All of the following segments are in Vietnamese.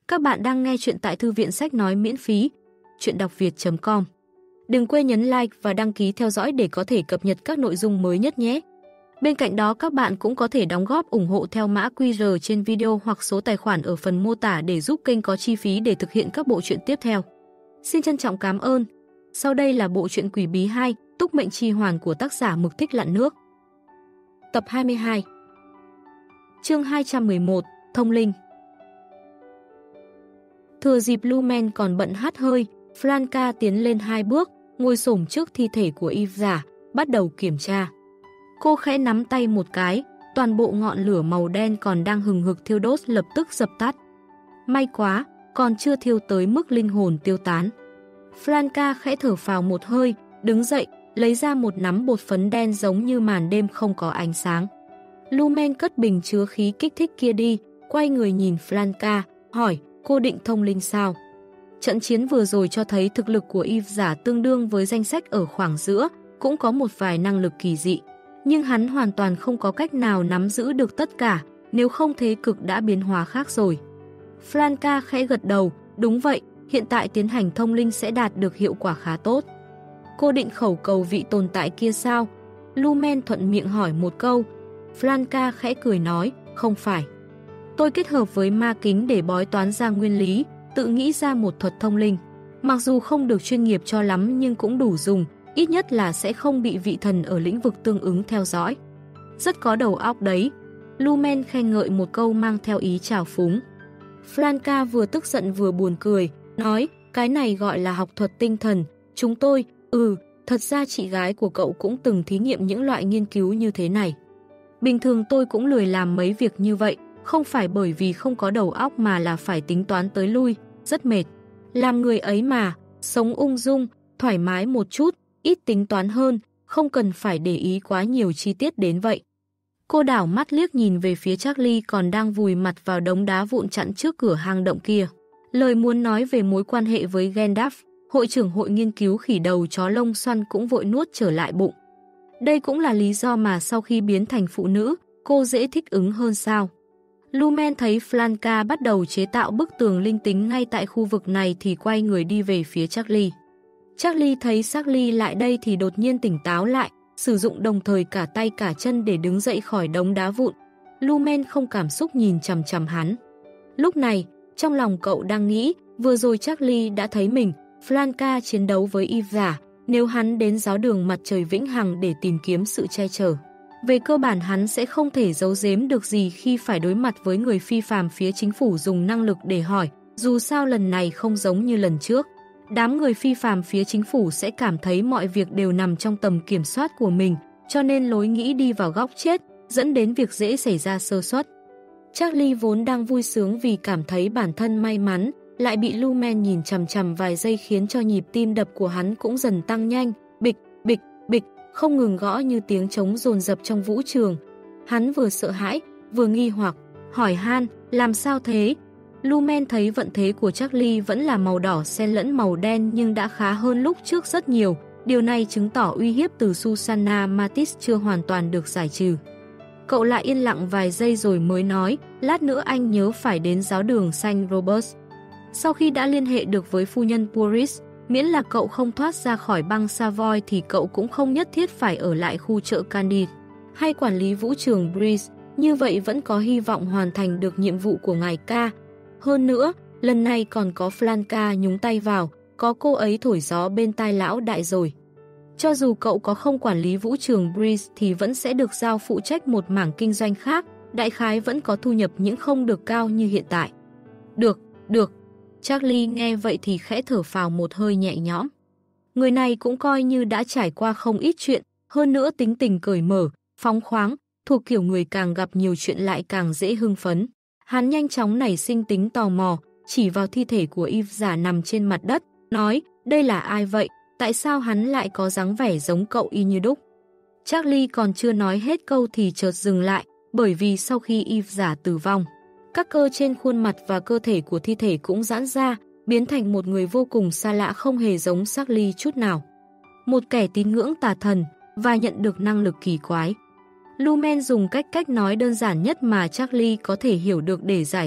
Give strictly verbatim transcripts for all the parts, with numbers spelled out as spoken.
Các bạn đang nghe chuyện tại thư viện sách nói miễn phí, chuyện đọc việt chấm com. Đừng quên nhấn like và đăng ký theo dõi để có thể cập nhật các nội dung mới nhất nhé. Bên cạnh đó các bạn cũng có thể đóng góp ủng hộ theo mã quy rờ trên video hoặc số tài khoản ở phần mô tả để giúp kênh có chi phí để thực hiện các bộ truyện tiếp theo. Xin trân trọng cảm ơn. Sau đây là bộ truyện Quỷ Bí hai, Túc Mệnh Chi Hoàn của tác giả Mực Thích Lặn Nước. Tập hai mươi hai. Chương hai trăm mười một, Thông Linh. Thừa dịp Lumen còn bận hắt hơi, Franca tiến lên hai bước, ngồi xổm trước thi thể của Yves giả, bắt đầu kiểm tra. Cô khẽ nắm tay một cái, toàn bộ ngọn lửa màu đen còn đang hừng hực thiêu đốt lập tức dập tắt. May quá, còn chưa thiêu tới mức linh hồn tiêu tán. Franca khẽ thở phào một hơi, đứng dậy, lấy ra một nắm bột phấn đen giống như màn đêm không có ánh sáng. Lumen cất bình chứa khí kích thích kia đi, quay người nhìn Franca, hỏi, cô định thông linh sao? Trận chiến vừa rồi cho thấy thực lực của Yves giả tương đương với danh sách ở khoảng giữa, cũng có một vài năng lực kỳ dị. Nhưng hắn hoàn toàn không có cách nào nắm giữ được tất cả, nếu không thế cực đã biến hóa khác rồi. Franca khẽ gật đầu, đúng vậy, hiện tại tiến hành thông linh sẽ đạt được hiệu quả khá tốt. Cô định khẩu cầu vị tồn tại kia sao? Lumen thuận miệng hỏi một câu. Franca khẽ cười nói, không phải. Tôi kết hợp với ma kính để bói toán ra nguyên lý, tự nghĩ ra một thuật thông linh. Mặc dù không được chuyên nghiệp cho lắm nhưng cũng đủ dùng, ít nhất là sẽ không bị vị thần ở lĩnh vực tương ứng theo dõi. Rất có đầu óc đấy. Lumen khen ngợi một câu mang theo ý trào phúng. Franca vừa tức giận vừa buồn cười, nói, cái này gọi là học thuật tinh thần. Chúng tôi, ừ, thật ra chị gái của cậu cũng từng thí nghiệm những loại nghiên cứu như thế này. Bình thường tôi cũng lười làm mấy việc như vậy, không phải bởi vì không có đầu óc mà là phải tính toán tới lui, rất mệt. Làm người ấy mà, sống ung dung, thoải mái một chút, ít tính toán hơn, không cần phải để ý quá nhiều chi tiết đến vậy. Cô đảo mắt liếc nhìn về phía Charlie còn đang vùi mặt vào đống đá vụn chặn trước cửa hang động kia. Lời muốn nói về mối quan hệ với Gandalf, hội trưởng hội nghiên cứu khỉ đầu chó lông xoăn cũng vội nuốt trở lại bụng. Đây cũng là lý do mà sau khi biến thành phụ nữ, cô dễ thích ứng hơn sao. Lumen thấy Franca bắt đầu chế tạo bức tường linh tính ngay tại khu vực này thì quay người đi về phía Charlie. Charlie thấy Charlie lại đây thì đột nhiên tỉnh táo lại, sử dụng đồng thời cả tay cả chân để đứng dậy khỏi đống đá vụn. Lumen không cảm xúc nhìn chằm chằm hắn. Lúc này, trong lòng cậu đang nghĩ, vừa rồi Charlie đã thấy mình, Franca chiến đấu với Yves giả, nếu hắn đến giáo đường mặt trời vĩnh hằng để tìm kiếm sự che chở. Về cơ bản hắn sẽ không thể giấu giếm được gì khi phải đối mặt với người phi phàm phía chính phủ dùng năng lực để hỏi, dù sao lần này không giống như lần trước. Đám người phi phàm phía chính phủ sẽ cảm thấy mọi việc đều nằm trong tầm kiểm soát của mình, cho nên lối nghĩ đi vào góc chết, dẫn đến việc dễ xảy ra sơ suất. Charlie vốn đang vui sướng vì cảm thấy bản thân may mắn, lại bị Lumen nhìn chằm chằm vài giây khiến cho nhịp tim đập của hắn cũng dần tăng nhanh, bịch, bịch, bịch, không ngừng gõ như tiếng trống dồn dập trong vũ trường. Hắn vừa sợ hãi, vừa nghi hoặc, hỏi han, làm sao thế? Lumen thấy vận thế của Charlie vẫn là màu đỏ xen lẫn màu đen nhưng đã khá hơn lúc trước rất nhiều. Điều này chứng tỏ uy hiếp từ Susanna Matisse chưa hoàn toàn được giải trừ. Cậu lại yên lặng vài giây rồi mới nói, lát nữa anh nhớ phải đến giáo đường Saint Robert. Sau khi đã liên hệ được với phu nhân Puris, miễn là cậu không thoát ra khỏi băng Savoy thì cậu cũng không nhất thiết phải ở lại khu chợ Candide hay quản lý vũ trường Breeze, như vậy vẫn có hy vọng hoàn thành được nhiệm vụ của ngài ca. Hơn nữa, lần này còn có Franca nhúng tay vào, có cô ấy thổi gió bên tai lão đại rồi. Cho dù cậu có không quản lý vũ trường Breeze thì vẫn sẽ được giao phụ trách một mảng kinh doanh khác, đại khái vẫn có thu nhập những không được cao như hiện tại. Được, được. Charlie nghe vậy thì khẽ thở phào một hơi nhẹ nhõm. Người này cũng coi như đã trải qua không ít chuyện, hơn nữa tính tình cởi mở, phóng khoáng, thuộc kiểu người càng gặp nhiều chuyện lại càng dễ hưng phấn. Hắn nhanh chóng nảy sinh tính tò mò, chỉ vào thi thể của Yves giả nằm trên mặt đất, nói, đây là ai vậy? Tại sao hắn lại có dáng vẻ giống cậu y như đúc? Charlie còn chưa nói hết câu thì chợt dừng lại, bởi vì sau khi Yves giả tử vong, các cơ trên khuôn mặt và cơ thể của thi thể cũng giãn ra, biến thành một người vô cùng xa lạ không hề giống Charlie chút nào. Một kẻ tín ngưỡng tà thần và nhận được năng lực kỳ quái. Lumen dùng cách cách nói đơn giản nhất mà Charlie có thể hiểu được để giải thích,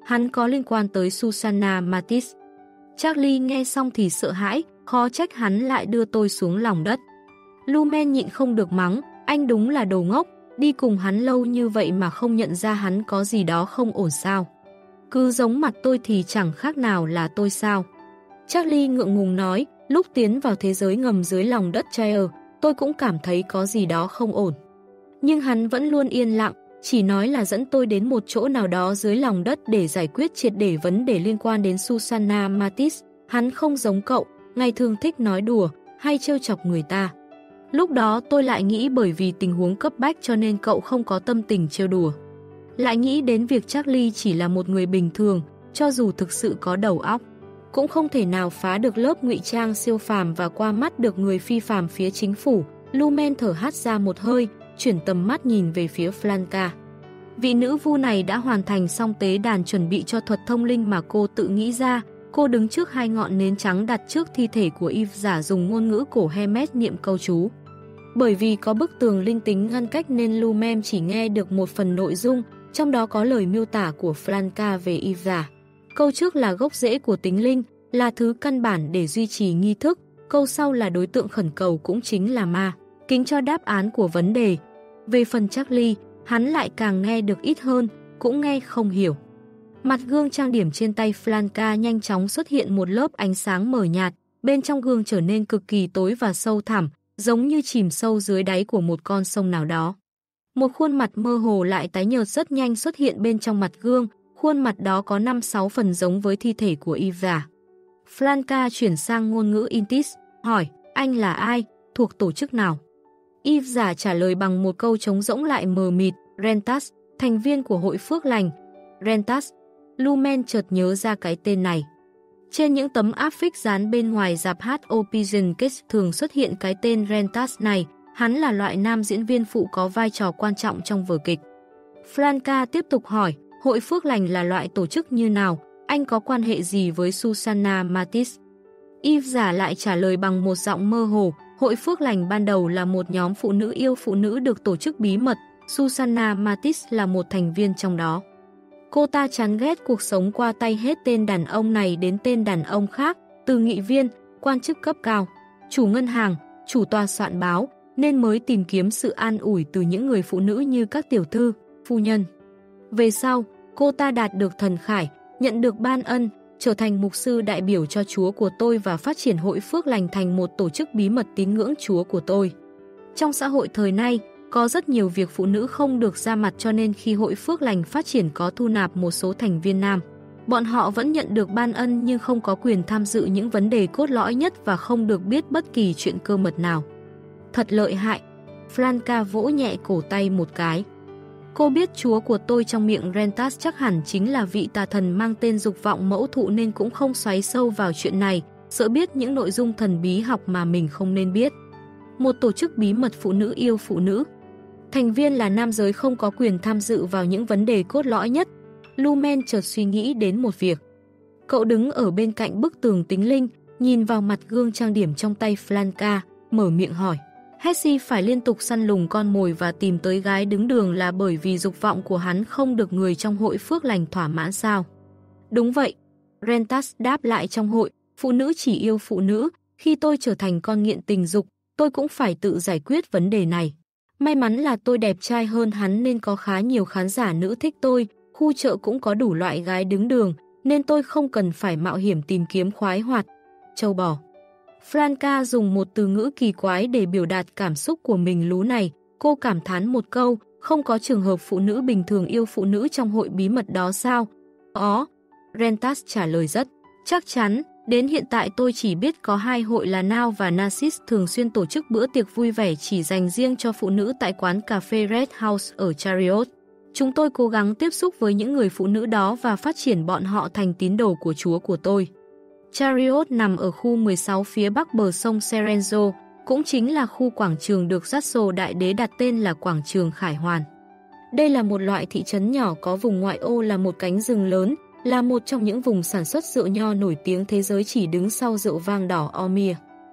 hắn có liên quan tới Susanna Matisse. Charlie nghe xong thì sợ hãi, khó trách hắn lại đưa tôi xuống lòng đất. Lumen nhịn không được mắng, anh đúng là đồ ngốc, đi cùng hắn lâu như vậy mà không nhận ra hắn có gì đó không ổn sao. Cứ giống mặt tôi thì chẳng khác nào là tôi sao. Charlie ngượng ngùng nói, lúc tiến vào thế giới ngầm dưới lòng đất Trier, tôi cũng cảm thấy có gì đó không ổn. Nhưng hắn vẫn luôn yên lặng, chỉ nói là dẫn tôi đến một chỗ nào đó dưới lòng đất để giải quyết triệt để vấn đề liên quan đến Susanna Matisse. Hắn không giống cậu, ngày thường thích nói đùa, hay trêu chọc người ta. Lúc đó tôi lại nghĩ bởi vì tình huống cấp bách cho nên cậu không có tâm tình trêu đùa. Lại nghĩ đến việc Charlie chỉ là một người bình thường, cho dù thực sự có đầu óc, cũng không thể nào phá được lớp ngụy trang siêu phàm và qua mắt được người phi phàm phía chính phủ. Lumen thở hắt ra một hơi, chuyển tầm mắt nhìn về phía Flanka. Vị nữ vu này đã hoàn thành xong tế đàn chuẩn bị cho thuật thông linh mà cô tự nghĩ ra. Cô đứng trước hai ngọn nến trắng đặt trước thi thể của Yves giả dùng ngôn ngữ cổ Hermes niệm câu chú. Bởi vì có bức tường linh tính ngăn cách nên Lumen chỉ nghe được một phần nội dung, trong đó có lời miêu tả của Flanka về Yves giả. Câu trước là gốc rễ của tính linh, là thứ căn bản để duy trì nghi thức. Câu sau là đối tượng khẩn cầu cũng chính là ma, kính cho đáp án của vấn đề. Về phần Charlie, hắn lại càng nghe được ít hơn, cũng nghe không hiểu. Mặt gương trang điểm trên tay Flanka nhanh chóng xuất hiện một lớp ánh sáng mờ nhạt, bên trong gương trở nên cực kỳ tối và sâu thẳm, giống như chìm sâu dưới đáy của một con sông nào đó. Một khuôn mặt mơ hồ lại tái nhợt rất nhanh xuất hiện bên trong mặt gương, khuôn mặt đó có năm sáu phần giống với thi thể của Yves giả. Flanka chuyển sang ngôn ngữ Intis, hỏi, anh là ai, thuộc tổ chức nào? Yves giả trả lời bằng một câu trống rỗng lại mờ mịt, Rentas, thành viên của hội phước lành. Rentas, Lumen chợt nhớ ra cái tên này. Trên những tấm áp phích dán bên ngoài rạp hát Opision Case thường xuất hiện cái tên Rentas này, hắn là loại nam diễn viên phụ có vai trò quan trọng trong vở kịch. Flanka tiếp tục hỏi, hội phước lành là loại tổ chức như nào, anh có quan hệ gì với Susanna Matisse? Yves giả lại trả lời bằng một giọng mơ hồ, hội phước lành ban đầu là một nhóm phụ nữ yêu phụ nữ được tổ chức bí mật, Susanna Matisse là một thành viên trong đó. Cô ta chán ghét cuộc sống qua tay hết tên đàn ông này đến tên đàn ông khác, từ nghị viên, quan chức cấp cao, chủ ngân hàng, chủ tòa soạn báo, nên mới tìm kiếm sự an ủi từ những người phụ nữ như các tiểu thư, phu nhân. Về sau, cô ta đạt được thần khải, nhận được ban ân, trở thành mục sư đại biểu cho Chúa của tôi và phát triển hội phước lành thành một tổ chức bí mật tín ngưỡng Chúa của tôi. Trong xã hội thời nay, có rất nhiều việc phụ nữ không được ra mặt cho nên khi hội phước lành phát triển có thu nạp một số thành viên nam. Bọn họ vẫn nhận được ban ân nhưng không có quyền tham dự những vấn đề cốt lõi nhất và không được biết bất kỳ chuyện cơ mật nào. Thật lợi hại. Flanka vỗ nhẹ cổ tay một cái. Cô biết Chúa của tôi trong miệng Rentas chắc hẳn chính là vị tà thần mang tên dục vọng mẫu thụ nên cũng không xoáy sâu vào chuyện này, sợ biết những nội dung thần bí học mà mình không nên biết. Một tổ chức bí mật phụ nữ yêu phụ nữ. Thành viên là nam giới không có quyền tham dự vào những vấn đề cốt lõi nhất. Lumen chợt suy nghĩ đến một việc. Cậu đứng ở bên cạnh bức tường tính linh, nhìn vào mặt gương trang điểm trong tay Flanka, mở miệng hỏi. Hesse phải liên tục săn lùng con mồi và tìm tới gái đứng đường là bởi vì dục vọng của hắn không được người trong hội phước lành thỏa mãn sao? Đúng vậy. Rentas đáp lại, trong hội, phụ nữ chỉ yêu phụ nữ. Khi tôi trở thành con nghiện tình dục, tôi cũng phải tự giải quyết vấn đề này. May mắn là tôi đẹp trai hơn hắn nên có khá nhiều khán giả nữ thích tôi, khu chợ cũng có đủ loại gái đứng đường, nên tôi không cần phải mạo hiểm tìm kiếm khoái hoạt. Châu bò. Flanka dùng một từ ngữ kỳ quái để biểu đạt cảm xúc của mình lú này, cô cảm thán một câu, không có trường hợp phụ nữ bình thường yêu phụ nữ trong hội bí mật đó sao? Có. Rentas trả lời rất chắc chắn, đến hiện tại tôi chỉ biết có hai hội là Now và Narcis thường xuyên tổ chức bữa tiệc vui vẻ chỉ dành riêng cho phụ nữ tại quán cà phê Red House ở Chariot. Chúng tôi cố gắng tiếp xúc với những người phụ nữ đó và phát triển bọn họ thành tín đồ của Chúa của tôi. Chariot nằm ở khu mười sáu phía bắc bờ sông Serenzo, cũng chính là khu quảng trường được Sasso Đại Đế đặt tên là Quảng trường Khải Hoàn. Đây là một loại thị trấn nhỏ có vùng ngoại ô là một cánh rừng lớn, là một trong những vùng sản xuất rượu nho nổi tiếng thế giới chỉ đứng sau rượu vang đỏ Omir.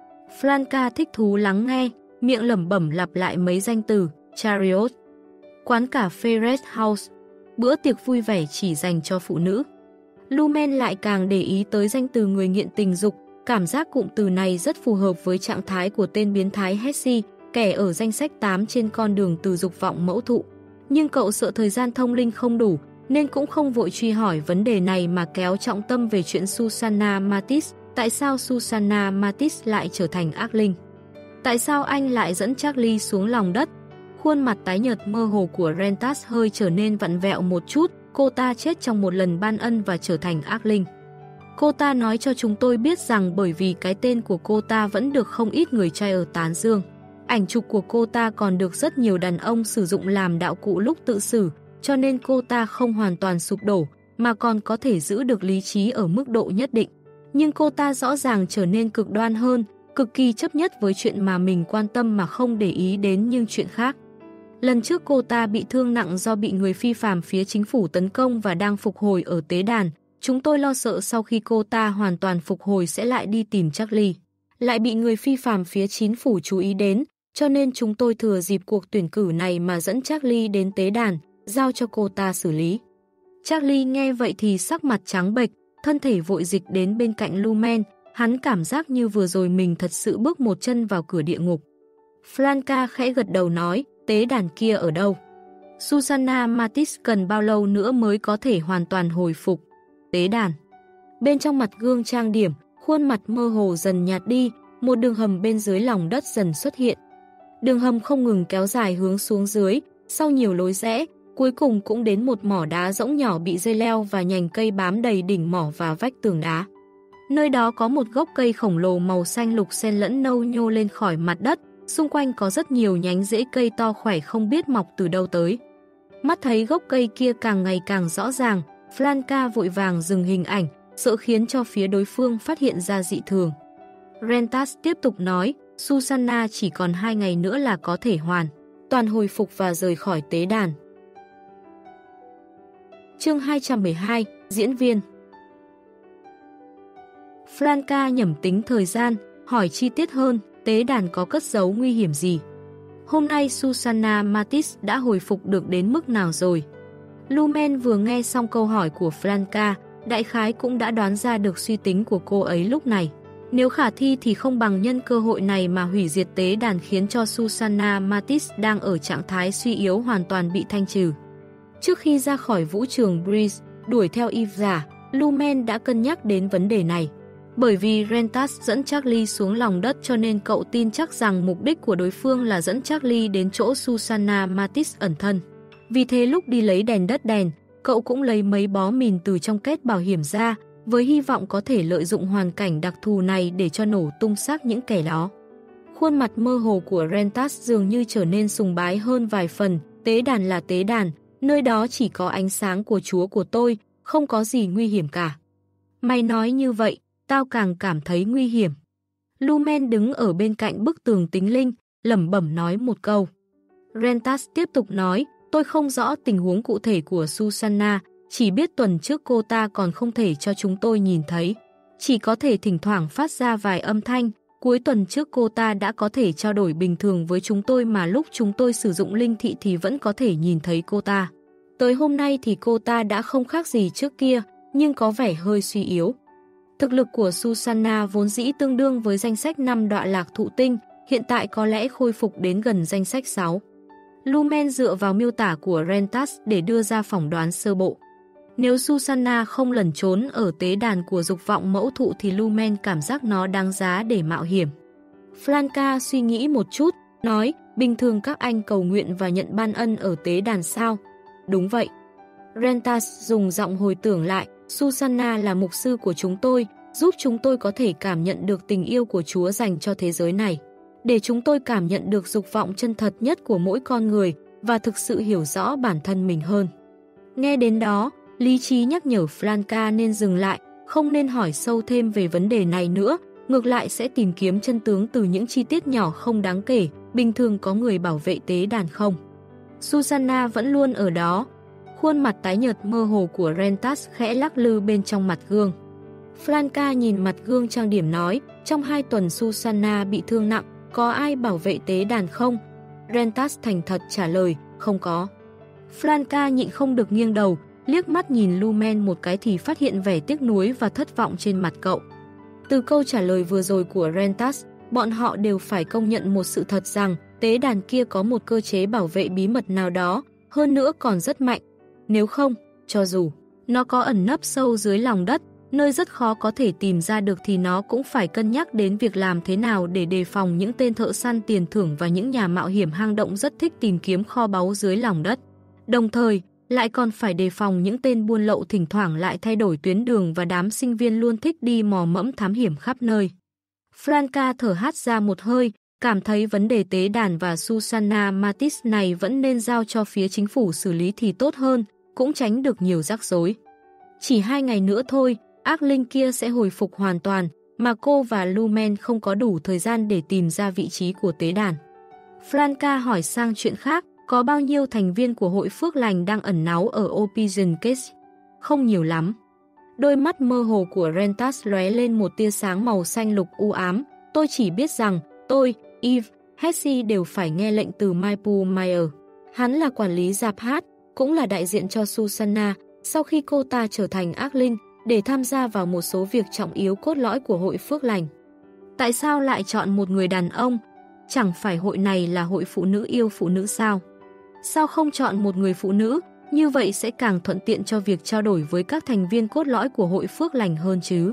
Flanka thích thú lắng nghe, miệng lẩm bẩm lặp lại mấy danh từ, Chariot, quán cà phê Red House, bữa tiệc vui vẻ chỉ dành cho phụ nữ. Lumen lại càng để ý tới danh từ người nghiện tình dục, cảm giác cụm từ này rất phù hợp với trạng thái của tên biến thái Hesse, kẻ ở danh sách tám trên con đường từ dục vọng mẫu thụ. Nhưng cậu sợ thời gian thông linh không đủ, nên cũng không vội truy hỏi vấn đề này mà kéo trọng tâm về chuyện Susanna Matisse. Tại sao Susanna Matisse lại trở thành ác linh? Tại sao anh lại dẫn Charlie xuống lòng đất? Khuôn mặt tái nhợt mơ hồ của Rentas hơi trở nên vặn vẹo một chút, cô ta chết trong một lần ban ân và trở thành ác linh. Cô ta nói cho chúng tôi biết rằng bởi vì cái tên của cô ta vẫn được không ít người trai ở tán dương. Ảnh chụp của cô ta còn được rất nhiều đàn ông sử dụng làm đạo cụ lúc tự xử, cho nên cô ta không hoàn toàn sụp đổ, mà còn có thể giữ được lý trí ở mức độ nhất định. Nhưng cô ta rõ ràng trở nên cực đoan hơn, cực kỳ chấp nhất với chuyện mà mình quan tâm mà không để ý đến những chuyện khác. Lần trước cô ta bị thương nặng do bị người phi phàm phía chính phủ tấn công và đang phục hồi ở tế đàn. Chúng tôi lo sợ sau khi cô ta hoàn toàn phục hồi sẽ lại đi tìm Charlie. Lại bị người phi phàm phía chính phủ chú ý đến, cho nên chúng tôi thừa dịp cuộc tuyển cử này mà dẫn Charlie đến tế đàn, giao cho cô ta xử lý. Charlie nghe vậy thì sắc mặt trắng bệch, thân thể vội dịch đến bên cạnh Lumen, hắn cảm giác như vừa rồi mình thật sự bước một chân vào cửa địa ngục. Franca khẽ gật đầu nói, tế đàn kia ở đâu? Susanna Matisse cần bao lâu nữa mới có thể hoàn toàn hồi phục? Tế đàn. Bên trong mặt gương trang điểm, khuôn mặt mơ hồ dần nhạt đi, một đường hầm bên dưới lòng đất dần xuất hiện. Đường hầm không ngừng kéo dài hướng xuống dưới, sau nhiều lối rẽ, cuối cùng cũng đến một mỏ đá rỗng nhỏ bị dây leo và nhành cây bám đầy đỉnh mỏ và vách tường đá. Nơi đó có một gốc cây khổng lồ màu xanh lục xen lẫn nâu nhô lên khỏi mặt đất, xung quanh có rất nhiều nhánh rễ cây to khỏe không biết mọc từ đâu tới. Mắt thấy gốc cây kia càng ngày càng rõ ràng, Franca vội vàng dừng hình ảnh, sợ khiến cho phía đối phương phát hiện ra dị thường. Rentas tiếp tục nói, Susanna chỉ còn hai ngày nữa là có thể hoàn toàn hồi phục và rời khỏi tế đàn. Chương hai trăm mười hai, Diễn viên. Franca nhẩm tính thời gian, hỏi chi tiết hơn, tế đàn có cất giấu nguy hiểm gì? Hôm nay Susanna Matisse đã hồi phục được đến mức nào rồi? Lumen vừa nghe xong câu hỏi của Franca, đại khái cũng đã đoán ra được suy tính của cô ấy lúc này. Nếu khả thi thì không bằng nhân cơ hội này mà hủy diệt tế đàn khiến cho Susanna Matisse đang ở trạng thái suy yếu hoàn toàn bị thanh trừ. Trước khi ra khỏi vũ trường Breeze, đuổi theo Yves giả, Lumen đã cân nhắc đến vấn đề này. Bởi vì Rentas dẫn Charlie xuống lòng đất cho nên cậu tin chắc rằng mục đích của đối phương là dẫn Charlie đến chỗ Susanna Matisse ẩn thân. Vì thế lúc đi lấy đèn đất đèn, cậu cũng lấy mấy bó mìn từ trong két bảo hiểm ra, với hy vọng có thể lợi dụng hoàn cảnh đặc thù này để cho nổ tung xác những kẻ đó. Khuôn mặt mơ hồ của Rentas dường như trở nên sùng bái hơn vài phần, tế đàn là tế đàn, nơi đó chỉ có ánh sáng của Chúa của tôi, không có gì nguy hiểm cả. Mày nói như vậy, tao càng cảm thấy nguy hiểm. Lumen đứng ở bên cạnh bức tường tính linh, lẩm bẩm nói một câu. Rentas tiếp tục nói, tôi không rõ tình huống cụ thể của Susanna, chỉ biết tuần trước cô ta còn không thể cho chúng tôi nhìn thấy. Chỉ có thể thỉnh thoảng phát ra vài âm thanh, cuối tuần trước cô ta đã có thể trao đổi bình thường với chúng tôi mà lúc chúng tôi sử dụng linh thị thì vẫn có thể nhìn thấy cô ta. Tới hôm nay thì cô ta đã không khác gì trước kia, nhưng có vẻ hơi suy yếu. Thực lực của Susanna vốn dĩ tương đương với danh sách năm đọa lạc thụ tinh, hiện tại có lẽ khôi phục đến gần danh sách sáu. Lumen dựa vào miêu tả của Rentas để đưa ra phỏng đoán sơ bộ. Nếu Susanna không lẩn trốn ở tế đàn của dục vọng mẫu thụ thì Lumen cảm giác nó đáng giá để mạo hiểm. Franca suy nghĩ một chút, nói, bình thường các anh cầu nguyện và nhận ban ân ở tế đàn sao? Đúng vậy. Rentas dùng giọng hồi tưởng lại, Susanna là mục sư của chúng tôi, giúp chúng tôi có thể cảm nhận được tình yêu của Chúa dành cho thế giới này. Để chúng tôi cảm nhận được dục vọng chân thật nhất của mỗi con người và thực sự hiểu rõ bản thân mình hơn. Nghe đến đó, lý trí nhắc nhở Franca nên dừng lại, không nên hỏi sâu thêm về vấn đề này nữa, ngược lại sẽ tìm kiếm chân tướng từ những chi tiết nhỏ không đáng kể, bình thường có người bảo vệ tế đàn không. Susanna vẫn luôn ở đó. Khuôn mặt tái nhợt mơ hồ của Rentas khẽ lắc lư bên trong mặt gương. Franca nhìn mặt gương trang điểm nói, trong hai tuần Susanna bị thương nặng, có ai bảo vệ tế đàn không? Rentas thành thật trả lời, không có. Franca nhịn không được nghiêng đầu, liếc mắt nhìn Lumen một cái thì phát hiện vẻ tiếc nuối và thất vọng trên mặt cậu. Từ câu trả lời vừa rồi của Rentas, bọn họ đều phải công nhận một sự thật rằng tế đàn kia có một cơ chế bảo vệ bí mật nào đó, hơn nữa còn rất mạnh. Nếu không, cho dù nó có ẩn nấp sâu dưới lòng đất, nơi rất khó có thể tìm ra được thì nó cũng phải cân nhắc đến việc làm thế nào để đề phòng những tên thợ săn tiền thưởng và những nhà mạo hiểm hang động rất thích tìm kiếm kho báu dưới lòng đất. Đồng thời, lại còn phải đề phòng những tên buôn lậu thỉnh thoảng lại thay đổi tuyến đường và đám sinh viên luôn thích đi mò mẫm thám hiểm khắp nơi. Franca thở hắt ra một hơi, cảm thấy vấn đề tế đàn và Susanna Matisse này vẫn nên giao cho phía chính phủ xử lý thì tốt hơn, cũng tránh được nhiều rắc rối. Chỉ hai ngày nữa thôi, ác linh kia sẽ hồi phục hoàn toàn, mà cô và Lumen không có đủ thời gian để tìm ra vị trí của tế đàn. Franca hỏi sang chuyện khác, có bao nhiêu thành viên của hội phước lành đang ẩn náu ở Operation Case? Không nhiều lắm. Đôi mắt mơ hồ của Rentas lóe lên một tia sáng màu xanh lục u ám. Tôi chỉ biết rằng, tôi, Eve, Hesse đều phải nghe lệnh từ Michael Meyer. Hắn là quản lý dạp hát, cũng là đại diện cho Susanna, sau khi cô ta trở thành ác linh, để tham gia vào một số việc trọng yếu cốt lõi của hội phước lành. Tại sao lại chọn một người đàn ông? Chẳng phải hội này là hội phụ nữ yêu phụ nữ sao? Sao không chọn một người phụ nữ? Như vậy sẽ càng thuận tiện cho việc trao đổi với các thành viên cốt lõi của hội phước lành hơn chứ.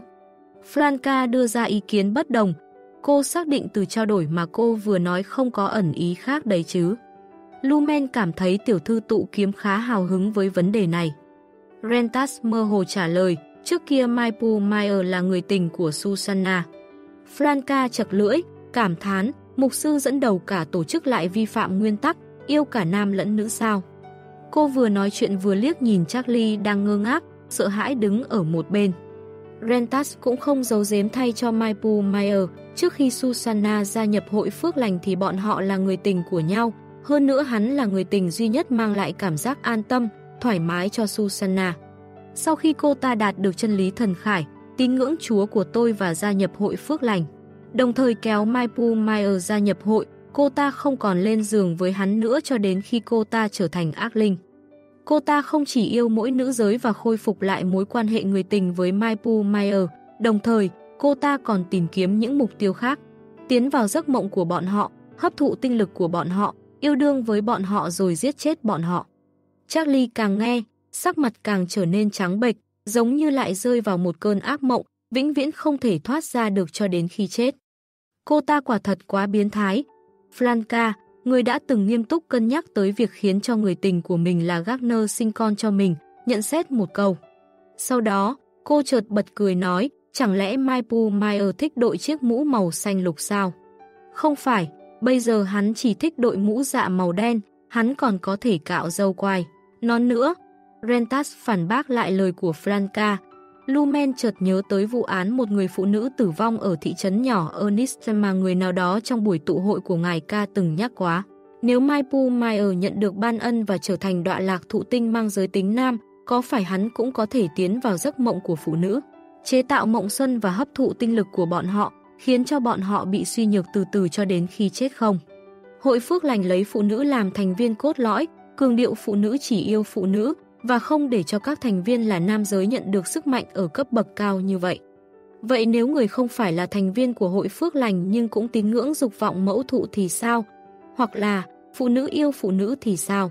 Franca đưa ra ý kiến bất đồng. Cô xác định từ trao đổi mà cô vừa nói không có ẩn ý khác đấy chứ. Lumen cảm thấy tiểu thư tụ kiếm khá hào hứng với vấn đề này. Rentas mơ hồ trả lời, trước kia Michael Meyer là người tình của Susanna. Franca chật lưỡi, cảm thán, mục sư dẫn đầu cả tổ chức lại vi phạm nguyên tắc, yêu cả nam lẫn nữ sao. Cô vừa nói chuyện vừa liếc nhìn Charlie đang ngơ ngác, sợ hãi đứng ở một bên. Rentas cũng không giấu giếm thay cho Michael Meyer, trước khi Susanna gia nhập hội phước lành thì bọn họ là người tình của nhau, hơn nữa hắn là người tình duy nhất mang lại cảm giác an tâm, thoải mái cho Susanna. Sau khi cô ta đạt được chân lý thần khải, tín ngưỡng Chúa của tôi và gia nhập hội phước lành, đồng thời kéo Michael Meyer gia nhập hội, cô ta không còn lên giường với hắn nữa cho đến khi cô ta trở thành ác linh. Cô ta không chỉ yêu mỗi nữ giới và khôi phục lại mối quan hệ người tình với Michael Meyer, đồng thời cô ta còn tìm kiếm những mục tiêu khác, tiến vào giấc mộng của bọn họ, hấp thụ tinh lực của bọn họ, yêu đương với bọn họ rồi giết chết bọn họ. Charlie càng nghe, sắc mặt càng trở nên trắng bệch, giống như lại rơi vào một cơn ác mộng, vĩnh viễn không thể thoát ra được cho đến khi chết. Cô ta quả thật quá biến thái. Franca, người đã từng nghiêm túc cân nhắc tới việc khiến cho người tình của mình là Gardner sinh con cho mình, nhận xét một câu. Sau đó, cô chợt bật cười nói, chẳng lẽ Michael Meyer thích đội chiếc mũ màu xanh lục sao? Không phải, bây giờ hắn chỉ thích đội mũ dạ màu đen, hắn còn có thể cạo râu quai. Nón nữa, Rentas phản bác lại lời của Franca. Lumen chợt nhớ tới vụ án một người phụ nữ tử vong ở thị trấn nhỏ Ernest mà người nào đó trong buổi tụ hội của ngài ca từng nhắc quá. Nếu Michael Meyer nhận được ban ân và trở thành đọa lạc thụ tinh mang giới tính nam, có phải hắn cũng có thể tiến vào giấc mộng của phụ nữ, chế tạo mộng xuân và hấp thụ tinh lực của bọn họ, khiến cho bọn họ bị suy nhược từ từ cho đến khi chết không? Hội phước lành lấy phụ nữ làm thành viên cốt lõi, cường điệu phụ nữ chỉ yêu phụ nữ, và không để cho các thành viên là nam giới nhận được sức mạnh ở cấp bậc cao như vậy. Vậy nếu người không phải là thành viên của hội phước lành nhưng cũng tín ngưỡng dục vọng mẫu thụ thì sao? Hoặc là phụ nữ yêu phụ nữ thì sao?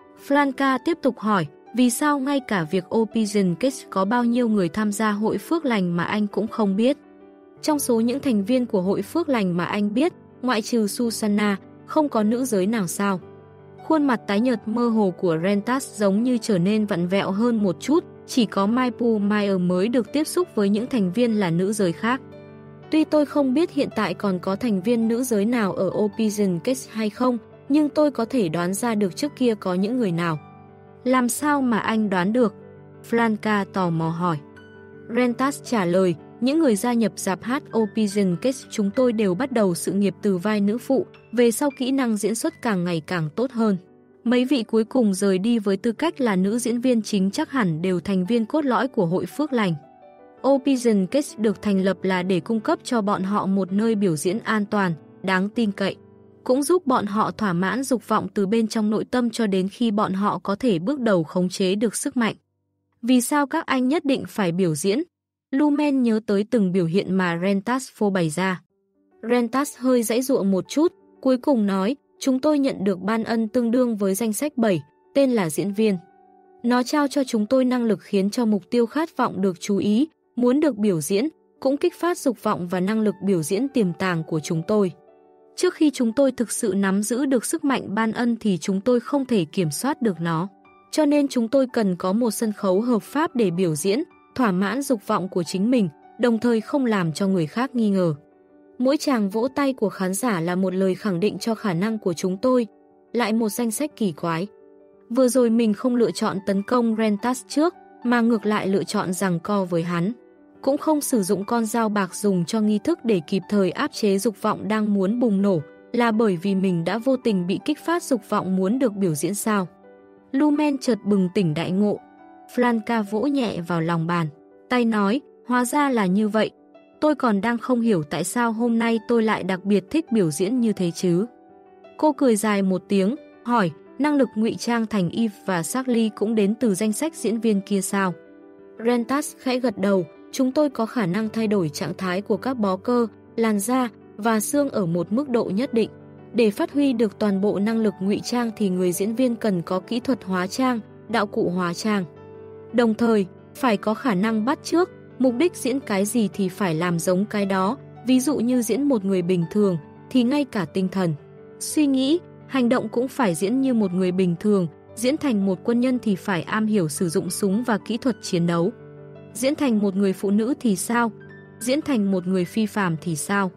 Franca tiếp tục hỏi, vì sao ngay cả việc Operation Case có bao nhiêu người tham gia hội phước lành mà anh cũng không biết? Trong số những thành viên của hội phước lành mà anh biết, ngoại trừ Susanna, không có nữ giới nào sao? Khuôn mặt tái nhợt mơ hồ của Rentas giống như trở nên vặn vẹo hơn một chút, chỉ có Michael Meyer mới được tiếp xúc với những thành viên là nữ giới khác. Tuy tôi không biết hiện tại còn có thành viên nữ giới nào ở Operation Case hay không, nhưng tôi có thể đoán ra được trước kia có những người nào. Làm sao mà anh đoán được? Franca tò mò hỏi. Rentas trả lời, những người gia nhập dạp hát Operation Case chúng tôi đều bắt đầu sự nghiệp từ vai nữ phụ, về sau kỹ năng diễn xuất càng ngày càng tốt hơn. Mấy vị cuối cùng rời đi với tư cách là nữ diễn viên chính chắc hẳn đều thành viên cốt lõi của hội phước lành. Operation Case được thành lập là để cung cấp cho bọn họ một nơi biểu diễn an toàn, đáng tin cậy, cũng giúp bọn họ thỏa mãn dục vọng từ bên trong nội tâm cho đến khi bọn họ có thể bước đầu khống chế được sức mạnh. Vì sao các anh nhất định phải biểu diễn? Lumen nhớ tới từng biểu hiện mà Rentas phô bày ra. Rentas hơi giãy giụa một chút, cuối cùng nói, chúng tôi nhận được ban ân tương đương với danh sách bảy, tên là diễn viên. Nó trao cho chúng tôi năng lực khiến cho mục tiêu khát vọng được chú ý, muốn được biểu diễn, cũng kích phát dục vọng và năng lực biểu diễn tiềm tàng của chúng tôi. Trước khi chúng tôi thực sự nắm giữ được sức mạnh ban ân thì chúng tôi không thể kiểm soát được nó. Cho nên chúng tôi cần có một sân khấu hợp pháp để biểu diễn, thỏa mãn dục vọng của chính mình, đồng thời không làm cho người khác nghi ngờ. Mỗi tràng vỗ tay của khán giả là một lời khẳng định cho khả năng của chúng tôi. Lại một danh sách kỳ quái. Vừa rồi mình không lựa chọn tấn công Rentas trước, mà ngược lại lựa chọn giằng co với hắn. Cũng không sử dụng con dao bạc dùng cho nghi thức để kịp thời áp chế dục vọng đang muốn bùng nổ, là bởi vì mình đã vô tình bị kích phát dục vọng muốn được biểu diễn sao. Lumen chợt bừng tỉnh đại ngộ. Flanka vỗ nhẹ vào lòng bàn, tay nói, hóa ra là như vậy. Tôi còn đang không hiểu tại sao hôm nay tôi lại đặc biệt thích biểu diễn như thế chứ. Cô cười dài một tiếng, hỏi, năng lực ngụy trang thành Eve và Charlie cũng đến từ danh sách diễn viên kia sao? Rentas khẽ gật đầu, chúng tôi có khả năng thay đổi trạng thái của các bó cơ, làn da và xương ở một mức độ nhất định. Để phát huy được toàn bộ năng lực ngụy trang thì người diễn viên cần có kỹ thuật hóa trang, đạo cụ hóa trang. Đồng thời, phải có khả năng bắt chước, mục đích diễn cái gì thì phải làm giống cái đó, ví dụ như diễn một người bình thường thì ngay cả tinh thần, suy nghĩ, hành động cũng phải diễn như một người bình thường, diễn thành một quân nhân thì phải am hiểu sử dụng súng và kỹ thuật chiến đấu. Diễn thành một người phụ nữ thì sao? Diễn thành một người phi phàm thì sao?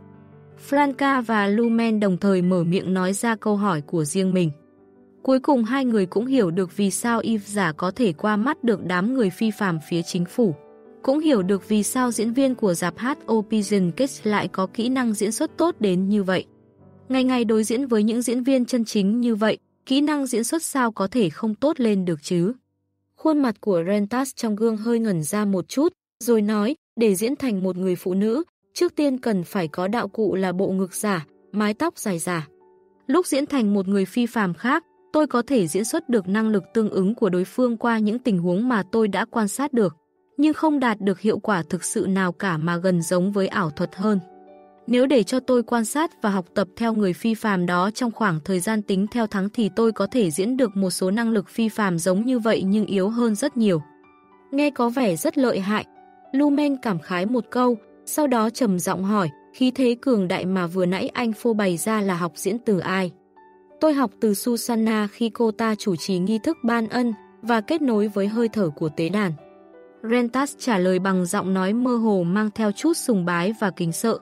Flanka và Lumen đồng thời mở miệng nói ra câu hỏi của riêng mình. Cuối cùng hai người cũng hiểu được vì sao Eve giả có thể qua mắt được đám người phi phàm phía chính phủ. Cũng hiểu được vì sao diễn viên của rạp hát Opision Kids lại có kỹ năng diễn xuất tốt đến như vậy. Ngày ngày đối diễn với những diễn viên chân chính như vậy, kỹ năng diễn xuất sao có thể không tốt lên được chứ? Khuôn mặt của Rentas trong gương hơi ngẩn ra một chút, rồi nói, để diễn thành một người phụ nữ, trước tiên cần phải có đạo cụ là bộ ngực giả, mái tóc dài giả. Lúc diễn thành một người phi phàm khác, tôi có thể diễn xuất được năng lực tương ứng của đối phương qua những tình huống mà tôi đã quan sát được, nhưng không đạt được hiệu quả thực sự nào cả mà gần giống với ảo thuật hơn. Nếu để cho tôi quan sát và học tập theo người phi phàm đó trong khoảng thời gian tính theo tháng thì tôi có thể diễn được một số năng lực phi phàm giống như vậy nhưng yếu hơn rất nhiều. Nghe có vẻ rất lợi hại. Lumen cảm khái một câu, sau đó trầm giọng hỏi, khí thế cường đại mà vừa nãy anh phô bày ra là học diễn từ ai? Tôi học từ Susanna khi cô ta chủ trì nghi thức ban ân và kết nối với hơi thở của tế đàn. Rentas trả lời bằng giọng nói mơ hồ mang theo chút sùng bái và kính sợ.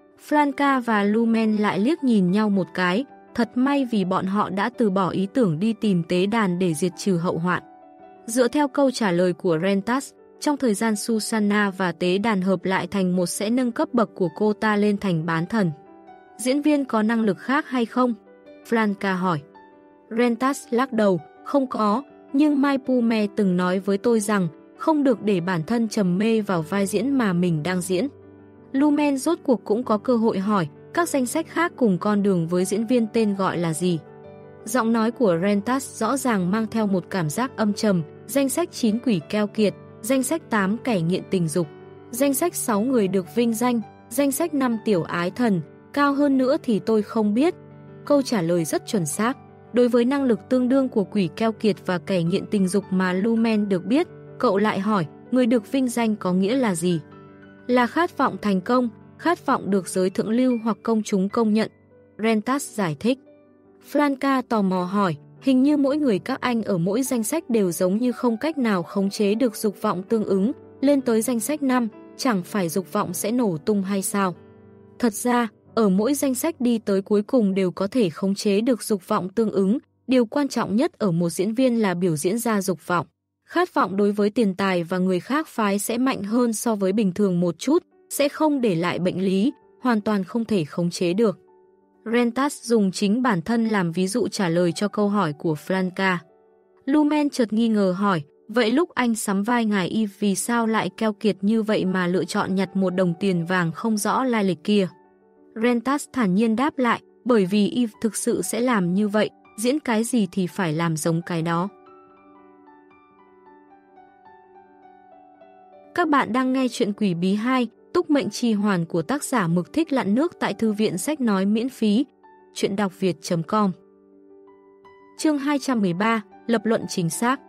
Flanka và Lumen lại liếc nhìn nhau một cái, thật may vì bọn họ đã từ bỏ ý tưởng đi tìm tế đàn để diệt trừ hậu hoạn. Dựa theo câu trả lời của Rentas, trong thời gian Susanna và tế đàn hợp lại thành một sẽ nâng cấp bậc của cô ta lên thành bán thần. Diễn viên có năng lực khác hay không? Flanka hỏi. Rentas lắc đầu, không có, nhưng Mai Pume từng nói với tôi rằng không được để bản thân trầm mê vào vai diễn mà mình đang diễn. Lumen rốt cuộc cũng có cơ hội hỏi, các danh sách khác cùng con đường với diễn viên tên gọi là gì? Giọng nói của Rentas rõ ràng mang theo một cảm giác âm trầm, danh sách chín quỷ keo kiệt, danh sách tám kẻ nghiện tình dục, danh sách sáu người được vinh danh, danh sách năm tiểu ái thần, cao hơn nữa thì tôi không biết. Câu trả lời rất chuẩn xác. Đối với năng lực tương đương của quỷ keo kiệt và kẻ nghiện tình dục mà Lumen được biết, cậu lại hỏi, người được vinh danh có nghĩa là gì? Là khát vọng thành công, khát vọng được giới thượng lưu hoặc công chúng công nhận. Rentas giải thích. Flanka tò mò hỏi, hình như mỗi người các anh ở mỗi danh sách đều giống như không cách nào khống chế được dục vọng tương ứng, lên tới danh sách năm, chẳng phải dục vọng sẽ nổ tung hay sao? Thật ra, ở mỗi danh sách đi tới cuối cùng đều có thể khống chế được dục vọng tương ứng, điều quan trọng nhất ở một diễn viên là biểu diễn ra dục vọng. Khát vọng đối với tiền tài và người khác phái sẽ mạnh hơn so với bình thường một chút, sẽ không để lại bệnh lý, hoàn toàn không thể khống chế được. Rentas dùng chính bản thân làm ví dụ trả lời cho câu hỏi của Flanka. Lumen chợt nghi ngờ hỏi, vậy lúc anh sắm vai ngài Eve vì sao lại keo kiệt như vậy mà lựa chọn nhặt một đồng tiền vàng không rõ lai lịch kia? Rentas thản nhiên đáp lại, bởi vì Eve thực sự sẽ làm như vậy, diễn cái gì thì phải làm giống cái đó. Các bạn đang nghe chuyện Quỷ Bí hai, Túc Mệnh Trì Hoàn của tác giả Mực Thích Lặn Nước tại thư viện sách nói miễn phí. Chuyện đọc việt chấm com. Chương hai trăm mười ba, lập luận chính xác.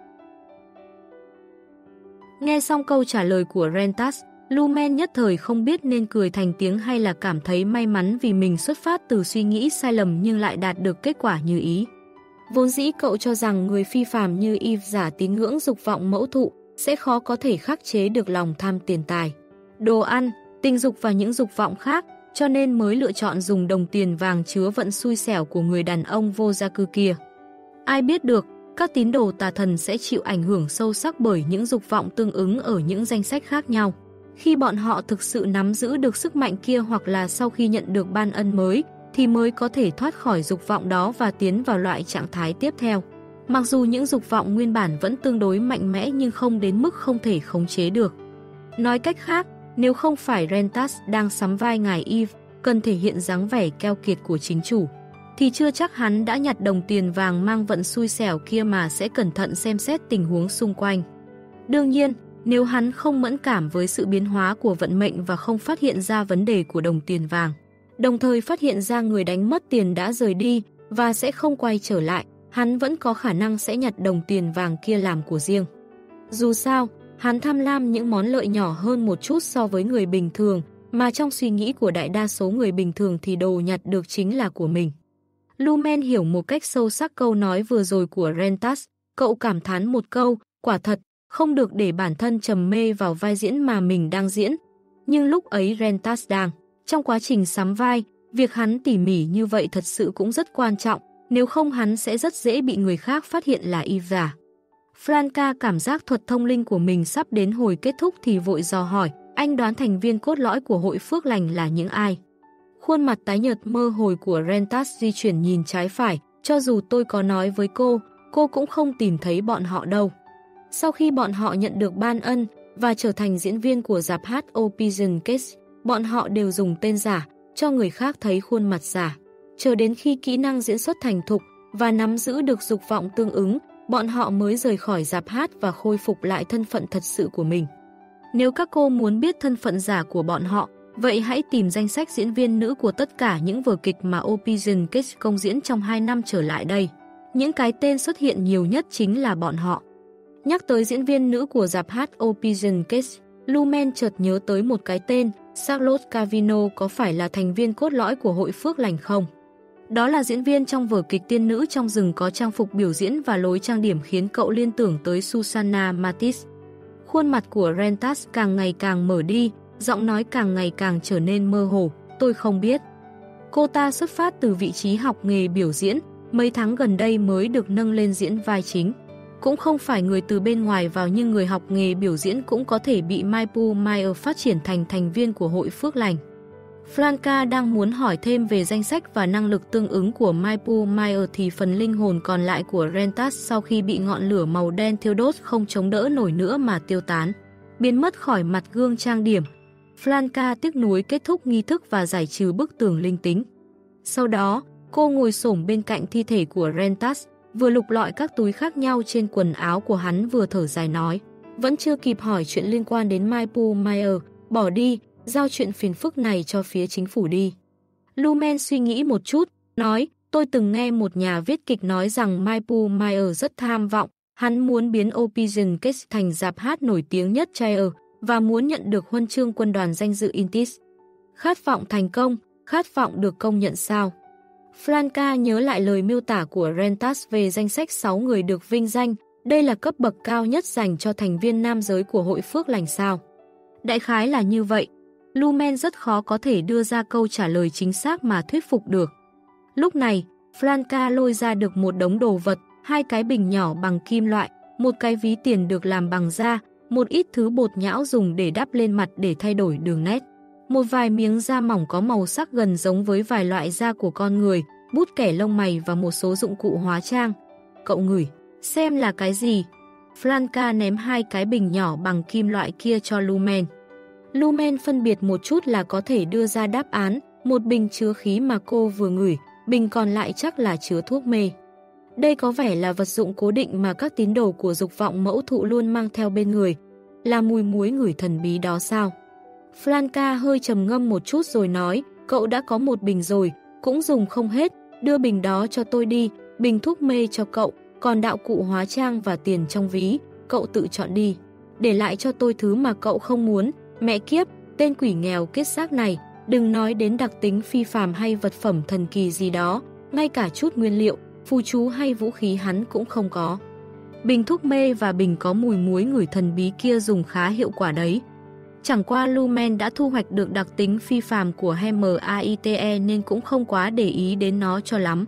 Nghe xong câu trả lời của Rentas, Lumen nhất thời không biết nên cười thành tiếng hay là cảm thấy may mắn vì mình xuất phát từ suy nghĩ sai lầm nhưng lại đạt được kết quả như ý. Vốn dĩ cậu cho rằng người phi phàm như Yves giả tín ngưỡng dục vọng mẫu thụ sẽ khó có thể khắc chế được lòng tham tiền tài, đồ ăn, tình dục và những dục vọng khác, cho nên mới lựa chọn dùng đồng tiền vàng chứa vận xui xẻo của người đàn ông vô gia cư kia. Ai biết được, các tín đồ tà thần sẽ chịu ảnh hưởng sâu sắc bởi những dục vọng tương ứng ở những danh sách khác nhau. Khi bọn họ thực sự nắm giữ được sức mạnh kia hoặc là sau khi nhận được ban ân mới, thì mới có thể thoát khỏi dục vọng đó và tiến vào loại trạng thái tiếp theo. Mặc dù những dục vọng nguyên bản vẫn tương đối mạnh mẽ nhưng không đến mức không thể khống chế được. Nói cách khác, nếu không phải Rentas đang sắm vai ngài Yves, cần thể hiện dáng vẻ keo kiệt của chính chủ, thì chưa chắc hắn đã nhặt đồng tiền vàng mang vận xui xẻo kia mà sẽ cẩn thận xem xét tình huống xung quanh. Đương nhiên, nếu hắn không mẫn cảm với sự biến hóa của vận mệnh và không phát hiện ra vấn đề của đồng tiền vàng, đồng thời phát hiện ra người đánh mất tiền đã rời đi và sẽ không quay trở lại, hắn vẫn có khả năng sẽ nhặt đồng tiền vàng kia làm của riêng. Dù sao, hắn tham lam những món lợi nhỏ hơn một chút so với người bình thường, mà trong suy nghĩ của đại đa số người bình thường thì đồ nhặt được chính là của mình. Lumen hiểu một cách sâu sắc câu nói vừa rồi của Rentas, cậu cảm thán một câu, quả thật, không được để bản thân trầm mê vào vai diễn mà mình đang diễn. Nhưng lúc ấy Rentas đang trong quá trình sắm vai, việc hắn tỉ mỉ như vậy thật sự cũng rất quan trọng, nếu không hắn sẽ rất dễ bị người khác phát hiện là Yves giả. Franca cảm giác thuật thông linh của mình sắp đến hồi kết thúc thì vội dò hỏi, anh đoán thành viên cốt lõi của hội phước lành là những ai? Khuôn mặt tái nhợt mơ hồi của Rentas di chuyển nhìn trái phải, cho dù tôi có nói với cô, cô cũng không tìm thấy bọn họ đâu. Sau khi bọn họ nhận được ban ân và trở thành diễn viên của rạp hát Operation Case, bọn họ đều dùng tên giả, cho người khác thấy khuôn mặt giả. Chờ đến khi kỹ năng diễn xuất thành thục và nắm giữ được dục vọng tương ứng, bọn họ mới rời khỏi rạp hát và khôi phục lại thân phận thật sự của mình. Nếu các cô muốn biết thân phận giả của bọn họ, vậy hãy tìm danh sách diễn viên nữ của tất cả những vở kịch mà Operation Case công diễn trong hai năm trở lại đây. Những cái tên xuất hiện nhiều nhất chính là bọn họ. Nhắc tới diễn viên nữ của rạp hát Operation Case, Lumen chợt nhớ tới một cái tên, Charlotte Cavino có phải là thành viên cốt lõi của hội phước lành không? Đó là diễn viên trong vở kịch Tiên nữ trong rừng có trang phục biểu diễn và lối trang điểm khiến cậu liên tưởng tới Susanna Matisse. Khuôn mặt của Rentas càng ngày càng mở đi, giọng nói càng ngày càng trở nên mơ hồ, tôi không biết. Cô ta xuất phát từ vị trí học nghề biểu diễn, mấy tháng gần đây mới được nâng lên diễn vai chính. Cũng không phải người từ bên ngoài vào nhưng người học nghề biểu diễn cũng có thể bị Michael Myers phát triển thành thành viên của hội phước lành. Franca đang muốn hỏi thêm về danh sách và năng lực tương ứng của Michael Myers thì phần linh hồn còn lại của Rentas sau khi bị ngọn lửa màu đen thiêu đốt không chống đỡ nổi nữa mà tiêu tán, biến mất khỏi mặt gương trang điểm. Franca tiếc nuối kết thúc nghi thức và giải trừ bức tường linh tính. Sau đó, cô ngồi xổm bên cạnh thi thể của Rentas, vừa lục lọi các túi khác nhau trên quần áo của hắn vừa thở dài nói, vẫn chưa kịp hỏi chuyện liên quan đến Michael Myers, bỏ đi, giao chuyện phiền phức này cho phía chính phủ đi. Lumen suy nghĩ một chút, nói, tôi từng nghe một nhà viết kịch nói rằng Michael Myers rất tham vọng, hắn muốn biến Operation Case thành rạp hát nổi tiếng nhất Chile và muốn nhận được huân chương quân đoàn danh dự Intis. Khát vọng thành công, khát vọng được công nhận sao? Franca nhớ lại lời miêu tả của Rentas về danh sách sáu người được vinh danh, đây là cấp bậc cao nhất dành cho thành viên nam giới của hội phước lành sao? Đại khái là như vậy. Lumen rất khó có thể đưa ra câu trả lời chính xác mà thuyết phục được. Lúc này, Franca lôi ra được một đống đồ vật, hai cái bình nhỏ bằng kim loại, một cái ví tiền được làm bằng da, một ít thứ bột nhão dùng để đắp lên mặt để thay đổi đường nét, một vài miếng da mỏng có màu sắc gần giống với vài loại da của con người, bút kẻ lông mày và một số dụng cụ hóa trang. Cậu ngửi, xem là cái gì? Franca ném hai cái bình nhỏ bằng kim loại kia cho Lumen. Lumen phân biệt một chút là có thể đưa ra đáp án, một bình chứa khí mà cô vừa ngửi, bình còn lại chắc là chứa thuốc mê. Đây có vẻ là vật dụng cố định mà các tín đồ của dục vọng mẫu thụ luôn mang theo bên người. là mùi muối ngửi thần bí đó sao? Franca hơi trầm ngâm một chút rồi nói, cậu đã có một bình rồi, cũng dùng không hết, đưa bình đó cho tôi đi, bình thuốc mê cho cậu, còn đạo cụ hóa trang và tiền trong ví, cậu tự chọn đi. Để lại cho tôi thứ mà cậu không muốn, mẹ kiếp, tên quỷ nghèo kết xác này, đừng nói đến đặc tính phi phàm hay vật phẩm thần kỳ gì đó, ngay cả chút nguyên liệu, phù chú hay vũ khí hắn cũng không có. Bình thuốc mê và bình có mùi muối ngửi thần bí kia dùng khá hiệu quả đấy. Chẳng qua Lumen đã thu hoạch được đặc tính phi phàm của Hermite nên cũng không quá để ý đến nó cho lắm.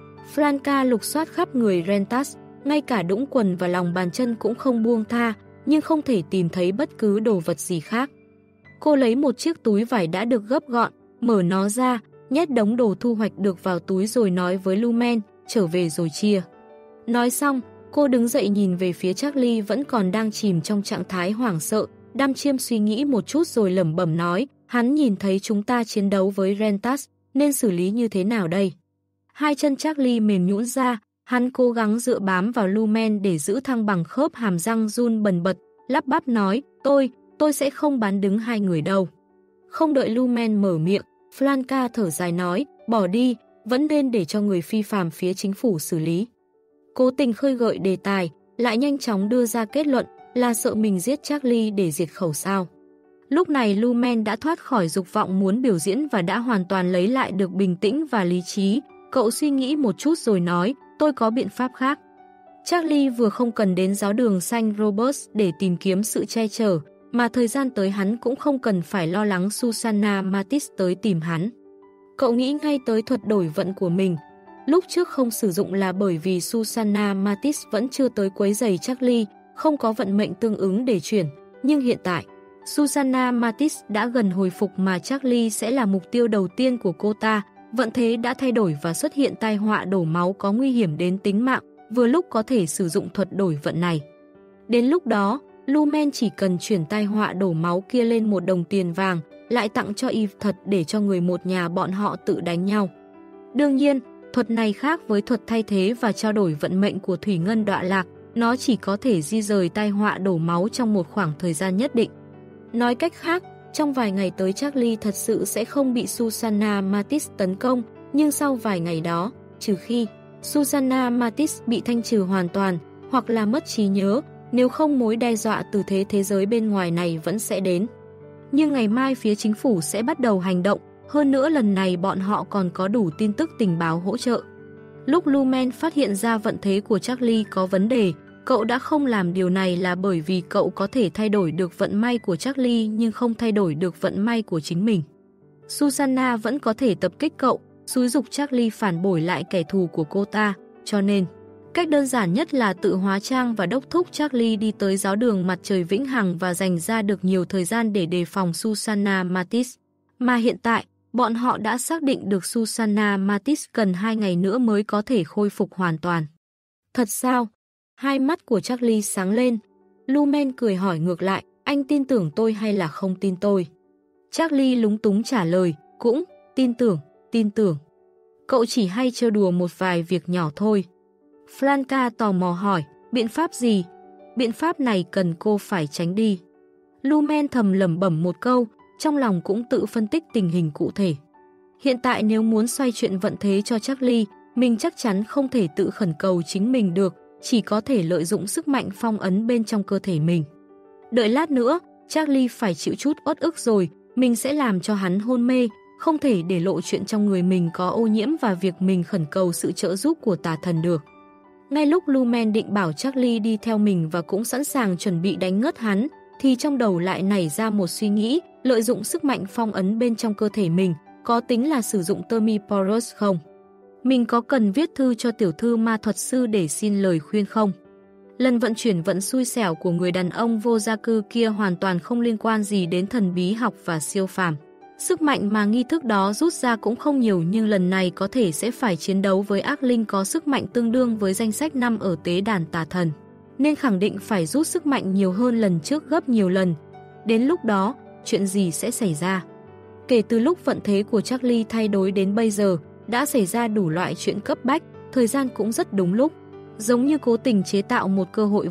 Franca lục soát khắp người Rentas, ngay cả đũng quần và lòng bàn chân cũng không buông tha, nhưng không thể tìm thấy bất cứ đồ vật gì khác. Cô lấy một chiếc túi vải đã được gấp gọn, mở nó ra, nhét đống đồ thu hoạch được vào túi rồi nói với Lumen, trở về rồi chia. Nói xong, cô đứng dậy nhìn về phía Charlie vẫn còn đang chìm trong trạng thái hoảng sợ, đăm chiêm suy nghĩ một chút rồi lẩm bẩm nói, hắn nhìn thấy chúng ta chiến đấu với Rentas, nên xử lý như thế nào đây? Hai chân Charlie mềm nhũn ra, hắn cố gắng dựa bám vào Lumen để giữ thăng bằng khớp hàm răng run bần bật, lắp bắp nói, tôi, tôi sẽ không bán đứng hai người đâu. Không đợi Lumen mở miệng, Franca thở dài nói, bỏ đi, vẫn nên để cho người phi phàm phía chính phủ xử lý. Cố tình khơi gợi đề tài, lại nhanh chóng đưa ra kết luận là sợ mình giết Charlie để diệt khẩu sao. Lúc này Lumen đã thoát khỏi dục vọng muốn biểu diễn và đã hoàn toàn lấy lại được bình tĩnh và lý trí. Cậu suy nghĩ một chút rồi nói, tôi có biện pháp khác. Charlie vừa không cần đến giáo đường Saint Robert để tìm kiếm sự che chở, mà thời gian tới hắn cũng không cần phải lo lắng Susanna Matisse tới tìm hắn. Cậu nghĩ ngay tới thuật đổi vận của mình. Lúc trước không sử dụng là bởi vì Susanna Matisse vẫn chưa tới quấy rầy Charlie, không có vận mệnh tương ứng để chuyển. Nhưng hiện tại, Susanna Matisse đã gần hồi phục mà Charlie sẽ là mục tiêu đầu tiên của cô ta. Vận thế đã thay đổi và xuất hiện tai họa đổ máu có nguy hiểm đến tính mạng, vừa lúc có thể sử dụng thuật đổi vận này. Đến lúc đó, Lumen chỉ cần chuyển tai họa đổ máu kia lên một đồng tiền vàng, lại tặng cho Eve thật để cho người một nhà bọn họ tự đánh nhau. Đương nhiên, thuật này khác với thuật thay thế và trao đổi vận mệnh của Thủy Ngân Đọa Lạc, nó chỉ có thể di rời tai họa đổ máu trong một khoảng thời gian nhất định. Nói cách khác, trong vài ngày tới Charlie thật sự sẽ không bị Susanna Matisse tấn công, nhưng sau vài ngày đó, trừ khi Susanna Matisse bị thanh trừ hoàn toàn hoặc là mất trí nhớ, nếu không mối đe dọa từ thế thế giới bên ngoài này vẫn sẽ đến. Nhưng ngày mai phía chính phủ sẽ bắt đầu hành động, hơn nữa lần này bọn họ còn có đủ tin tức tình báo hỗ trợ. Lúc Lumen phát hiện ra vận thế của Charlie có vấn đề, cậu đã không làm điều này là bởi vì cậu có thể thay đổi được vận may của Charlie nhưng không thay đổi được vận may của chính mình. Susanna vẫn có thể tập kích cậu, xúi giục Charlie phản bội lại kẻ thù của cô ta, cho nên cách đơn giản nhất là tự hóa trang và đốc thúc Charlie đi tới giáo đường Mặt Trời Vĩnh Hằng và dành ra được nhiều thời gian để đề phòng Susanna Matisse. Mà hiện tại, bọn họ đã xác định được Susanna Matisse cần hai ngày nữa mới có thể khôi phục hoàn toàn. Thật sao? Hai mắt của Charlie sáng lên. Lumen cười hỏi ngược lại, anh tin tưởng tôi hay là không tin tôi? Charlie lúng túng trả lời, cũng, tin tưởng, tin tưởng. Cậu chỉ hay trêu đùa một vài việc nhỏ thôi. Franca tò mò hỏi, biện pháp gì? Biện pháp này cần cô phải tránh đi. Lumen thầm lẩm bẩm một câu, trong lòng cũng tự phân tích tình hình cụ thể. Hiện tại nếu muốn xoay chuyện vận thế cho Charlie, mình chắc chắn không thể tự khẩn cầu chính mình được, chỉ có thể lợi dụng sức mạnh phong ấn bên trong cơ thể mình. Đợi lát nữa, Charlie phải chịu chút uất ức rồi, mình sẽ làm cho hắn hôn mê, không thể để lộ chuyện trong người mình có ô nhiễm và việc mình khẩn cầu sự trợ giúp của tà thần được. Ngay lúc Lumen định bảo Charlie đi theo mình và cũng sẵn sàng chuẩn bị đánh ngất hắn, thì trong đầu lại nảy ra một suy nghĩ, lợi dụng sức mạnh phong ấn bên trong cơ thể mình, có tính là sử dụng Termiporus không? Mình có cần viết thư cho tiểu thư ma thuật sư để xin lời khuyên không? Lần vận chuyển vận xui xẻo của người đàn ông vô gia cư kia hoàn toàn không liên quan gì đến thần bí học và siêu phàm. Sức mạnh mà nghi thức đó rút ra cũng không nhiều nhưng lần này có thể sẽ phải chiến đấu với ác linh có sức mạnh tương đương với danh sách năm ở tế đàn tà thần. Nên khẳng định phải rút sức mạnh nhiều hơn lần trước gấp nhiều lần. Đến lúc đó, chuyện gì sẽ xảy ra? Kể từ lúc vận thế của Charlie thay đổi đến bây giờ, đã xảy ra đủ loại chuyện cấp bách, thời gian cũng rất đúng lúc. Giống như cố tình chế tạo một cơ hội vậy,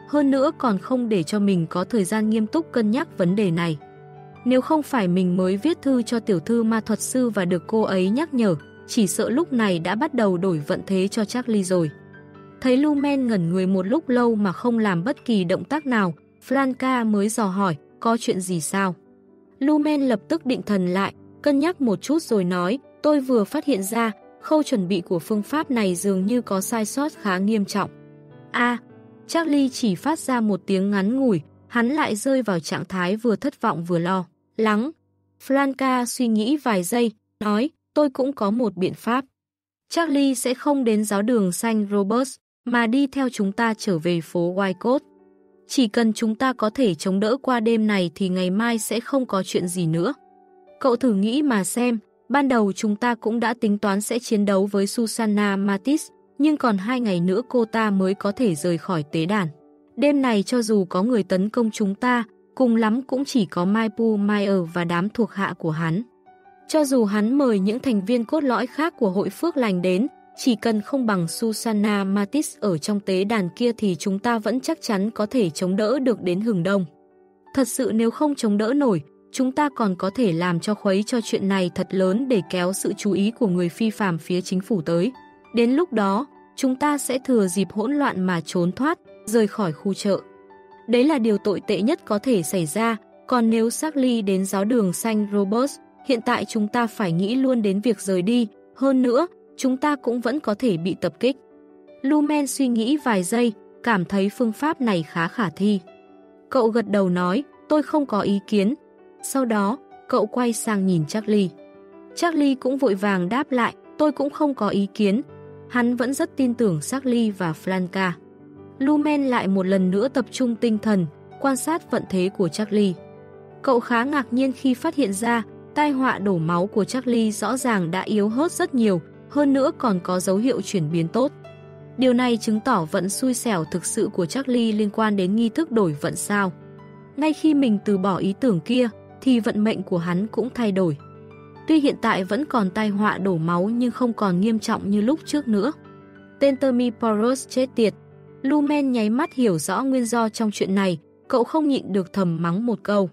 hơn nữa còn không để cho mình có thời gian nghiêm túc cân nhắc vấn đề này. Nếu không phải mình mới viết thư cho tiểu thư ma thuật sư và được cô ấy nhắc nhở, chỉ sợ lúc này đã bắt đầu đổi vận thế cho Charlie rồi. Thấy Lumen ngẩn người một lúc lâu mà không làm bất kỳ động tác nào, Franca mới dò hỏi, có chuyện gì sao? Lumen lập tức định thần lại, cân nhắc một chút rồi nói, tôi vừa phát hiện ra, khâu chuẩn bị của phương pháp này dường như có sai sót khá nghiêm trọng. A, Charlie chỉ phát ra một tiếng ngắn ngủi, hắn lại rơi vào trạng thái vừa thất vọng vừa lo lắng. Franca suy nghĩ vài giây, nói, tôi cũng có một biện pháp. Charlie sẽ không đến giáo đường Saint Robert, mà đi theo chúng ta trở về phố Wycott. Chỉ cần chúng ta có thể chống đỡ qua đêm này thì ngày mai sẽ không có chuyện gì nữa. Cậu thử nghĩ mà xem, ban đầu chúng ta cũng đã tính toán sẽ chiến đấu với Susanna Mattis, nhưng còn hai ngày nữa cô ta mới có thể rời khỏi tế đàn. Đêm này cho dù có người tấn công chúng ta, cùng lắm cũng chỉ có Maipu Meyer và đám thuộc hạ của hắn. Cho dù hắn mời những thành viên cốt lõi khác của hội Phước Lành đến, chỉ cần không bằng Susanna Mattis ở trong tế đàn kia thì chúng ta vẫn chắc chắn có thể chống đỡ được đến hừng đông. Thật sự nếu không chống đỡ nổi, chúng ta còn có thể làm cho khuấy cho chuyện này thật lớn để kéo sự chú ý của người phi phàm phía chính phủ tới. Đến lúc đó, chúng ta sẽ thừa dịp hỗn loạn mà trốn thoát, rời khỏi khu chợ. Đấy là điều tồi tệ nhất có thể xảy ra, còn nếu Charlie đến giáo đường Saint Robert, hiện tại chúng ta phải nghĩ luôn đến việc rời đi, hơn nữa, chúng ta cũng vẫn có thể bị tập kích. Lumen suy nghĩ vài giây, cảm thấy phương pháp này khá khả thi. Cậu gật đầu nói, tôi không có ý kiến. Sau đó, cậu quay sang nhìn Charlie. Charlie cũng vội vàng đáp lại, tôi cũng không có ý kiến. Hắn vẫn rất tin tưởng Charlie và Franca. Lumen lại một lần nữa tập trung tinh thần, quan sát vận thế của Charlie. Cậu khá ngạc nhiên khi phát hiện ra, tai họa đổ máu của Charlie rõ ràng đã yếu hớt rất nhiều, hơn nữa còn có dấu hiệu chuyển biến tốt. Điều này chứng tỏ vận xui xẻo thực sự của Charlie liên quan đến nghi thức đổi vận sao. Ngay khi mình từ bỏ ý tưởng kia, thì vận mệnh của hắn cũng thay đổi. Tuy hiện tại vẫn còn tai họa đổ máu nhưng không còn nghiêm trọng như lúc trước nữa. Tên Termiporus chết tiệt. Lumen nháy mắt hiểu rõ nguyên do trong chuyện này, cậu không nhịn được thầm mắng một câu.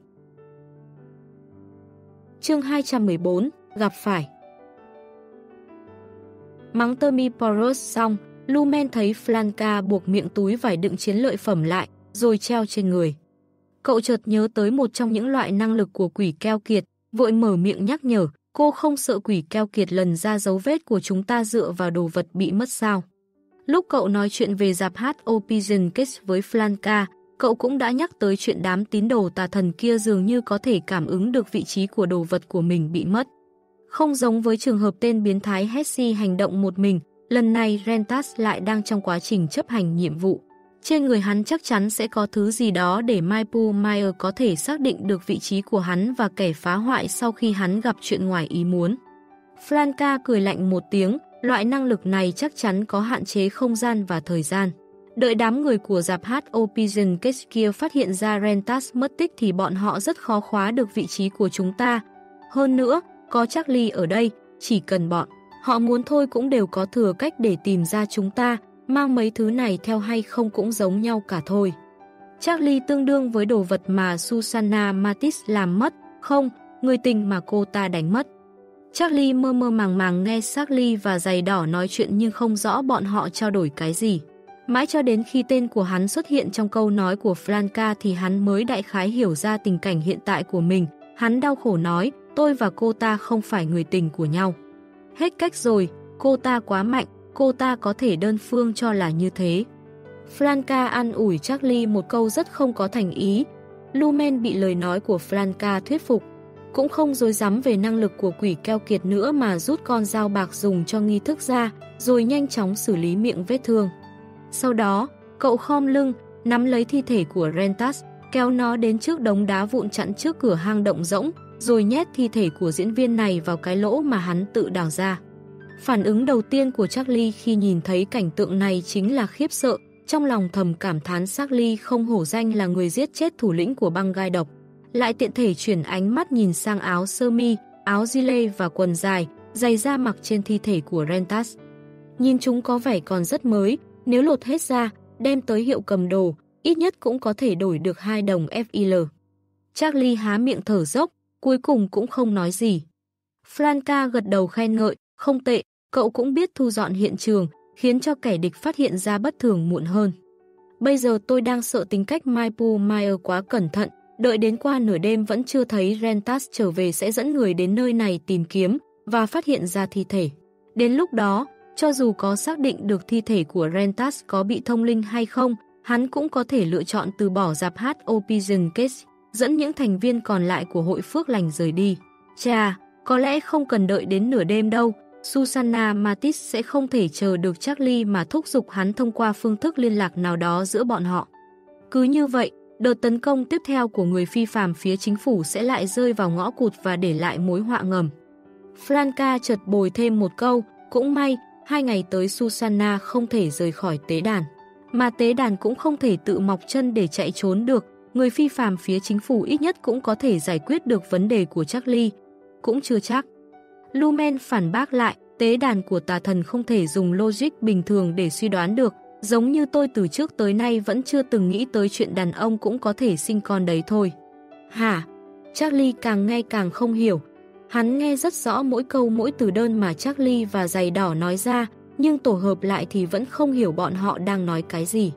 Chương hai trăm mười bốn, gặp phải. Mắng Termiporus xong, Lumen thấy Franca buộc miệng túi vải đựng chiến lợi phẩm lại, rồi treo trên người. Cậu chợt nhớ tới một trong những loại năng lực của quỷ keo kiệt, vội mở miệng nhắc nhở, cô không sợ quỷ keo kiệt lần ra dấu vết của chúng ta dựa vào đồ vật bị mất sao. Lúc cậu nói chuyện về dạp hát Opision Case với Franca, cậu cũng đã nhắc tới chuyện đám tín đồ tà thần kia dường như có thể cảm ứng được vị trí của đồ vật của mình bị mất. Không giống với trường hợp tên biến thái Hesse hành động một mình, lần này Rentas lại đang trong quá trình chấp hành nhiệm vụ. Trên người hắn chắc chắn sẽ có thứ gì đó để Maipu Meyer có thể xác định được vị trí của hắn và kẻ phá hoại sau khi hắn gặp chuyện ngoài ý muốn. Franca cười lạnh một tiếng, loại năng lực này chắc chắn có hạn chế không gian và thời gian. Đợi đám người của dạp hát Opision Case kia phát hiện ra Rentas mất tích thì bọn họ rất khó khóa được vị trí của chúng ta. Hơn nữa, có Charlie ở đây, chỉ cần bọn họ muốn thôi cũng đều có thừa cách để tìm ra chúng ta, mang mấy thứ này theo hay không cũng giống nhau cả thôi. Charlie tương đương với đồ vật mà Susanna Mattis làm mất, không, người tình mà cô ta đánh mất. Charlie mơ mơ màng màng nghe Charlie và giày đỏ nói chuyện nhưng không rõ bọn họ trao đổi cái gì. Mãi cho đến khi tên của hắn xuất hiện trong câu nói của Franca thì hắn mới đại khái hiểu ra tình cảnh hiện tại của mình. Hắn đau khổ nói, tôi và cô ta không phải người tình của nhau. Hết cách rồi, cô ta quá mạnh, cô ta có thể đơn phương cho là như thế. Franca an ủi Charlie một câu rất không có thành ý. Lumen bị lời nói của Franca thuyết phục. Cũng không dối dám về năng lực của quỷ keo kiệt nữa mà rút con dao bạc dùng cho nghi thức ra, rồi nhanh chóng xử lý miệng vết thương. Sau đó, cậu khom lưng, nắm lấy thi thể của Rentas, kéo nó đến trước đống đá vụn chặn trước cửa hang động rỗng, rồi nhét thi thể của diễn viên này vào cái lỗ mà hắn tự đào ra. Phản ứng đầu tiên của Charlie khi nhìn thấy cảnh tượng này chính là khiếp sợ, trong lòng thầm cảm thán Charlie không hổ danh là người giết chết thủ lĩnh của băng gai độc. Lại tiện thể chuyển ánh mắt nhìn sang áo sơ mi, áo gilet và quần dài, giày da mặc trên thi thể của Rentas. Nhìn chúng có vẻ còn rất mới, nếu lột hết ra, đem tới hiệu cầm đồ, ít nhất cũng có thể đổi được hai đồng ép i lờ. Charlie há miệng thở dốc, cuối cùng cũng không nói gì. Franca gật đầu khen ngợi, không tệ, cậu cũng biết thu dọn hiện trường, khiến cho kẻ địch phát hiện ra bất thường muộn hơn. Bây giờ tôi đang sợ tính cách Michael Myers quá cẩn thận, đợi đến qua nửa đêm vẫn chưa thấy Rentas trở về sẽ dẫn người đến nơi này tìm kiếm và phát hiện ra thi thể. Đến lúc đó, cho dù có xác định được thi thể của Rentas có bị thông linh hay không, hắn cũng có thể lựa chọn từ bỏ dạp hát Operation Case, dẫn những thành viên còn lại của hội phước lành rời đi. Chà, có lẽ không cần đợi đến nửa đêm đâu, Susanna Matis sẽ không thể chờ được Charlie mà thúc giục hắn thông qua phương thức liên lạc nào đó giữa bọn họ. Cứ như vậy, đợt tấn công tiếp theo của người phi phàm phía chính phủ sẽ lại rơi vào ngõ cụt và để lại mối họa ngầm. Franca chợt bồi thêm một câu, cũng may, hai ngày tới Susanna không thể rời khỏi tế đàn. Mà tế đàn cũng không thể tự mọc chân để chạy trốn được, người phi phàm phía chính phủ ít nhất cũng có thể giải quyết được vấn đề của Charlie. Cũng chưa chắc. Lumen phản bác lại, tế đàn của tà thần không thể dùng logic bình thường để suy đoán được, giống như tôi từ trước tới nay vẫn chưa từng nghĩ tới chuyện đàn ông cũng có thể sinh con đấy thôi. Hả? Charlie càng nghe càng không hiểu. Hắn nghe rất rõ mỗi câu mỗi từ đơn mà Charlie và giày đỏ nói ra, nhưng tổ hợp lại thì vẫn không hiểu bọn họ đang nói cái gì.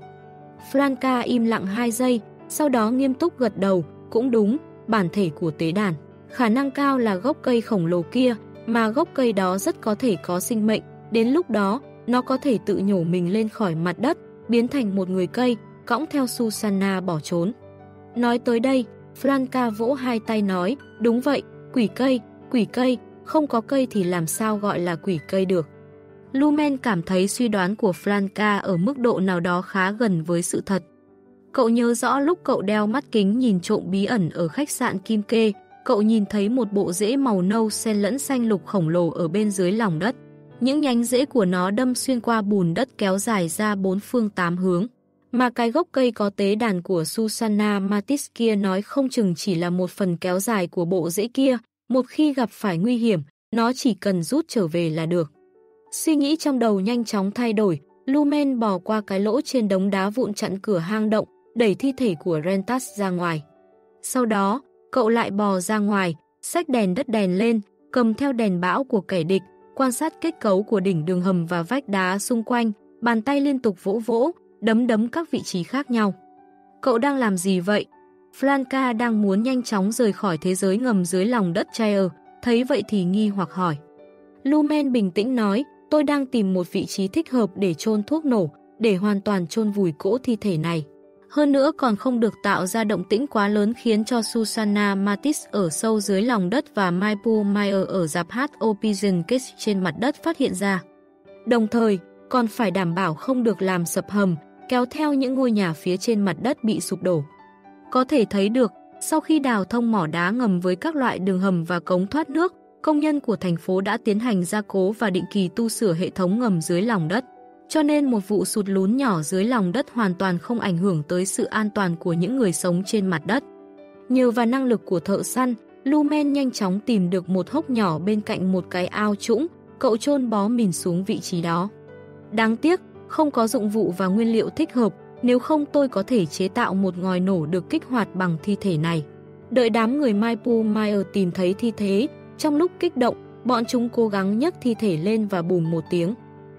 Franca im lặng hai giây, sau đó nghiêm túc gật đầu, cũng đúng, bản thể của tế đàn. Khả năng cao là gốc cây khổng lồ kia, mà gốc cây đó rất có thể có sinh mệnh, đến lúc đó, nó có thể tự nhổ mình lên khỏi mặt đất, biến thành một người cây, cõng theo Susanna bỏ trốn. Nói tới đây, Franca vỗ hai tay nói, đúng vậy, quỷ cây, quỷ cây, không có cây thì làm sao gọi là quỷ cây được. Lumen cảm thấy suy đoán của Franca ở mức độ nào đó khá gần với sự thật. Cậu nhớ rõ lúc cậu đeo mắt kính nhìn trộm bí ẩn ở khách sạn Kim Kê, cậu nhìn thấy một bộ rễ màu nâu xen lẫn xanh lục khổng lồ ở bên dưới lòng đất. Những nhánh rễ của nó đâm xuyên qua bùn đất kéo dài ra bốn phương tám hướng. Mà cái gốc cây có tế đàn của Susanna Matis kia nói không chừng chỉ là một phần kéo dài của bộ rễ kia. Một khi gặp phải nguy hiểm, nó chỉ cần rút trở về là được. Suy nghĩ trong đầu nhanh chóng thay đổi, Lumen bò qua cái lỗ trên đống đá vụn chặn cửa hang động, đẩy thi thể của Rentas ra ngoài. Sau đó, cậu lại bò ra ngoài, xách đèn đất đèn lên, cầm theo đèn bão của kẻ địch, quan sát kết cấu của đỉnh đường hầm và vách đá xung quanh, bàn tay liên tục vỗ vỗ, đấm đấm các vị trí khác nhau. Cậu đang làm gì vậy? Franca đang muốn nhanh chóng rời khỏi thế giới ngầm dưới lòng đất Chire, thấy vậy thì nghi hoặc hỏi. Lumen bình tĩnh nói, tôi đang tìm một vị trí thích hợp để chôn thuốc nổ, để hoàn toàn chôn vùi cỗ thi thể này. Hơn nữa còn không được tạo ra động tĩnh quá lớn khiến cho Susanna Matis ở sâu dưới lòng đất và Michael Myers ở dạp hát Operation Case trên mặt đất phát hiện ra. Đồng thời, còn phải đảm bảo không được làm sập hầm, kéo theo những ngôi nhà phía trên mặt đất bị sụp đổ. Có thể thấy được, sau khi đào thông mỏ đá ngầm với các loại đường hầm và cống thoát nước, công nhân của thành phố đã tiến hành gia cố và định kỳ tu sửa hệ thống ngầm dưới lòng đất. Cho nên một vụ sụt lún nhỏ dưới lòng đất hoàn toàn không ảnh hưởng tới sự an toàn của những người sống trên mặt đất. Nhờ vào năng lực của thợ săn, Lumen nhanh chóng tìm được một hốc nhỏ bên cạnh một cái ao trũng, cậu chôn bó mìn xuống vị trí đó. Đáng tiếc, không có dụng cụ và nguyên liệu thích hợp, nếu không tôi có thể chế tạo một ngòi nổ được kích hoạt bằng thi thể này. Đợi đám người Michael Myers tìm thấy thi thể, trong lúc kích động, bọn chúng cố gắng nhấc thi thể lên và bùm một tiếng.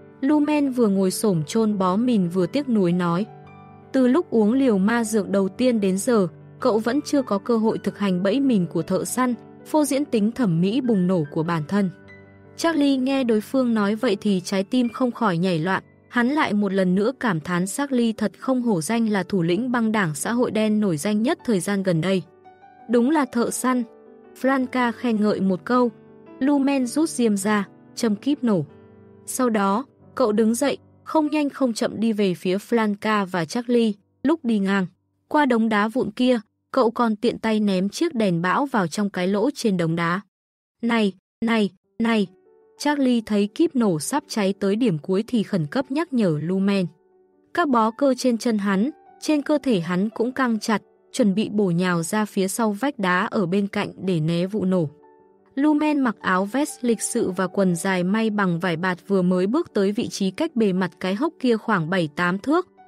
Lumen vừa ngồi xổm chôn bó mìn vừa tiếc nuối nói. Từ lúc uống liều ma dược đầu tiên đến giờ, cậu vẫn chưa có cơ hội thực hành bẫy mìn của thợ săn, phô diễn tính thẩm mỹ bùng nổ của bản thân. Charlie nghe đối phương nói vậy thì trái tim không khỏi nhảy loạn, hắn lại một lần nữa cảm thán Charlie thật không hổ danh là thủ lĩnh băng đảng xã hội đen nổi danh nhất thời gian gần đây. Đúng là thợ săn. Franca khen ngợi một câu. Lumen rút diêm ra, châm kíp nổ. Sau đó, cậu đứng dậy, không nhanh không chậm đi về phía Franca và Charlie, lúc đi ngang. Qua đống đá vụn kia, cậu còn tiện tay ném chiếc đèn bão vào trong cái lỗ trên đống đá. Này, này, này! Charlie thấy kíp nổ sắp cháy tới điểm cuối thì khẩn cấp nhắc nhở Lumen. Các bó cơ trên chân hắn, trên cơ thể hắn cũng căng chặt, chuẩn bị bổ nhào ra phía sau vách đá ở bên cạnh để né vụ nổ. Lumen mặc áo vest lịch sự và quần dài may bằng vải bạt vừa mới bước tới vị trí cách bề mặt cái hốc kia khoảng bảy tám thước,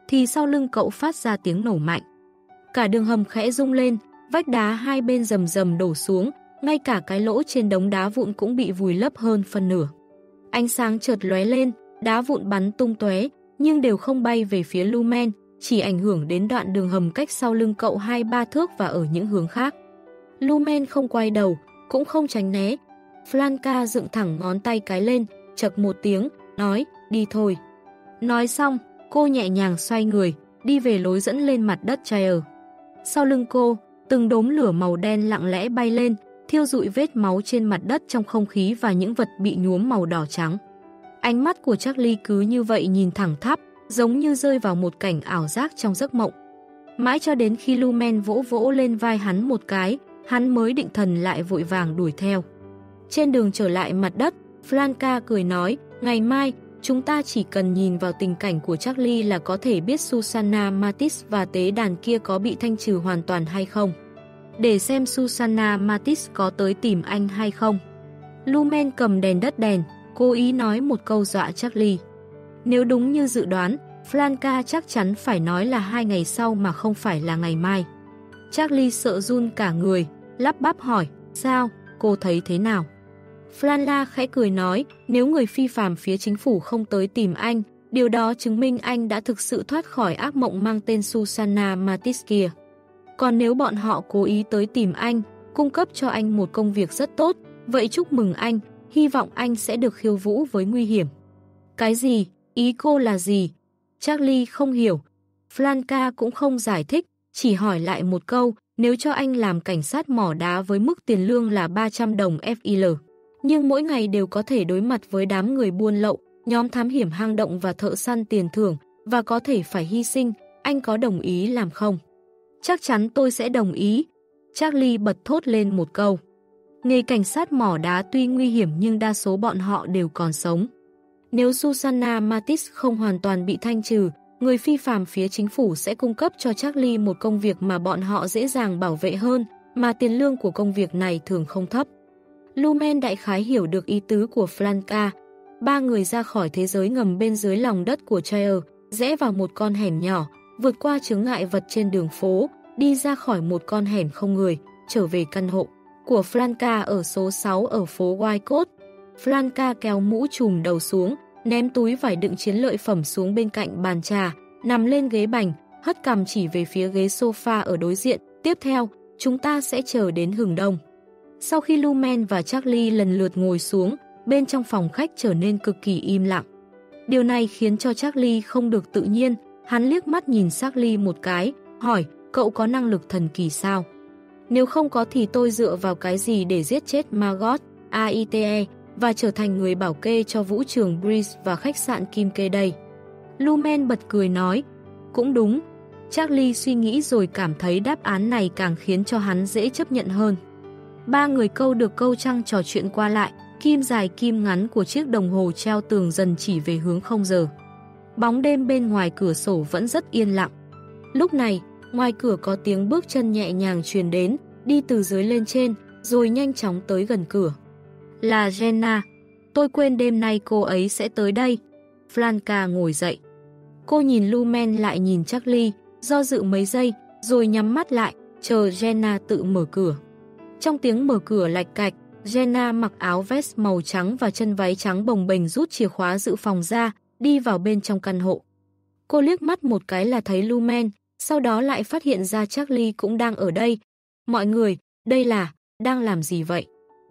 thì sau lưng cậu phát ra tiếng nổ mạnh. Cả đường hầm khẽ rung lên, vách đá hai bên rầm rầm đổ xuống, ngay cả cái lỗ trên đống đá vụn cũng bị vùi lấp hơn phân nửa. Ánh sáng chợt lóe lên, đá vụn bắn tung tóe, nhưng đều không bay về phía Lumen, chỉ ảnh hưởng đến đoạn đường hầm cách sau lưng cậu hai ba thước và ở những hướng khác. Lumen không quay đầu, cũng không tránh né. Flanka dựng thẳng ngón tay cái lên, chậc một tiếng, nói, đi thôi. Nói xong, cô nhẹ nhàng xoay người, đi về lối dẫn lên mặt đất Trier. Sau lưng cô, từng đốm lửa màu đen lặng lẽ bay lên, thiêu rụi vết máu trên mặt đất trong không khí và những vật bị nhuốm màu đỏ trắng. Ánh mắt của Charlie cứ như vậy nhìn thẳng thắp, giống như rơi vào một cảnh ảo giác trong giấc mộng. Mãi cho đến khi Lumen vỗ vỗ lên vai hắn một cái, hắn mới định thần lại vội vàng đuổi theo. Trên đường trở lại mặt đất, Flanka cười nói, ngày mai, chúng ta chỉ cần nhìn vào tình cảnh của Charlie là có thể biết Susanna Matisse và tế đàn kia có bị thanh trừ hoàn toàn hay không. Để xem Susanna Matisse có tới tìm anh hay không. Lumen cầm đèn đất đèn, cố ý nói một câu dọa Charlie. Nếu đúng như dự đoán, Flanka chắc chắn phải nói là hai ngày sau mà không phải là ngày mai. Charlie sợ run cả người, lắp bắp hỏi, sao, cô thấy thế nào? Flanka khẽ cười nói, nếu người phi phàm phía chính phủ không tới tìm anh, điều đó chứng minh anh đã thực sự thoát khỏi ác mộng mang tên Susanna Matisse kia. Còn nếu bọn họ cố ý tới tìm anh, cung cấp cho anh một công việc rất tốt, vậy chúc mừng anh, hy vọng anh sẽ được khiêu vũ với nguy hiểm. Cái gì? Ý cô là gì? Charlie không hiểu. Flanka cũng không giải thích, chỉ hỏi lại một câu, nếu cho anh làm cảnh sát mỏ đá với mức tiền lương là ba trăm đồng F I L, nhưng mỗi ngày đều có thể đối mặt với đám người buôn lậu, nhóm thám hiểm hang động và thợ săn tiền thưởng, và có thể phải hy sinh, anh có đồng ý làm không? Chắc chắn tôi sẽ đồng ý. Charlie bật thốt lên một câu. Nghề cảnh sát mỏ đá tuy nguy hiểm nhưng đa số bọn họ đều còn sống. Nếu Susanna Matisse không hoàn toàn bị thanh trừ, người phi phàm phía chính phủ sẽ cung cấp cho Charlie một công việc mà bọn họ dễ dàng bảo vệ hơn, mà tiền lương của công việc này thường không thấp. Lumen đại khái hiểu được ý tứ của Flanka. Ba người ra khỏi thế giới ngầm bên dưới lòng đất của Trier, rẽ vào một con hẻm nhỏ, vượt qua chướng ngại vật trên đường phố, đi ra khỏi một con hẻm không người, trở về căn hộ của Flanka ở số sáu ở phố Wycott. Flanka kéo mũ trùm đầu xuống, ném túi vải đựng chiến lợi phẩm xuống bên cạnh bàn trà, nằm lên ghế bành, hất cằm chỉ về phía ghế sofa ở đối diện. Tiếp theo, chúng ta sẽ chờ đến hừng đông. Sau khi Lumen và Charlie lần lượt ngồi xuống, bên trong phòng khách trở nên cực kỳ im lặng. Điều này khiến cho Charlie không được tự nhiên, hắn liếc mắt nhìn Charlie một cái, hỏi, cậu có năng lực thần kỳ sao? Nếu không có thì tôi dựa vào cái gì để giết chết Margot, a i tê e, và trở thành người bảo kê cho vũ trường Breeze và khách sạn Kim Kê đây? Lumen bật cười nói, cũng đúng. Charlie suy nghĩ rồi cảm thấy đáp án này càng khiến cho hắn dễ chấp nhận hơn. Ba người câu được câu trăng trò chuyện qua lại, kim dài kim ngắn của chiếc đồng hồ treo tường dần chỉ về hướng không giờ. Bóng đêm bên ngoài cửa sổ vẫn rất yên lặng. Lúc này, ngoài cửa có tiếng bước chân nhẹ nhàng truyền đến, đi từ dưới lên trên, rồi nhanh chóng tới gần cửa. Là Jenna. Tôi quên đêm nay cô ấy sẽ tới đây. Flanka ngồi dậy. Cô nhìn Lumen lại nhìn Charlie, do dự mấy giây, rồi nhắm mắt lại, chờ Jenna tự mở cửa. Trong tiếng mở cửa lạch cạch, Jenna mặc áo vest màu trắng và chân váy trắng bồng bềnh rút chìa khóa dự phòng ra, đi vào bên trong căn hộ. Cô liếc mắt một cái là thấy Lumen, sau đó lại phát hiện ra Charlie cũng đang ở đây. Mọi người, đây là, đang làm gì vậy?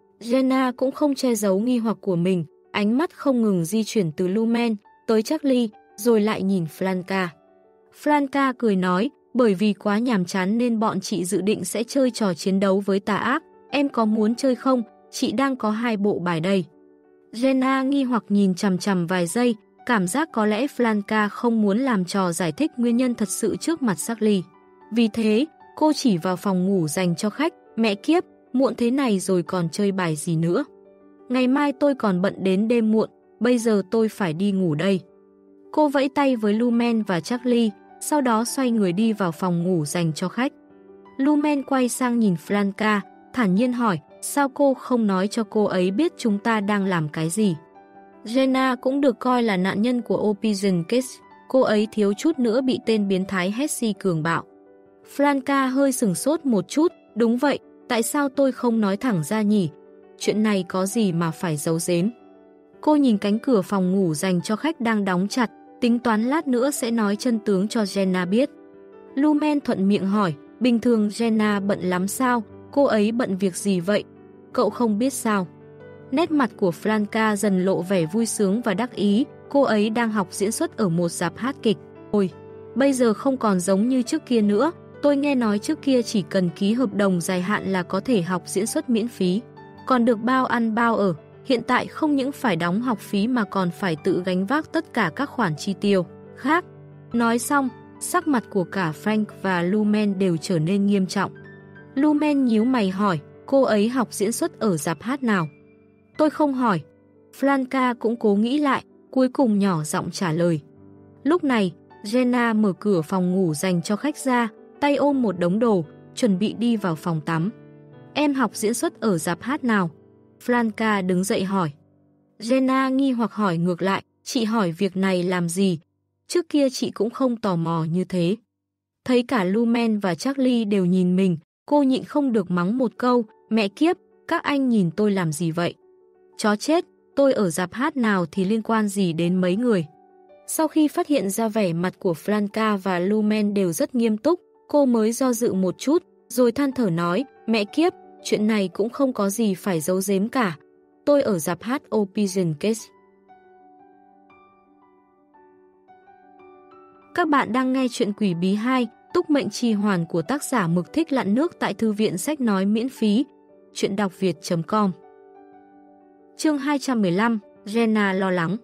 Jenna cũng không che giấu nghi hoặc của mình, ánh mắt không ngừng di chuyển từ Lumen tới Charlie, rồi lại nhìn Flanka. Flanka cười nói, bởi vì quá nhàm chán nên bọn chị dự định sẽ chơi trò chiến đấu với tà ác. Em có muốn chơi không? Chị đang có hai bộ bài đây. Jenna nghi hoặc nhìn chằm chằm vài giây, cảm giác có lẽ Flanka không muốn làm trò giải thích nguyên nhân thật sự trước mặt Charlie. Vì thế, cô chỉ vào phòng ngủ dành cho khách. Mẹ kiếp, muộn thế này rồi còn chơi bài gì nữa? Ngày mai tôi còn bận đến đêm muộn, bây giờ tôi phải đi ngủ đây. Cô vẫy tay với Lumen và Charlie, sau đó xoay người đi vào phòng ngủ dành cho khách. Lumen quay sang nhìn Flanka, thản nhiên hỏi, sao cô không nói cho cô ấy biết chúng ta đang làm cái gì? Jenna cũng được coi là nạn nhân của Operation Case. cô ấy thiếu chút nữa bị tên biến thái Hesse cường bạo. Franca hơi sừng sốt một chút, đúng vậy, tại sao tôi không nói thẳng ra nhỉ? Chuyện này có gì mà phải giấu giếm? Cô nhìn cánh cửa phòng ngủ dành cho khách đang đóng chặt, tính toán lát nữa sẽ nói chân tướng cho Jenna biết. Lumen thuận miệng hỏi, bình thường Jenna bận lắm sao? Cô ấy bận việc gì vậy? Cậu không biết sao? Nét mặt của Franca dần lộ vẻ vui sướng và đắc ý, cô ấy đang học diễn xuất ở một rạp hát kịch. Ôi, bây giờ không còn giống như trước kia nữa, tôi nghe nói trước kia chỉ cần ký hợp đồng dài hạn là có thể học diễn xuất miễn phí, còn được bao ăn bao ở. Hiện tại không những phải đóng học phí mà còn phải tự gánh vác tất cả các khoản chi tiêu khác. Nói xong, sắc mặt của cả Frank và Lumen đều trở nên nghiêm trọng. Lumen nhíu mày hỏi, cô ấy học diễn xuất ở rạp hát nào? Tôi không hỏi. Franca cũng cố nghĩ lại, cuối cùng nhỏ giọng trả lời. Lúc này, Jenna mở cửa phòng ngủ dành cho khách ra, tay ôm một đống đồ, chuẩn bị đi vào phòng tắm. Em học diễn xuất ở rạp hát nào? Franca đứng dậy hỏi. Jenna nghi hoặc hỏi ngược lại, chị hỏi việc này làm gì? Trước kia chị cũng không tò mò như thế. Thấy cả Lumen và Charlie đều nhìn mình, cô nhịn không được mắng một câu, mẹ kiếp, các anh nhìn tôi làm gì vậy? Chó chết, tôi ở rạp hát nào thì liên quan gì đến mấy người? Sau khi phát hiện ra vẻ mặt của Franca và Lumen đều rất nghiêm túc, cô mới do dự một chút, rồi than thở nói, mẹ kiếp, chuyện này cũng không có gì phải giấu giếm cả. Tôi ở rạp hát Operation Case. Các bạn đang nghe chuyện Quỷ Bí hai, Túc Mệnh Trì Hoàn của tác giả Mực Thích Lặn Nước tại Thư viện Sách Nói miễn phí. Chuyện đọc việt chấm com. Chương hai trăm mười lăm, Jenna lo lắng.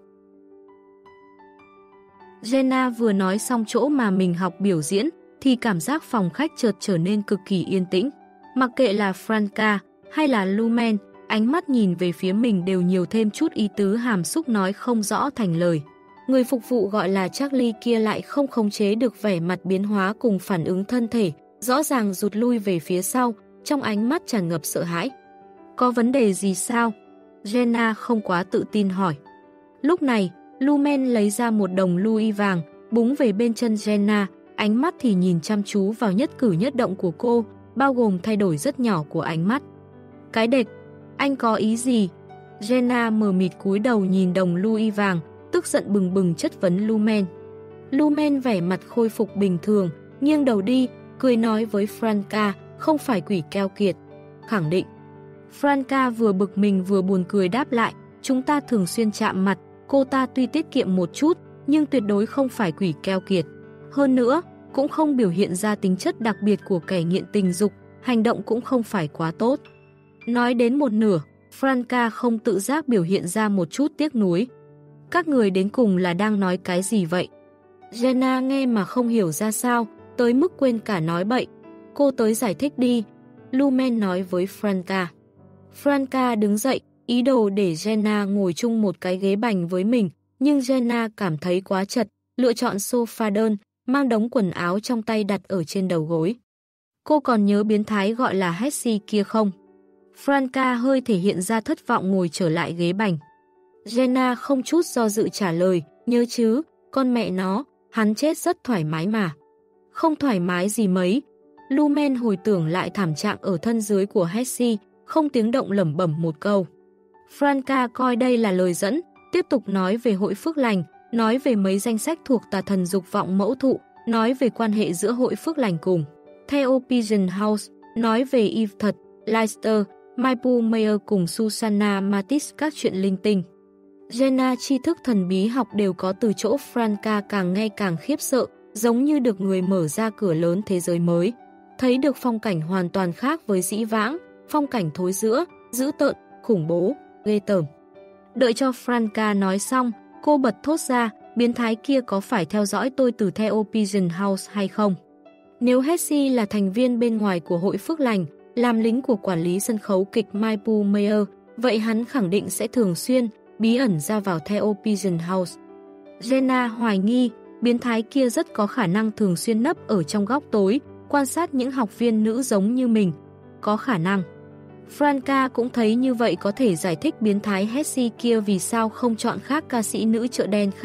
Jenna vừa nói xong chỗ mà mình học biểu diễn, thì cảm giác phòng khách chợt trở nên cực kỳ yên tĩnh. Mặc kệ là Franca hay là Lumen, ánh mắt nhìn về phía mình đều nhiều thêm chút ý tứ hàm xúc nói không rõ thành lời. Người phục vụ gọi là Charlie kia lại không khống chế được vẻ mặt biến hóa cùng phản ứng thân thể, rõ ràng rụt lui về phía sau, trong ánh mắt tràn ngập sợ hãi. Có vấn đề gì sao? Jenna không quá tự tin hỏi. Lúc này, Lumen lấy ra một đồng louis vàng, búng về bên chân Jenna, ánh mắt thì nhìn chăm chú vào nhất cử nhất động của cô, bao gồm thay đổi rất nhỏ của ánh mắt. Cái đệt, anh có ý gì? Jenna mờ mịt cúi đầu nhìn đồng louis vàng, tức giận bừng bừng chất vấn Lumen. Lumen vẻ mặt khôi phục bình thường, nghiêng đầu đi, cười nói với Franca, không phải quỷ keo kiệt. Khẳng định. Franca vừa bực mình vừa buồn cười đáp lại, chúng ta thường xuyên chạm mặt, cô ta tuy tiết kiệm một chút, nhưng tuyệt đối không phải quỷ keo kiệt. Hơn nữa, cũng không biểu hiện ra tính chất đặc biệt của kẻ nghiện tình dục, hành động cũng không phải quá tốt. Nói đến một nửa, Franca không tự giác biểu hiện ra một chút tiếc nuối. Các người đến cùng là đang nói cái gì vậy? Jenna nghe mà không hiểu ra sao, tới mức quên cả nói bậy. Cô tới giải thích đi, Lumen nói với Franca. Franca đứng dậy, ý đồ để Jenna ngồi chung một cái ghế bành với mình, nhưng Jenna cảm thấy quá chật, lựa chọn sofa đơn, mang đống quần áo trong tay đặt ở trên đầu gối. Cô còn nhớ biến thái gọi là Hesse kia không? Franca hơi thể hiện ra thất vọng ngồi trở lại ghế bành. Jenna không chút do dự trả lời, nhớ chứ, con mẹ nó, hắn chết rất thoải mái mà. Không thoải mái gì mấy. Lumen hồi tưởng lại thảm trạng ở thân dưới của Hesse, không tiếng động lẩm bẩm một câu. Franca coi đây là lời dẫn, tiếp tục nói về hội phước lành, nói về mấy danh sách thuộc tà thần dục vọng mẫu thụ, nói về quan hệ giữa hội phước lành cùng Theo Pigeon House, nói về Eve thật, Leicester, Michael Mayer cùng Susanna Matisse các chuyện linh tinh. Jenna tri thức thần bí học đều có từ chỗ Franca càng nghe càng khiếp sợ, giống như được người mở ra cửa lớn thế giới mới. Thấy được phong cảnh hoàn toàn khác với dĩ vãng, phong cảnh thối rữa, dữ tợn, khủng bố, ghê tởm. Đợi cho Franca nói xong, cô bật thốt ra, biến thái kia có phải theo dõi tôi từ Theo Pigeon House hay không? Nếu Hesse là thành viên bên ngoài của hội phước lành, làm lính của quản lý sân khấu kịch Michael Mayer, vậy hắn khẳng định sẽ thường xuyên bí ẩn ra vào Theo Pigeon House. Jenna hoài nghi, biến thái kia rất có khả năng thường xuyên nấp ở trong góc tối, quan sát những học viên nữ giống như mình. Có khả năng. Franca cũng thấy như vậy có thể giải thích biến thái Hesse kia vì sao không chọn khác ca sĩ nữ chợ đen khác,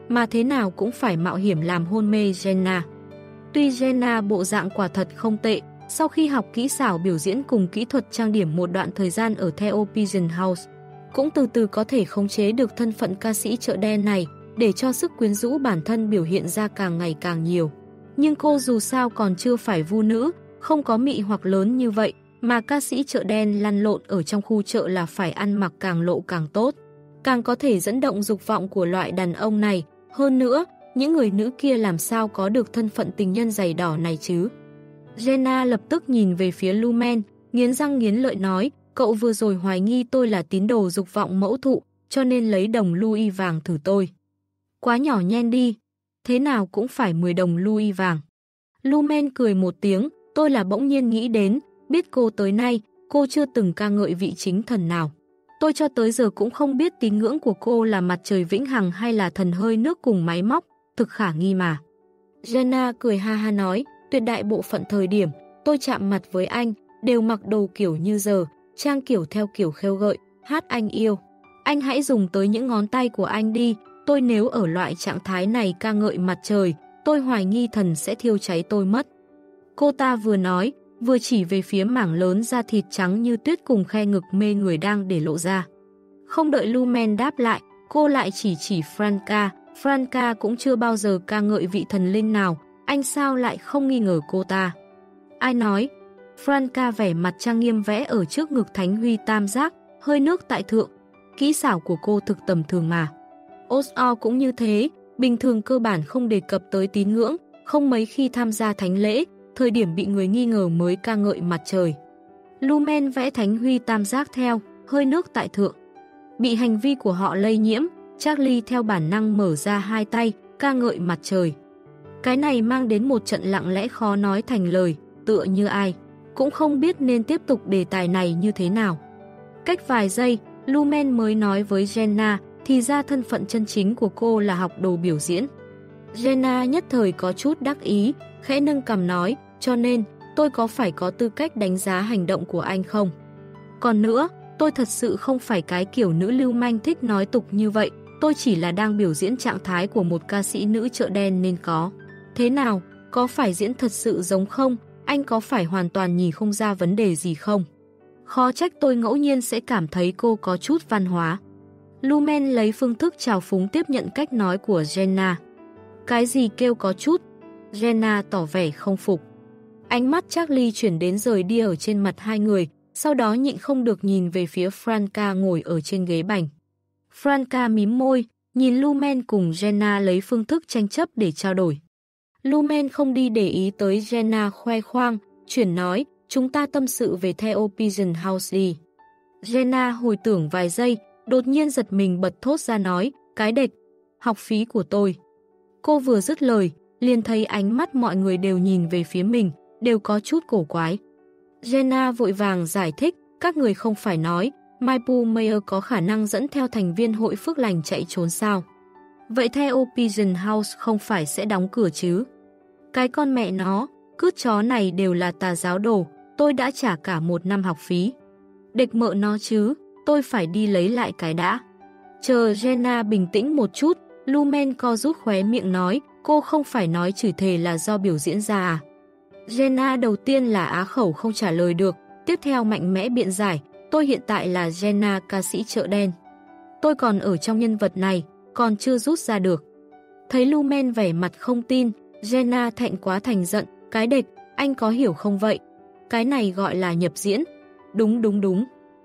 mà thế nào cũng phải mạo hiểm làm hôn mê Jenna. Tuy Jenna bộ dạng quả thật không tệ, sau khi học kỹ xảo biểu diễn cùng kỹ thuật trang điểm một đoạn thời gian ở Theo Pigeon House, cũng từ từ có thể khống chế được thân phận ca sĩ chợ đen này, để cho sức quyến rũ bản thân biểu hiện ra càng ngày càng nhiều. Nhưng cô dù sao còn chưa phải vu nữ, không có mị hoặc lớn như vậy, mà ca sĩ chợ đen lăn lộn ở trong khu chợ là phải ăn mặc càng lộ càng tốt, càng có thể dẫn động dục vọng của loại đàn ông này. Hơn nữa, những người nữ kia làm sao có được thân phận tình nhân giày đỏ này chứ? Jenna lập tức nhìn về phía Lumen, nghiến răng nghiến lợi nói, cậu vừa rồi hoài nghi tôi là tín đồ dục vọng mẫu thụ, cho nên lấy đồng Louis vàng thử tôi. Quá nhỏ nhen đi, thế nào cũng phải mười đồng Louis vàng. Lumen cười một tiếng, tôi là bỗng nhiên nghĩ đến, biết cô tới nay, cô chưa từng ca ngợi vị chính thần nào. Tôi cho tới giờ cũng không biết tín ngưỡng của cô là mặt trời vĩnh hằng hay là thần hơi nước cùng máy móc, thực khả nghi mà. Jenna cười ha ha nói, tuyệt đại bộ phận thời điểm, tôi chạm mặt với anh, đều mặc đồ kiểu như giờ, trang kiểu theo kiểu khêu gợi, hát anh yêu. Anh hãy dùng tới những ngón tay của anh đi, tôi nếu ở loại trạng thái này ca ngợi mặt trời, tôi hoài nghi thần sẽ thiêu cháy tôi mất. Cô ta vừa nói, vừa chỉ về phía mảng lớn da thịt trắng như tuyết cùng khe ngực mê người đang để lộ ra. Không đợi Lumen đáp lại, cô lại chỉ chỉ Franca. Franca cũng chưa bao giờ ca ngợi vị thần linh nào, anh sao lại không nghi ngờ cô ta? Ai nói? Franca vẻ mặt trang nghiêm vẽ ở trước ngực thánh huy tam giác, hơi nước tại thượng. Kỹ xảo của cô thực tầm thường mà. Osor cũng như thế, bình thường cơ bản không đề cập tới tín ngưỡng, không mấy khi tham gia thánh lễ, thời điểm bị người nghi ngờ mới ca ngợi mặt trời. Lumen vẽ thánh huy tam giác theo, hơi nước tại thượng. Bị hành vi của họ lây nhiễm, Charlie theo bản năng mở ra hai tay, ca ngợi mặt trời. Cái này mang đến một trận lặng lẽ khó nói thành lời, tựa như ai cũng không biết nên tiếp tục đề tài này như thế nào. Cách vài giây, Lumen mới nói với Jenna, thì ra thân phận chân chính của cô là học đồ biểu diễn. Jenna nhất thời có chút đắc ý, khẽ nâng cằm nói, cho nên, tôi có phải có tư cách đánh giá hành động của anh không? Còn nữa, tôi thật sự không phải cái kiểu nữ lưu manh thích nói tục như vậy, tôi chỉ là đang biểu diễn trạng thái của một ca sĩ nữ chợ đen nên có. Thế nào, có phải diễn thật sự giống không? Anh có phải hoàn toàn nhìn không ra vấn đề gì không? Khó trách tôi ngẫu nhiên sẽ cảm thấy cô có chút văn hóa. Lumen lấy phương thức trào phúng tiếp nhận cách nói của Jenna. Cái gì kêu có chút? Jenna tỏ vẻ không phục. Ánh mắt Charlie chuyển đến rời đi ở trên mặt hai người, sau đó nhịn không được nhìn về phía Franca ngồi ở trên ghế bành. Franca mím môi, nhìn Lumen cùng Jenna lấy phương thức tranh chấp để trao đổi. Lumen không đi để ý tới Jenna khoe khoang, chuyển nói, chúng ta tâm sự về Theo Pigeon House đi. Jenna hồi tưởng vài giây, đột nhiên giật mình bật thốt ra nói, cái đệch, học phí của tôi. Cô vừa dứt lời, liền thấy ánh mắt mọi người đều nhìn về phía mình, đều có chút cổ quái. Jenna vội vàng giải thích, các người không phải nói, Michael Mayer có khả năng dẫn theo thành viên hội phước lành chạy trốn sao. Vậy Theo Pigeon House không phải sẽ đóng cửa chứ? Cái con mẹ nó, cướp chó này đều là tà giáo đồ, tôi đã trả cả một năm học phí. Địch mợ nó chứ, tôi phải đi lấy lại cái đã. Chờ Jenna bình tĩnh một chút, Lumen co rút khóe miệng nói, cô không phải nói chửi thề là do biểu diễn ra à? Jenna đầu tiên là á khẩu không trả lời được, tiếp theo mạnh mẽ biện giải, tôi hiện tại là Jenna ca sĩ chợ đen. Tôi còn ở trong nhân vật này, còn chưa rút ra được. Thấy Lumen vẻ mặt không tin, Jenna thẹn quá thành giận, cái địch, anh có hiểu không vậy? Cái này gọi là nhập diễn. Đúng đúng đúng.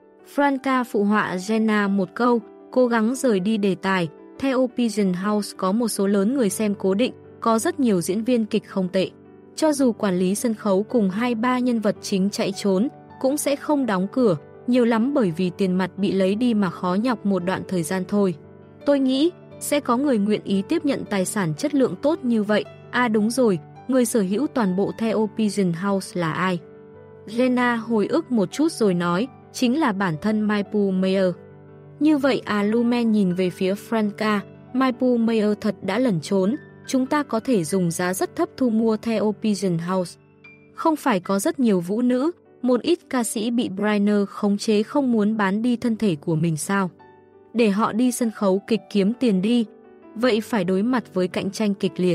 Franca phụ họa Jenna một câu, cố gắng rời đi đề tài. Theo Pigeon House có một số lớn người xem cố định, có rất nhiều diễn viên kịch không tệ. Cho dù quản lý sân khấu cùng hai ba nhân vật chính chạy trốn, cũng sẽ không đóng cửa, nhiều lắm bởi vì tiền mặt bị lấy đi mà khó nhọc một đoạn thời gian thôi. Tôi nghĩ, sẽ có người nguyện ý tiếp nhận tài sản chất lượng tốt như vậy. À đúng rồi, người sở hữu toàn bộ Theo Pigeon House là ai? Jenna hồi ức một chút rồi nói, chính là bản thân Michael Mayer. Như vậy à, Lumen nhìn về phía Franca, Michael Mayer thật đã lẩn trốn, chúng ta có thể dùng giá rất thấp thu mua Theo Pigeon House. Không phải có rất nhiều vũ nữ, một ít ca sĩ bị Bryner khống chế không muốn bán đi thân thể của mình sao? Để họ đi sân khấu kịch kiếm tiền đi. vậy phải đối mặt với cạnh tranh kịch liệt.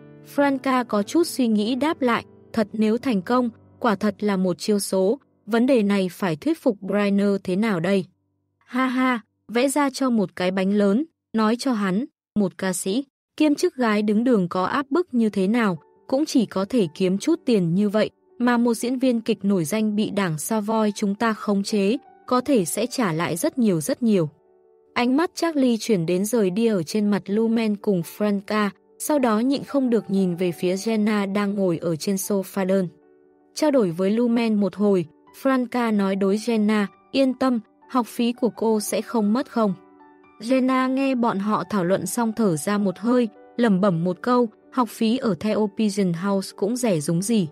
Franca có chút suy nghĩ đáp lại, thật nếu thành công, quả thật là một chiêu số, vấn đề này phải thuyết phục Bryner thế nào đây? Ha ha, vẽ ra cho một cái bánh lớn, nói cho hắn, một ca sĩ, kiêm chức gái đứng đường có áp bức như thế nào, cũng chỉ có thể kiếm chút tiền như vậy, mà một diễn viên kịch nổi danh bị đảng Savoy chúng ta khống chế, có thể sẽ trả lại rất nhiều rất nhiều. Ánh mắt Charlie chuyển đến rời đi ở trên mặt Lumen cùng Franca, sau đó nhịn không được nhìn về phía Jenna đang ngồi ở trên sofa đơn. Trao đổi với Lumen một hồi, Franca nói đối Jenna, yên tâm, học phí của cô sẽ không mất không. Jenna nghe bọn họ thảo luận xong thở ra một hơi, lẩm bẩm một câu, học phí ở Theo Pigeon House cũng rẻ rúng gì.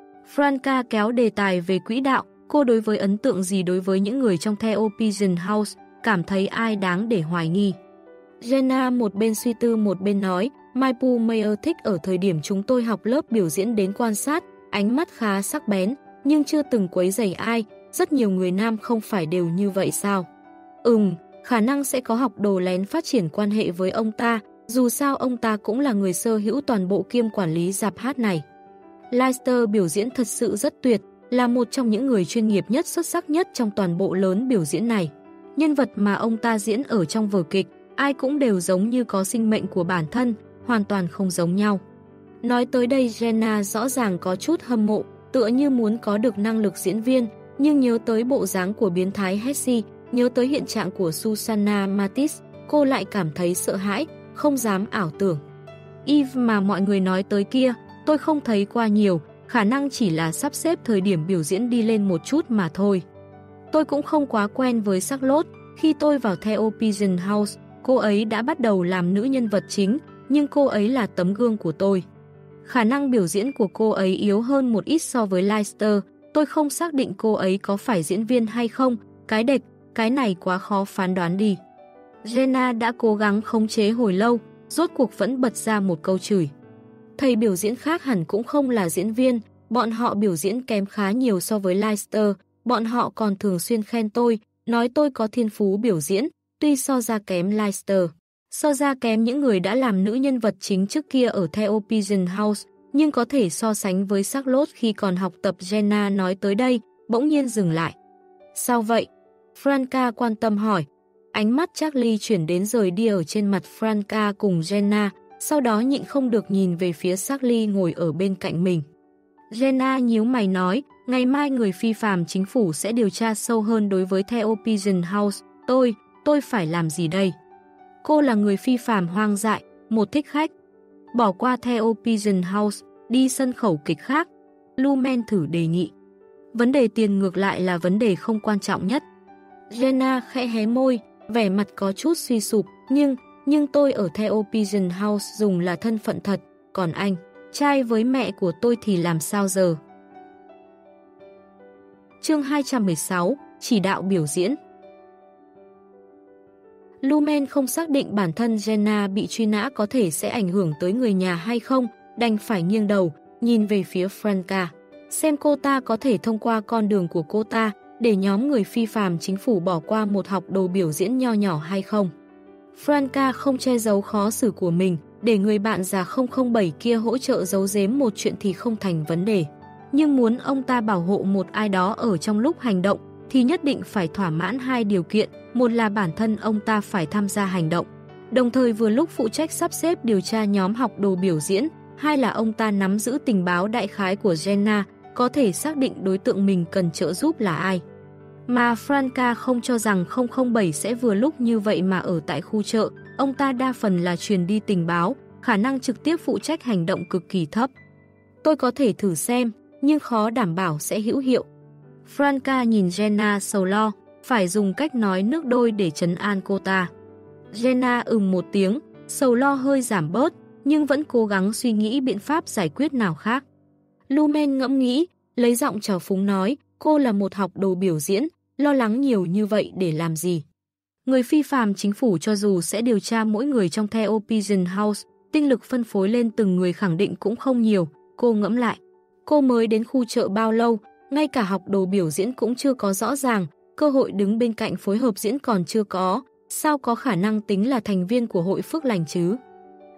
Franca kéo đề tài về quỹ đạo, cô đối với ấn tượng gì đối với những người trong Theo Pigeon House, cảm thấy ai đáng để hoài nghi. Jenna một bên suy tư một bên nói, Michael Mayer thích ở thời điểm chúng tôi học lớp biểu diễn đến quan sát, ánh mắt khá sắc bén, nhưng chưa từng quấy rầy ai, rất nhiều người nam không phải đều như vậy sao? Ừm, khả năng sẽ có học đồ lén phát triển quan hệ với ông ta, dù sao ông ta cũng là người sở hữu toàn bộ kiêm quản lý rạp hát này. Leicester biểu diễn thật sự rất tuyệt, là một trong những người chuyên nghiệp nhất xuất sắc nhất trong toàn bộ lớn biểu diễn này. Nhân vật mà ông ta diễn ở trong vở kịch, ai cũng đều giống như có sinh mệnh của bản thân, hoàn toàn không giống nhau. Nói tới đây Jenna rõ ràng có chút hâm mộ, tựa như muốn có được năng lực diễn viên, nhưng nhớ tới bộ dáng của biến thái Hesse, nhớ tới hiện trạng của Susanna Matisse, cô lại cảm thấy sợ hãi, không dám ảo tưởng. Eve mà mọi người nói tới kia, tôi không thấy qua nhiều, khả năng chỉ là sắp xếp thời điểm biểu diễn đi lên một chút mà thôi. Tôi cũng không quá quen với Charlotte, khi tôi vào Theo Pigeon House, cô ấy đã bắt đầu làm nữ nhân vật chính, nhưng cô ấy là tấm gương của tôi. Khả năng biểu diễn của cô ấy yếu hơn một ít so với Leicester, tôi không xác định cô ấy có phải diễn viên hay không, cái đệch, cái này quá khó phán đoán đi. Jenna đã cố gắng khống chế hồi lâu, rốt cuộc vẫn bật ra một câu chửi. Thầy biểu diễn khác hẳn cũng không là diễn viên, bọn họ biểu diễn kém khá nhiều so với Leicester, bọn họ còn thường xuyên khen tôi, nói tôi có thiên phú biểu diễn, tuy so ra kém Leicester. So ra kém những người đã làm nữ nhân vật chính trước kia ở Theo Pigeon House, nhưng có thể so sánh với Charlotte khi còn học tập. Jenna nói tới đây, bỗng nhiên dừng lại. Sao vậy? Franca quan tâm hỏi. Ánh mắt Charlie chuyển đến rời đi ở trên mặt Franca cùng Jenna, sau đó nhịn không được nhìn về phía Charlie ngồi ở bên cạnh mình. Jenna nhíu mày nói, ngày mai người phi phàm chính phủ sẽ điều tra sâu hơn đối với Theo Pigeon House, tôi, tôi phải làm gì đây? Cô là người phi phàm hoang dại, một thích khách. Bỏ qua Theo Pigeon House, đi sân khấu kịch khác. Lumen thử đề nghị. Vấn đề tiền ngược lại là vấn đề không quan trọng nhất. Jenna khẽ hé môi, vẻ mặt có chút suy sụp, nhưng, nhưng tôi ở Theo Pigeon House dùng là thân phận thật, còn anh, trai với mẹ của tôi thì làm sao giờ? Chương hai trăm mười sáu, chỉ đạo biểu diễn. Lumen không xác định bản thân Jenna bị truy nã có thể sẽ ảnh hưởng tới người nhà hay không, đành phải nghiêng đầu, nhìn về phía Franca. Xem cô ta có thể thông qua con đường của cô ta để nhóm người phi phàm chính phủ bỏ qua một học đồ biểu diễn nho nhỏ hay không. Franca không che giấu khó xử của mình, để người bạn già không không bảy kia hỗ trợ giấu giếm một chuyện thì không thành vấn đề. Nhưng muốn ông ta bảo hộ một ai đó ở trong lúc hành động, thì nhất định phải thỏa mãn hai điều kiện, một là bản thân ông ta phải tham gia hành động, đồng thời vừa lúc phụ trách sắp xếp điều tra nhóm học đồ biểu diễn, hai là ông ta nắm giữ tình báo đại khái của Jenna, có thể xác định đối tượng mình cần trợ giúp là ai. Mà Franca không cho rằng không không bảy sẽ vừa lúc như vậy mà ở tại khu chợ, ông ta đa phần là truyền đi tình báo, khả năng trực tiếp phụ trách hành động cực kỳ thấp. Tôi có thể thử xem, nhưng khó đảm bảo sẽ hữu hiệu. Franca nhìn Jenna sầu lo, phải dùng cách nói nước đôi để trấn an cô ta. Jenna ừm một tiếng, sầu lo hơi giảm bớt, nhưng vẫn cố gắng suy nghĩ biện pháp giải quyết nào khác. Lumen ngẫm nghĩ, lấy giọng trào phúng nói, cô là một học đồ biểu diễn, lo lắng nhiều như vậy để làm gì? Người phi phàm chính phủ cho dù sẽ điều tra mỗi người trong Theo Pigeon House, tinh lực phân phối lên từng người khẳng định cũng không nhiều, cô ngẫm lại. Cô mới đến khu chợ bao lâu, ngay cả học đồ biểu diễn cũng chưa có rõ ràng, cơ hội đứng bên cạnh phối hợp diễn còn chưa có, sao có khả năng tính là thành viên của hội phước lành chứ?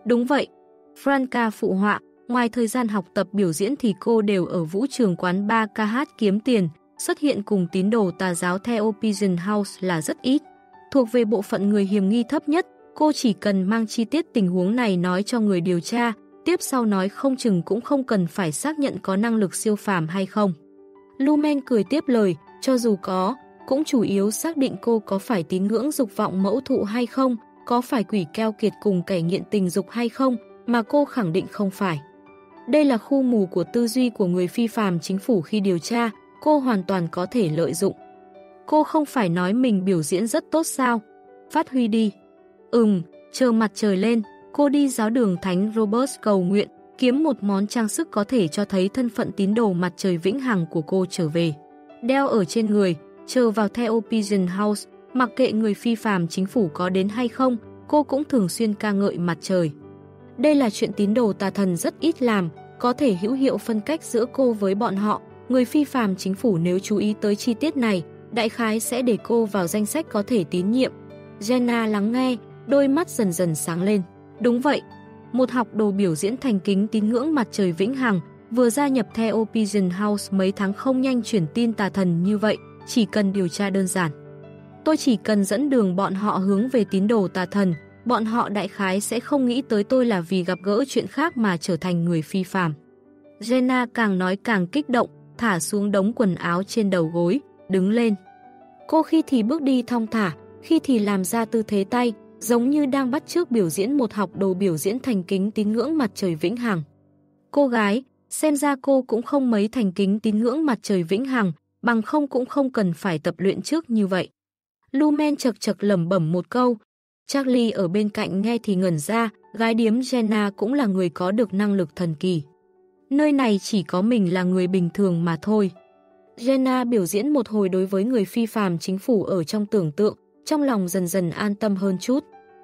Đúng vậy. Franca phụ họa, ngoài thời gian học tập biểu diễn thì cô đều ở vũ trường quán bar ca hát kiếm tiền, xuất hiện cùng tín đồ tà giáo theo Pigeon House là rất ít. Thuộc về bộ phận người hiểm nghi thấp nhất, cô chỉ cần mang chi tiết tình huống này nói cho người điều tra, tiếp sau nói không chừng cũng không cần phải xác nhận có năng lực siêu phàm hay không. Lumen cười tiếp lời, cho dù có, cũng chủ yếu xác định cô có phải tín ngưỡng dục vọng mẫu thụ hay không, có phải quỷ keo kiệt cùng kẻ nghiện tình dục hay không, mà cô khẳng định không phải. Đây là khu mù của tư duy của người phi phàm chính phủ khi điều tra, cô hoàn toàn có thể lợi dụng. Cô không phải nói mình biểu diễn rất tốt sao? Phát huy đi. Ừm, chờ mặt trời lên, cô đi giáo đường Thánh Robert cầu nguyện, kiếm một món trang sức có thể cho thấy thân phận tín đồ mặt trời vĩnh hằng của cô trở về. Đeo ở trên người, chờ vào theo Pigeon House, mặc kệ người phi phàm chính phủ có đến hay không, cô cũng thường xuyên ca ngợi mặt trời. Đây là chuyện tín đồ tà thần rất ít làm, có thể hữu hiệu phân cách giữa cô với bọn họ. Người phi phàm chính phủ nếu chú ý tới chi tiết này, đại khái sẽ để cô vào danh sách có thể tín nhiệm. Jenna lắng nghe, đôi mắt dần dần sáng lên. Đúng vậy, một học đồ biểu diễn thành kính tín ngưỡng mặt trời vĩnh hằng, vừa gia nhập theo Pigeon House mấy tháng không nhanh chuyển tin tà thần như vậy, chỉ cần điều tra đơn giản. Tôi chỉ cần dẫn đường bọn họ hướng về tín đồ tà thần, bọn họ đại khái sẽ không nghĩ tới tôi là vì gặp gỡ chuyện khác mà trở thành người phi phàm. Jenna càng nói càng kích động, thả xuống đống quần áo trên đầu gối, đứng lên. Cô khi thì bước đi thong thả, khi thì làm ra tư thế tay, giống như đang bắt chước biểu diễn một học đồ biểu diễn thành kính tín ngưỡng mặt trời vĩnh hằng. Cô gái, xem ra cô cũng không mấy thành kính tín ngưỡng mặt trời vĩnh hằng, bằng không cũng không cần phải tập luyện trước như vậy. Lumen chật chật lẩm bẩm một câu. Charlie ở bên cạnh nghe thì ngẩn ra, gái điếm Jenna cũng là người có được năng lực thần kỳ. Nơi này chỉ có mình là người bình thường mà thôi. Jenna biểu diễn một hồi đối với người phi phàm chính phủ ở trong tưởng tượng, trong lòng dần dần an tâm hơn chút.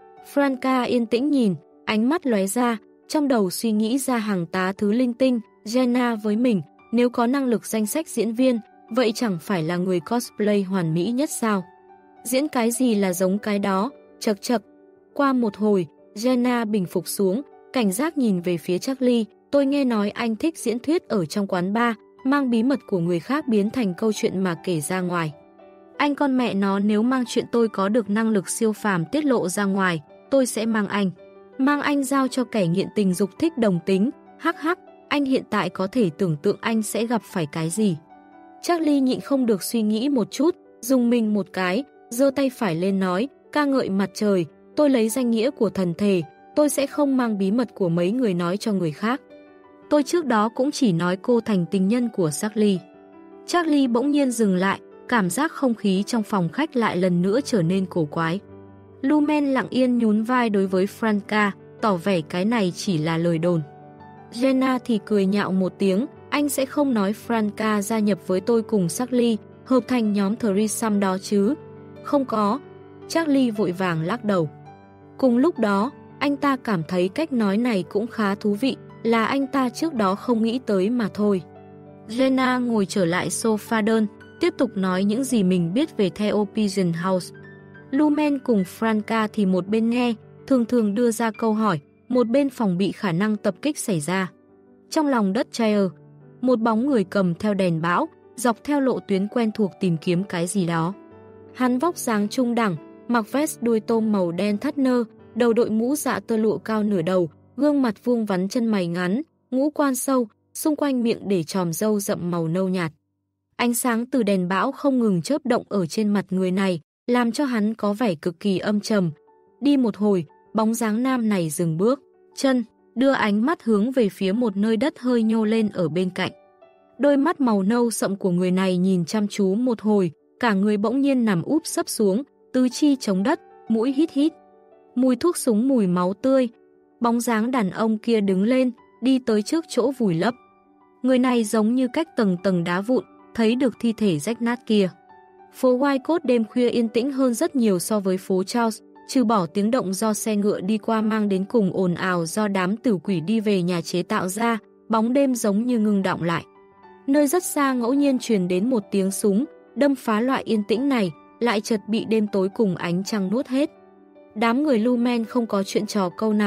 Franca yên tĩnh nhìn, ánh mắt lóe ra, trong đầu suy nghĩ ra hàng tá thứ linh tinh. Jenna với mình, nếu có năng lực danh sách diễn viên, vậy chẳng phải là người cosplay hoàn mỹ nhất sao? Diễn cái gì là giống cái đó, chật chật. Qua một hồi, Jenna bình phục xuống, cảnh giác nhìn về phía Charlie. Tôi nghe nói anh thích diễn thuyết ở trong quán bar, mang bí mật của người khác biến thành câu chuyện mà kể ra ngoài. Anh con mẹ nó, nếu mang chuyện tôi có được năng lực siêu phàm tiết lộ ra ngoài, tôi sẽ mang anh. Mang anh giao cho kẻ nghiện tình dục thích đồng tính, hắc hắc, anh hiện tại có thể tưởng tượng anh sẽ gặp phải cái gì. Charlie nhịn không được suy nghĩ một chút, dùng mình một cái, giơ tay phải lên nói, ca ngợi mặt trời, tôi lấy danh nghĩa của thần thể, tôi sẽ không mang bí mật của mấy người nói cho người khác. Tôi trước đó cũng chỉ nói cô thành tình nhân của Charlie. Charlie bỗng nhiên dừng lại, cảm giác không khí trong phòng khách lại lần nữa trở nên cổ quái. Lumen lặng yên nhún vai đối với Franca, tỏ vẻ cái này chỉ là lời đồn. Jenna thì cười nhạo một tiếng, anh sẽ không nói Franca gia nhập với tôi cùng Charlie, hợp thành nhóm threesome đó chứ. Không có. Charlie vội vàng lắc đầu. Cùng lúc đó, anh ta cảm thấy cách nói này cũng khá thú vị, là anh ta trước đó không nghĩ tới mà thôi. Jenna ngồi trở lại sofa đơn, tiếp tục nói những gì mình biết về theo Pigeon House. Lumen cùng Franca thì một bên nghe, thường thường đưa ra câu hỏi, một bên phòng bị khả năng tập kích xảy ra. Trong lòng đất Chire, một bóng người cầm theo đèn bão, dọc theo lộ tuyến quen thuộc tìm kiếm cái gì đó. Hắn vóc dáng trung đẳng, mặc vest đuôi tôm màu đen thắt nơ, đầu đội mũ dạ tơ lụa cao nửa đầu, gương mặt vuông vắn chân mày ngắn, ngũ quan sâu, xung quanh miệng để tròm râu rậm màu nâu nhạt. Ánh sáng từ đèn bão không ngừng chớp động ở trên mặt người này, làm cho hắn có vẻ cực kỳ âm trầm. Đi một hồi, bóng dáng nam này dừng bước, chân, đưa ánh mắt hướng về phía một nơi đất hơi nhô lên ở bên cạnh. Đôi mắt màu nâu sậm của người này nhìn chăm chú một hồi, cả người bỗng nhiên nằm úp sấp xuống, tứ chi chống đất, mũi hít hít. Mùi thuốc súng, mùi máu tươi. Bóng dáng đàn ông kia đứng lên, đi tới trước chỗ vùi lấp. Người này giống như cách tầng tầng đá vụn, thấy được thi thể rách nát kia. Phố Whitecross đêm khuya yên tĩnh hơn rất nhiều so với phố Charles, trừ bỏ tiếng động do xe ngựa đi qua mang đến cùng ồn ào do đám tử quỷ đi về nhà chế tạo ra, bóng đêm giống như ngưng đọng lại. Nơi rất xa ngẫu nhiên truyền đến một tiếng súng, đâm phá loại yên tĩnh này, lại chợt bị đêm tối cùng ánh trăng nuốt hết. Đám người Lumen không có chuyện trò câu nào,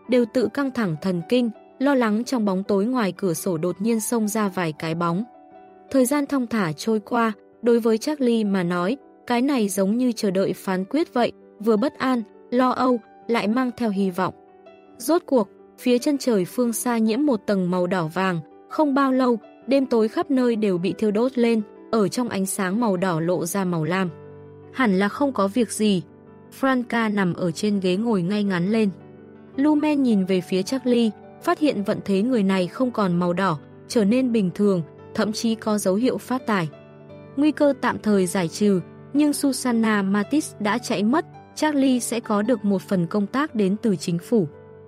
đều tự căng thẳng thần kinh, lo lắng trong bóng tối ngoài cửa sổ đột nhiên xông ra vài cái bóng. Thời gian thong thả trôi qua, đối với Charlie mà nói, cái này giống như chờ đợi phán quyết vậy, vừa bất an, lo âu, lại mang theo hy vọng. Rốt cuộc, phía chân trời phương xa nhiễm một tầng màu đỏ vàng, không bao lâu, đêm tối khắp nơi đều bị thiêu đốt lên, ở trong ánh sáng màu đỏ lộ ra màu lam. Hẳn là không có việc gì. Franca nằm ở trên ghế ngồi ngay ngắn lên. Lumen nhìn về phía Charlie, phát hiện vận thế người này không còn màu đỏ, trở nên bình thường, thậm chí có dấu hiệu phát tài. Nguy cơ tạm thời giải trừ, nhưng Susanna Matis đã chạy mất, Charlie sẽ có được một phần công tác đến từ chính phủ.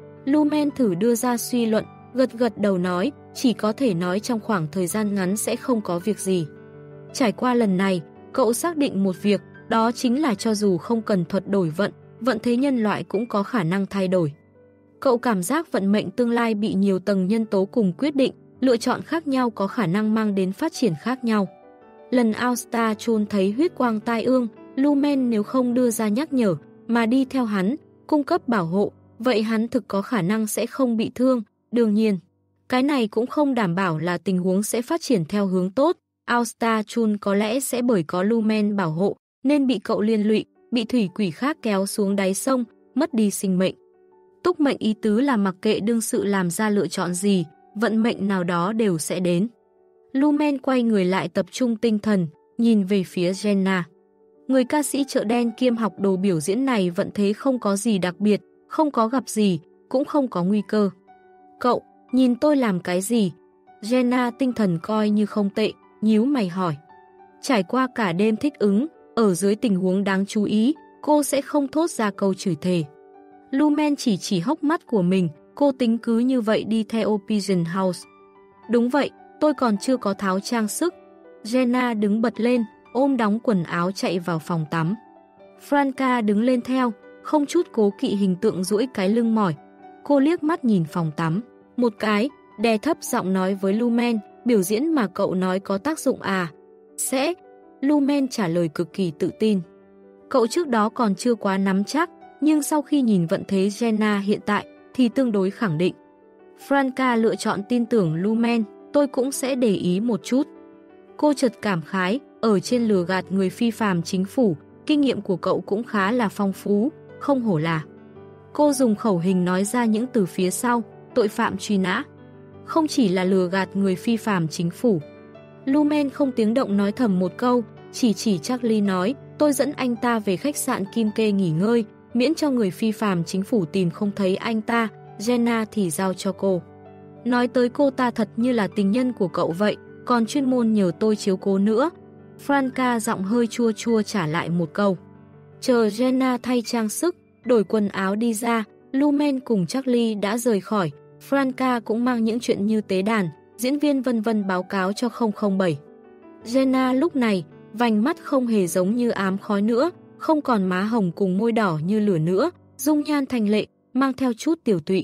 Lumen thử đưa ra suy luận, gật gật đầu nói, chỉ có thể nói trong khoảng thời gian ngắn sẽ không có việc gì. Trải qua lần này, cậu xác định một việc, đó chính là cho dù không cần thuật đổi vận, vận thế nhân loại cũng có khả năng thay đổi. Cậu cảm giác vận mệnh tương lai bị nhiều tầng nhân tố cùng quyết định, lựa chọn khác nhau có khả năng mang đến phát triển khác nhau. Lần Austar chôn thấy huyết quang tai ương, Lumen nếu không đưa ra nhắc nhở, mà đi theo hắn, cung cấp bảo hộ, vậy hắn thực có khả năng sẽ không bị thương. Đương nhiên, cái này cũng không đảm bảo là tình huống sẽ phát triển theo hướng tốt. Austar chôn có lẽ sẽ bởi có Lumen bảo hộ, nên bị cậu liên lụy, bị thủy quỷ khác kéo xuống đáy sông, mất đi sinh mệnh. Túc mệnh ý tứ là mặc kệ đương sự làm ra lựa chọn gì, vận mệnh nào đó đều sẽ đến. Lumen quay người lại tập trung tinh thần, nhìn về phía Jenna. Người ca sĩ chợ đen kiêm học đồ biểu diễn này vận thế không có gì đặc biệt, không có gặp gì, cũng không có nguy cơ. Cậu, nhìn tôi làm cái gì? Jenna tinh thần coi như không tệ, nhíu mày hỏi. Trải qua cả đêm thích ứng, ở dưới tình huống đáng chú ý, cô sẽ không thốt ra câu chửi thề. Lumen chỉ chỉ hốc mắt của mình, cô tính cứ như vậy đi theo Pigeon House. Đúng vậy, tôi còn chưa có tháo trang sức. Jenna đứng bật lên, ôm đóng quần áo chạy vào phòng tắm. Franca đứng lên theo, không chút cố kỵ hình tượng duỗi cái lưng mỏi. Cô liếc mắt nhìn phòng tắm, một cái, đè thấp giọng nói với Lumen, biểu diễn mà cậu nói có tác dụng à? Sẽ. Lumen trả lời cực kỳ tự tin. Cậu trước đó còn chưa quá nắm chắc, nhưng sau khi nhìn vận thế Jenna hiện tại thì tương đối khẳng định. Franca lựa chọn tin tưởng Lumen, tôi cũng sẽ để ý một chút. Cô chợt cảm khái, ở trên lừa gạt người phi phàm chính phủ, kinh nghiệm của cậu cũng khá là phong phú, không hổ là. Cô dùng khẩu hình nói ra những từ phía sau, tội phạm truy nã. Không chỉ là lừa gạt người phi phàm chính phủ. Lumen không tiếng động nói thầm một câu, chỉ chỉ Charlie nói, tôi dẫn anh ta về khách sạn Kim Kê nghỉ ngơi, miễn cho người phi phàm chính phủ tìm không thấy anh ta, Jenna thì giao cho cô. Nói tới cô ta thật như là tình nhân của cậu vậy, còn chuyên môn nhờ tôi chiếu cố nữa. Franca giọng hơi chua chua trả lại một câu. Chờ Jenna thay trang sức, đổi quần áo đi ra, Lumen cùng Charlie đã rời khỏi, Franca cũng mang những chuyện như tế đàn, diễn viên vân vân báo cáo cho không không bảy. Jenna lúc này, vành mắt không hề giống như ám khói nữa, không còn má hồng cùng môi đỏ như lửa nữa, dung nhan thành lệ, mang theo chút tiểu tụy.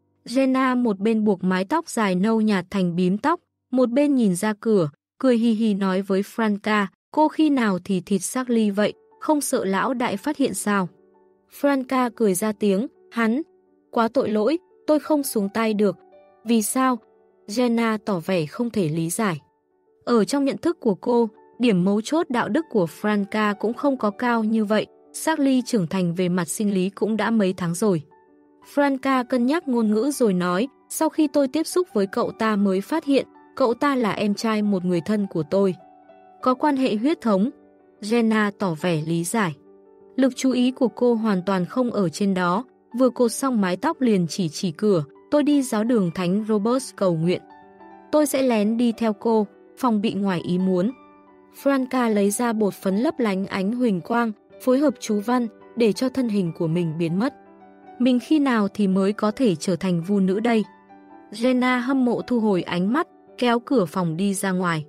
Jenna một bên buộc mái tóc dài nâu nhạt thành bím tóc, một bên nhìn ra cửa, cười hi hi nói với Franca, cô khi nào thì thịt xác ly vậy, không sợ lão đại phát hiện sao? Franca cười ra tiếng, hắn, quá tội lỗi, tôi không xuống tay được. Vì sao? Jenna tỏ vẻ không thể lý giải. Ở trong nhận thức của cô, điểm mấu chốt đạo đức của Franca cũng không có cao như vậy, Charlie trưởng thành về mặt sinh lý cũng đã mấy tháng rồi. Franca cân nhắc ngôn ngữ rồi nói, sau khi tôi tiếp xúc với cậu ta mới phát hiện, cậu ta là em trai một người thân của tôi. Có quan hệ huyết thống. Jenna tỏ vẻ lý giải. Lực chú ý của cô hoàn toàn không ở trên đó, vừa cột xong mái tóc liền chỉ chỉ cửa, tôi đi giáo đường Thánh Robert cầu nguyện. Tôi sẽ lén đi theo cô, phòng bị ngoài ý muốn. Franca lấy ra bột phấn lấp lánh ánh huỳnh quang, phối hợp chú văn, để cho thân hình của mình biến mất. Mình khi nào thì mới có thể trở thành vu nữ đây? Jenna hâm mộ thu hồi ánh mắt, kéo cửa phòng đi ra ngoài.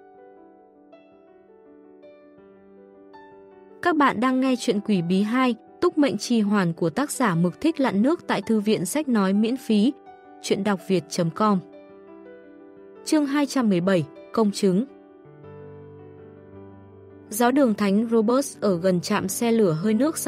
Các bạn đang nghe chuyện Quỷ Bí hai, Túc Mệnh Trì Hoàn của tác giả Mực Thích Lặn Nước tại Thư viện Sách Nói miễn phí. Chuyện đọc việt chấm com. Chương hai trăm mười bảy, Công chứng. Giáo đường Thánh Robert ở gần trạm xe lửa hơi nước sắt,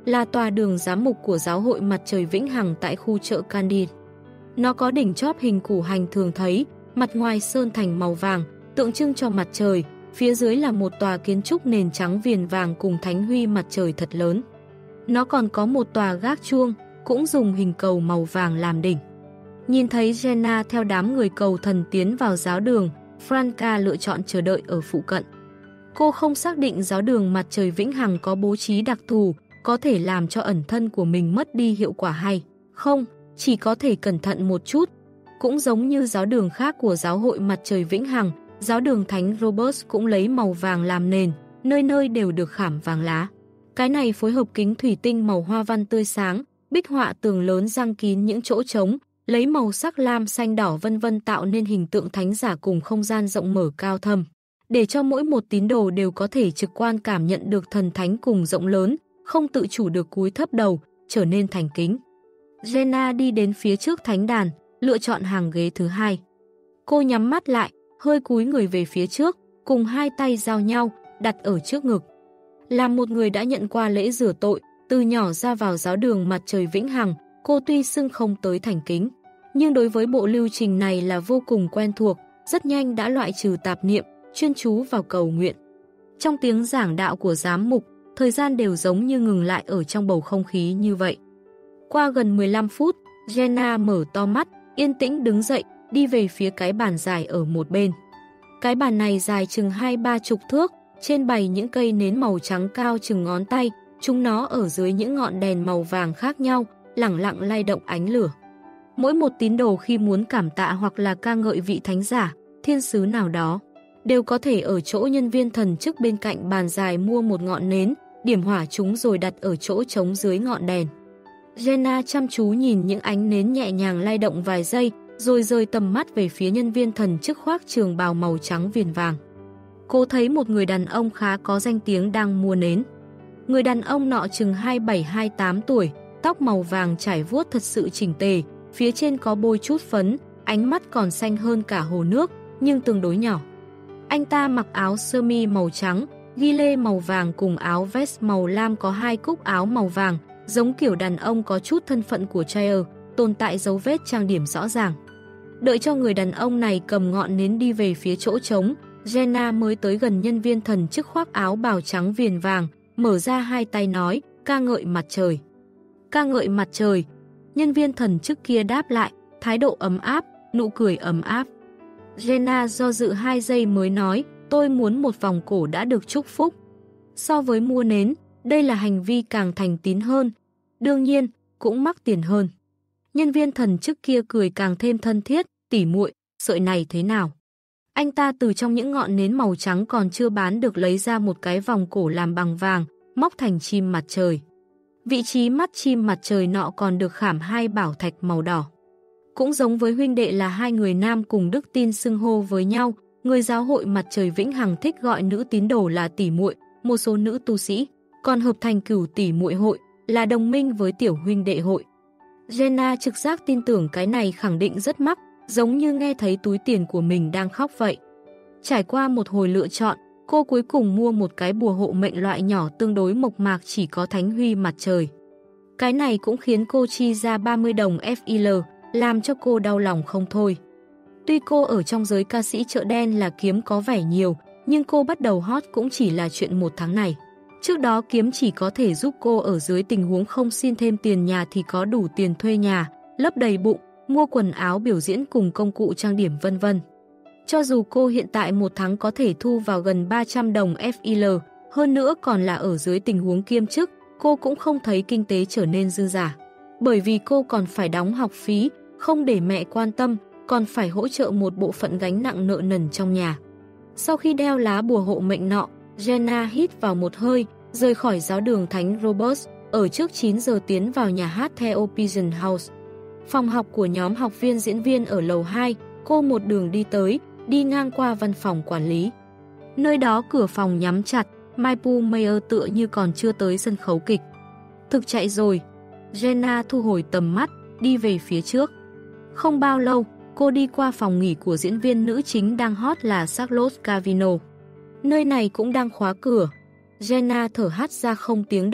là tòa đường giám mục của Giáo hội Mặt trời Vĩnh Hằng tại khu chợ Candide. Nó có đỉnh chóp hình củ hành thường thấy, mặt ngoài sơn thành màu vàng, tượng trưng cho mặt trời, phía dưới là một tòa kiến trúc nền trắng viền vàng cùng thánh huy mặt trời thật lớn. Nó còn có một tòa gác chuông, cũng dùng hình cầu màu vàng làm đỉnh. Nhìn thấy Jenna theo đám người cầu thần tiến vào giáo đường, Franca lựa chọn chờ đợi ở phụ cận. Cô không xác định giáo đường Mặt trời Vĩnh Hằng có bố trí đặc thù, có thể làm cho ẩn thân của mình mất đi hiệu quả hay không, chỉ có thể cẩn thận một chút. Cũng giống như giáo đường khác của Giáo hội Mặt trời Vĩnh Hằng, giáo đường Thánh Robert cũng lấy màu vàng làm nền, nơi nơi đều được khảm vàng lá. Cái này phối hợp kính thủy tinh màu hoa văn tươi sáng, bích họa tường lớn răng kín những chỗ trống, lấy màu sắc lam xanh đỏ vân vân tạo nên hình tượng thánh giả cùng không gian rộng mở cao thâm, để cho mỗi một tín đồ đều có thể trực quan cảm nhận được thần thánh cùng rộng lớn, không tự chủ được cúi thấp đầu, trở nên thành kính. Jenna đi đến phía trước thánh đàn, lựa chọn hàng ghế thứ hai. Cô nhắm mắt lại, hơi cúi người về phía trước, cùng hai tay giao nhau, đặt ở trước ngực. Là một người đã nhận qua lễ rửa tội, từ nhỏ ra vào giáo đường Mặt trời Vĩnh Hằng, cô tuy xưng không tới thành kính, nhưng đối với bộ lưu trình này là vô cùng quen thuộc, rất nhanh đã loại trừ tạp niệm, chuyên chú vào cầu nguyện. Trong tiếng giảng đạo của giám mục, thời gian đều giống như ngừng lại ở trong bầu không khí như vậy. Qua gần mười lăm phút, Jenna mở to mắt, yên tĩnh đứng dậy, đi về phía cái bàn dài ở một bên. Cái bàn này dài chừng hai ba chục thước, trên bày những cây nến màu trắng cao chừng ngón tay, chúng nó ở dưới những ngọn đèn màu vàng khác nhau, lẳng lặng lay động ánh lửa. Mỗi một tín đồ khi muốn cảm tạ hoặc là ca ngợi vị thánh giả, thiên sứ nào đó, đều có thể ở chỗ nhân viên thần chức bên cạnh bàn dài mua một ngọn nến, điểm hỏa chúng rồi đặt ở chỗ trống dưới ngọn đèn. Jenna chăm chú nhìn những ánh nến nhẹ nhàng lay động vài giây, rồi rời tầm mắt về phía nhân viên thần chức khoác trường bào màu trắng viền vàng. Cô thấy một người đàn ông khá có danh tiếng đang mua nến. Người đàn ông nọ chừng hai mươi bảy hai mươi tám tuổi, tóc màu vàng trải vuốt thật sự chỉnh tề, phía trên có bôi chút phấn, ánh mắt còn xanh hơn cả hồ nước, nhưng tương đối nhỏ. Anh ta mặc áo sơ mi màu trắng, ghi lê màu vàng cùng áo vest màu lam có hai cúc áo màu vàng, giống kiểu đàn ông có chút thân phận của Trier, tồn tại dấu vết trang điểm rõ ràng. Đợi cho người đàn ông này cầm ngọn nến đi về phía chỗ trống, Jenna mới tới gần nhân viên thần chức khoác áo bào trắng viền vàng, mở ra hai tay nói, ca ngợi mặt trời. Ca ngợi mặt trời. Nhân viên thần chức kia đáp lại, thái độ ấm áp, nụ cười ấm áp. Jenna do dự hai giây mới nói, tôi muốn một vòng cổ đã được chúc phúc. So với mua nến, đây là hành vi càng thành tín hơn, đương nhiên, cũng mắc tiền hơn. Nhân viên thần chức kia cười càng thêm thân thiết, tỉ muội, sợi này thế nào? Anh ta từ trong những ngọn nến màu trắng còn chưa bán được lấy ra một cái vòng cổ làm bằng vàng, móc thành chim mặt trời. Vị trí mắt chim mặt trời nọ còn được khảm hai bảo thạch màu đỏ. Cũng giống với huynh đệ là hai người nam cùng đức tin xưng hô với nhau, người giáo hội Mặt trời Vĩnh Hằng thích gọi nữ tín đồ là tỷ muội, một số nữ tu sĩ, còn hợp thành cửu tỷ muội hội, là đồng minh với tiểu huynh đệ hội. Jenna trực giác tin tưởng cái này khẳng định rất mắc, giống như nghe thấy túi tiền của mình đang khóc vậy. Trải qua một hồi lựa chọn, cô cuối cùng mua một cái bùa hộ mệnh loại nhỏ tương đối mộc mạc chỉ có thánh huy mặt trời. Cái này cũng khiến cô chi ra ba mươi đồng ép i lờ, làm cho cô đau lòng không thôi. Tuy cô ở trong giới ca sĩ chợ đen là kiếm có vẻ nhiều, nhưng cô bắt đầu hot cũng chỉ là chuyện một tháng này. Trước đó kiếm chỉ có thể giúp cô ở dưới tình huống không xin thêm tiền nhà thì có đủ tiền thuê nhà, lấp đầy bụng, mua quần áo biểu diễn cùng công cụ trang điểm vân vân. Cho dù cô hiện tại một tháng có thể thu vào gần ba trăm đồng ép i lờ, hơn nữa còn là ở dưới tình huống kiêm chức, cô cũng không thấy kinh tế trở nên dư giả. Bởi vì cô còn phải đóng học phí, không để mẹ quan tâm, còn phải hỗ trợ một bộ phận gánh nặng nợ nần trong nhà. Sau khi đeo lá bùa hộ mệnh nọ, Jenna hít vào một hơi, rời khỏi giáo đường Thánh Robert, ở trước chín giờ tiến vào nhà hát theo Pigeon House. Phòng học của nhóm học viên diễn viên ở lầu hai, cô một đường đi tới, đi ngang qua văn phòng quản lý. Nơi đó cửa phòng nhắm chặt, Maipu Mayer tựa như còn chưa tới sân khấu kịch. Thực chạy rồi. Jenna thu hồi tầm mắt, đi về phía trước. Không bao lâu, cô đi qua phòng nghỉ của diễn viên nữ chính đang hot là Charlotte Gavino. Nơi này cũng đang khóa cửa. Jenna thở hắt ra không tiếng động,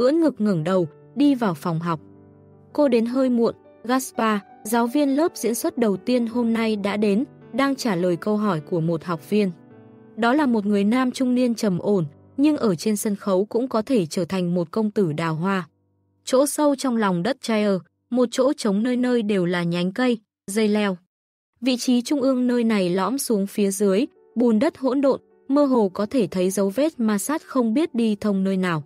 ưỡn ngực ngẩng đầu, đi vào phòng học. Cô đến hơi muộn, Gaspar, giáo viên lớp diễn xuất đầu tiên hôm nay đã đến, đang trả lời câu hỏi của một học viên. Đó là một người nam trung niên trầm ổn, nhưng ở trên sân khấu cũng có thể trở thành một công tử đào hoa. Chỗ sâu trong lòng đất Trier, một chỗ trống nơi nơi đều là nhánh cây, dây leo. Vị trí trung ương nơi này lõm xuống phía dưới, bùn đất hỗn độn, mơ hồ có thể thấy dấu vết ma sát không biết đi thông nơi nào.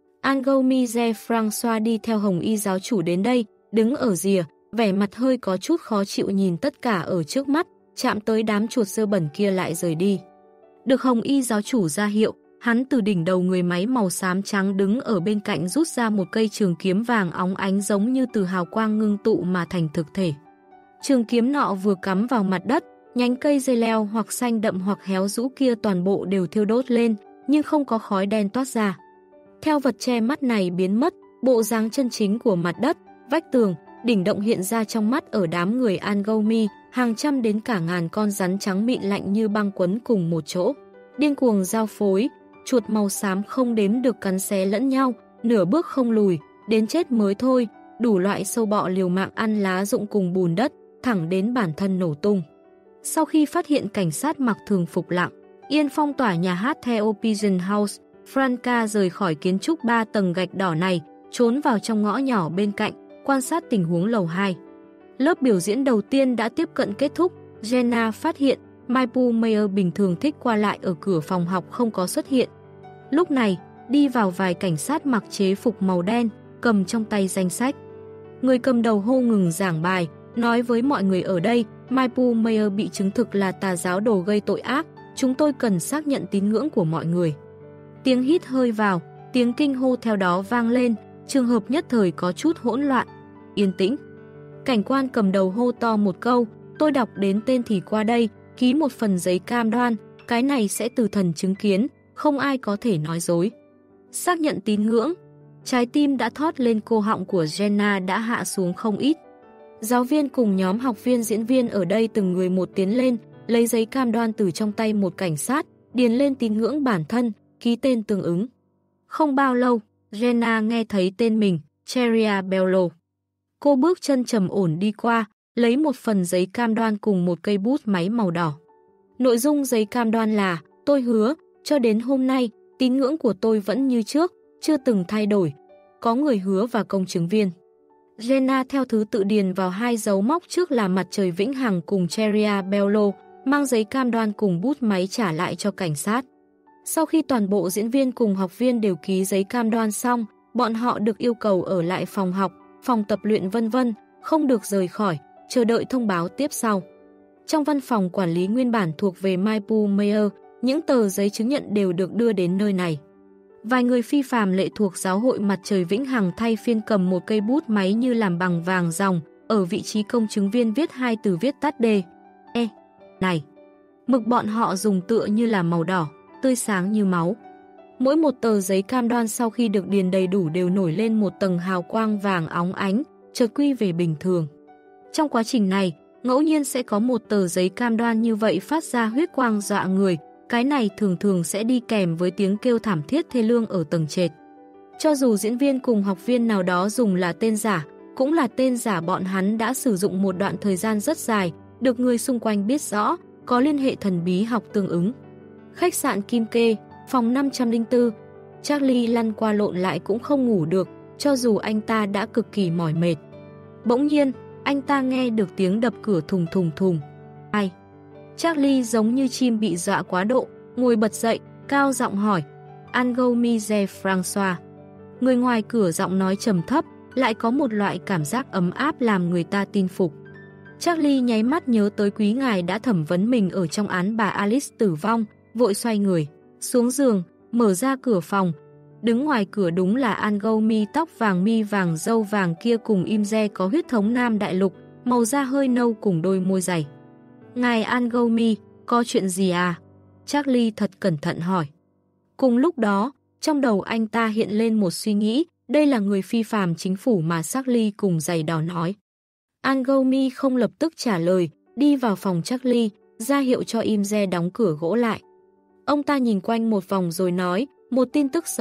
Angoumise François đi theo Hồng Y giáo chủ đến đây, đứng ở rìa, vẻ mặt hơi có chút khó chịu nhìn tất cả ở trước mắt, chạm tới đám chuột dơ bẩn kia lại rời đi. Được Hồng Y giáo chủ ra hiệu, hắn từ đỉnh đầu người máy màu xám trắng đứng ở bên cạnh rút ra một cây trường kiếm vàng óng ánh giống như từ hào quang ngưng tụ mà thành thực thể. Trường kiếm nọ vừa cắm vào mặt đất, nhánh cây dây leo hoặc xanh đậm hoặc héo rũ kia toàn bộ đều thiêu đốt lên, nhưng không có khói đen toát ra. Theo vật che mắt này biến mất, bộ dáng chân chính của mặt đất, vách tường, đỉnh động hiện ra trong mắt ở đám người Angoumi, hàng trăm đến cả ngàn con rắn trắng mịn lạnh như băng quấn cùng một chỗ. Điên cuồng giao phối, chuột màu xám không đếm được cắn xé lẫn nhau, nửa bước không lùi, đến chết mới thôi, đủ loại sâu bọ liều mạng ăn lá rụng cùng bùn đất, thẳng đến bản thân nổ tung. Sau khi phát hiện cảnh sát mặc thường phục lặng, yên phong tỏa nhà hát theo Pigeon House, Franca rời khỏi kiến trúc ba tầng gạch đỏ này, trốn vào trong ngõ nhỏ bên cạnh, quan sát tình huống lầu hai. Lớp biểu diễn đầu tiên đã tiếp cận kết thúc, Jenna phát hiện Maipu Mayer bình thường thích qua lại ở cửa phòng học không có xuất hiện. Lúc này, đi vào vài cảnh sát mặc chế phục màu đen, cầm trong tay danh sách. Người cầm đầu hô ngừng giảng bài, nói với mọi người ở đây, Maipu Mayer bị chứng thực là tà giáo đồ gây tội ác, chúng tôi cần xác nhận tín ngưỡng của mọi người. Tiếng hít hơi vào, tiếng kinh hô theo đó vang lên, trường hợp nhất thời có chút hỗn loạn. Yên tĩnh. Cảnh quan cầm đầu hô to một câu, tôi đọc đến tên thì qua đây, ký một phần giấy cam đoan, cái này sẽ từ thần chứng kiến, không ai có thể nói dối. Xác nhận tín ngưỡng, trái tim đã thót lên cô họng của Jenna đã hạ xuống không ít. Giáo viên cùng nhóm học viên diễn viên ở đây từng người một tiến lên, lấy giấy cam đoan từ trong tay một cảnh sát, điền lên tín ngưỡng bản thân, ký tên tương ứng. Không bao lâu, Jenna nghe thấy tên mình, Cheria Bello. Cô bước chân trầm ổn đi qua, lấy một phần giấy cam đoan cùng một cây bút máy màu đỏ. Nội dung giấy cam đoan là, tôi hứa, cho đến hôm nay, tín ngưỡng của tôi vẫn như trước, chưa từng thay đổi. Có người hứa và công chứng viên. Jenna theo thứ tự điền vào hai dấu móc trước là mặt trời vĩnh hằng cùng Cheria Bello, mang giấy cam đoan cùng bút máy trả lại cho cảnh sát. Sau khi toàn bộ diễn viên cùng học viên đều ký giấy cam đoan xong, bọn họ được yêu cầu ở lại phòng học, phòng tập luyện vân vân, không được rời khỏi, chờ đợi thông báo tiếp sau. Trong văn phòng quản lý nguyên bản thuộc về Maipu Mayer, những tờ giấy chứng nhận đều được đưa đến nơi này. Vài người phi phàm lệ thuộc giáo hội mặt trời vĩnh hằng thay phiên cầm một cây bút máy như làm bằng vàng ròng, ở vị trí công chứng viên viết hai từ viết tắt D, E, này. Mực bọn họ dùng tựa như là màu đỏ, tươi sáng như máu. Mỗi một tờ giấy cam đoan sau khi được điền đầy đủ đều nổi lên một tầng hào quang vàng óng ánh, chợt quy về bình thường. Trong quá trình này, ngẫu nhiên sẽ có một tờ giấy cam đoan như vậy phát ra huyết quang dọa người, cái này thường thường sẽ đi kèm với tiếng kêu thảm thiết thê lương ở tầng trệt. Cho dù diễn viên cùng học viên nào đó dùng là tên giả, cũng là tên giả bọn hắn đã sử dụng một đoạn thời gian rất dài, được người xung quanh biết rõ, có liên hệ thần bí học tương ứng. Khách sạn Kim Kê, phòng năm trăm lẻ bốn, Charlie lăn qua lộn lại cũng không ngủ được, cho dù anh ta đã cực kỳ mỏi mệt. Bỗng nhiên, anh ta nghe được tiếng đập cửa thùng thùng thùng. Ai? Charlie giống như chim bị dọa quá độ, ngồi bật dậy, cao giọng hỏi. Angoumise François. Người ngoài cửa giọng nói trầm thấp, lại có một loại cảm giác ấm áp làm người ta tin phục. Charlie nháy mắt nhớ tới quý ngài đã thẩm vấn mình ở trong án bà Alice tử vong, vội xoay người, xuống giường, mở ra cửa phòng. Đứng ngoài cửa đúng là Angoumi tóc vàng mi vàng râu vàng kia cùng Imre có huyết thống Nam Đại Lục, màu da hơi nâu cùng đôi môi dày. Ngài Angoumi, có chuyện gì à? Charlie thật cẩn thận hỏi. Cùng lúc đó, trong đầu anh ta hiện lên một suy nghĩ, đây là người phi phàm chính phủ mà Charlie cùng giày đỏ nói. Angoumi không lập tức trả lời, đi vào phòng Charlie, ra hiệu cho Imre đóng cửa gỗ lại. Ông ta nhìn quanh một vòng rồi nói, một tin tức xấu,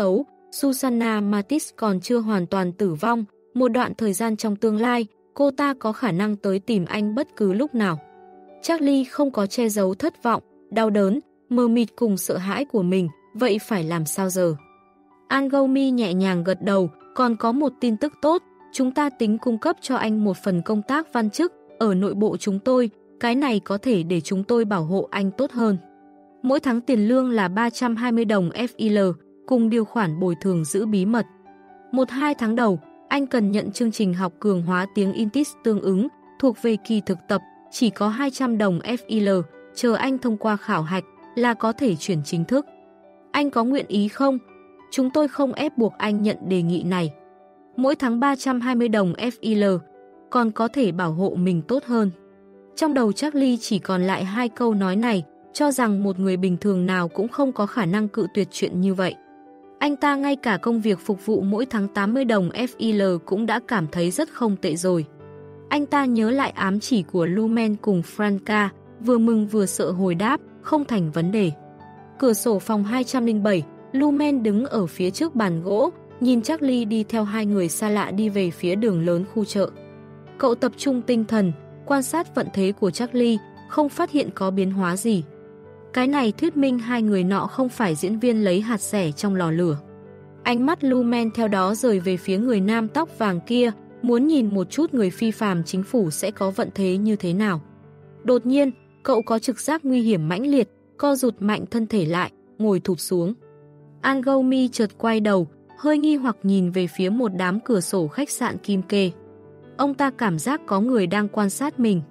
Susanna Mattis còn chưa hoàn toàn tử vong, một đoạn thời gian trong tương lai, cô ta có khả năng tới tìm anh bất cứ lúc nào. Charlie không có che giấu thất vọng, đau đớn, mờ mịt cùng sợ hãi của mình, vậy phải làm sao giờ? Angomi nhẹ nhàng gật đầu, còn có một tin tức tốt, chúng ta tính cung cấp cho anh một phần công tác văn chức ở nội bộ chúng tôi, cái này có thể để chúng tôi bảo hộ anh tốt hơn. Mỗi tháng tiền lương là ba trăm hai mươi đồng F I L, cùng điều khoản bồi thường giữ bí mật. Một hai tháng đầu, anh cần nhận chương trình học cường hóa tiếng Intis tương ứng, thuộc về kỳ thực tập, chỉ có hai trăm đồng F I L, chờ anh thông qua khảo hạch là có thể chuyển chính thức. Anh có nguyện ý không? Chúng tôi không ép buộc anh nhận đề nghị này. Mỗi tháng ba trăm hai mươi đồng F I L, còn có thể bảo hộ mình tốt hơn. Trong đầu Charlie chỉ còn lại hai câu nói này, cho rằng một người bình thường nào cũng không có khả năng cự tuyệt chuyện như vậy. Anh ta ngay cả công việc phục vụ mỗi tháng tám mươi đồng F I L cũng đã cảm thấy rất không tệ rồi. Anh ta nhớ lại ám chỉ của Lumen cùng Franca, vừa mừng vừa sợ hồi đáp, không thành vấn đề. Cửa sổ phòng hai trăm lẻ bảy, Lumen đứng ở phía trước bàn gỗ, nhìn Charlie đi theo hai người xa lạ đi về phía đường lớn khu chợ. Cậu tập trung tinh thần, quan sát vận thế của Charlie, không phát hiện có biến hóa gì. Cái này thuyết minh hai người nọ không phải diễn viên lấy hạt sẻ trong lò lửa. Ánh mắt Lumen theo đó rời về phía người nam tóc vàng kia, muốn nhìn một chút người phi phàm chính phủ sẽ có vận thế như thế nào. Đột nhiên, cậu có trực giác nguy hiểm mãnh liệt, co rụt mạnh thân thể lại, ngồi thụp xuống. Angomi chợt quay đầu, hơi nghi hoặc nhìn về phía một đám cửa sổ khách sạn Kim Kê. Ông ta cảm giác có người đang quan sát mình.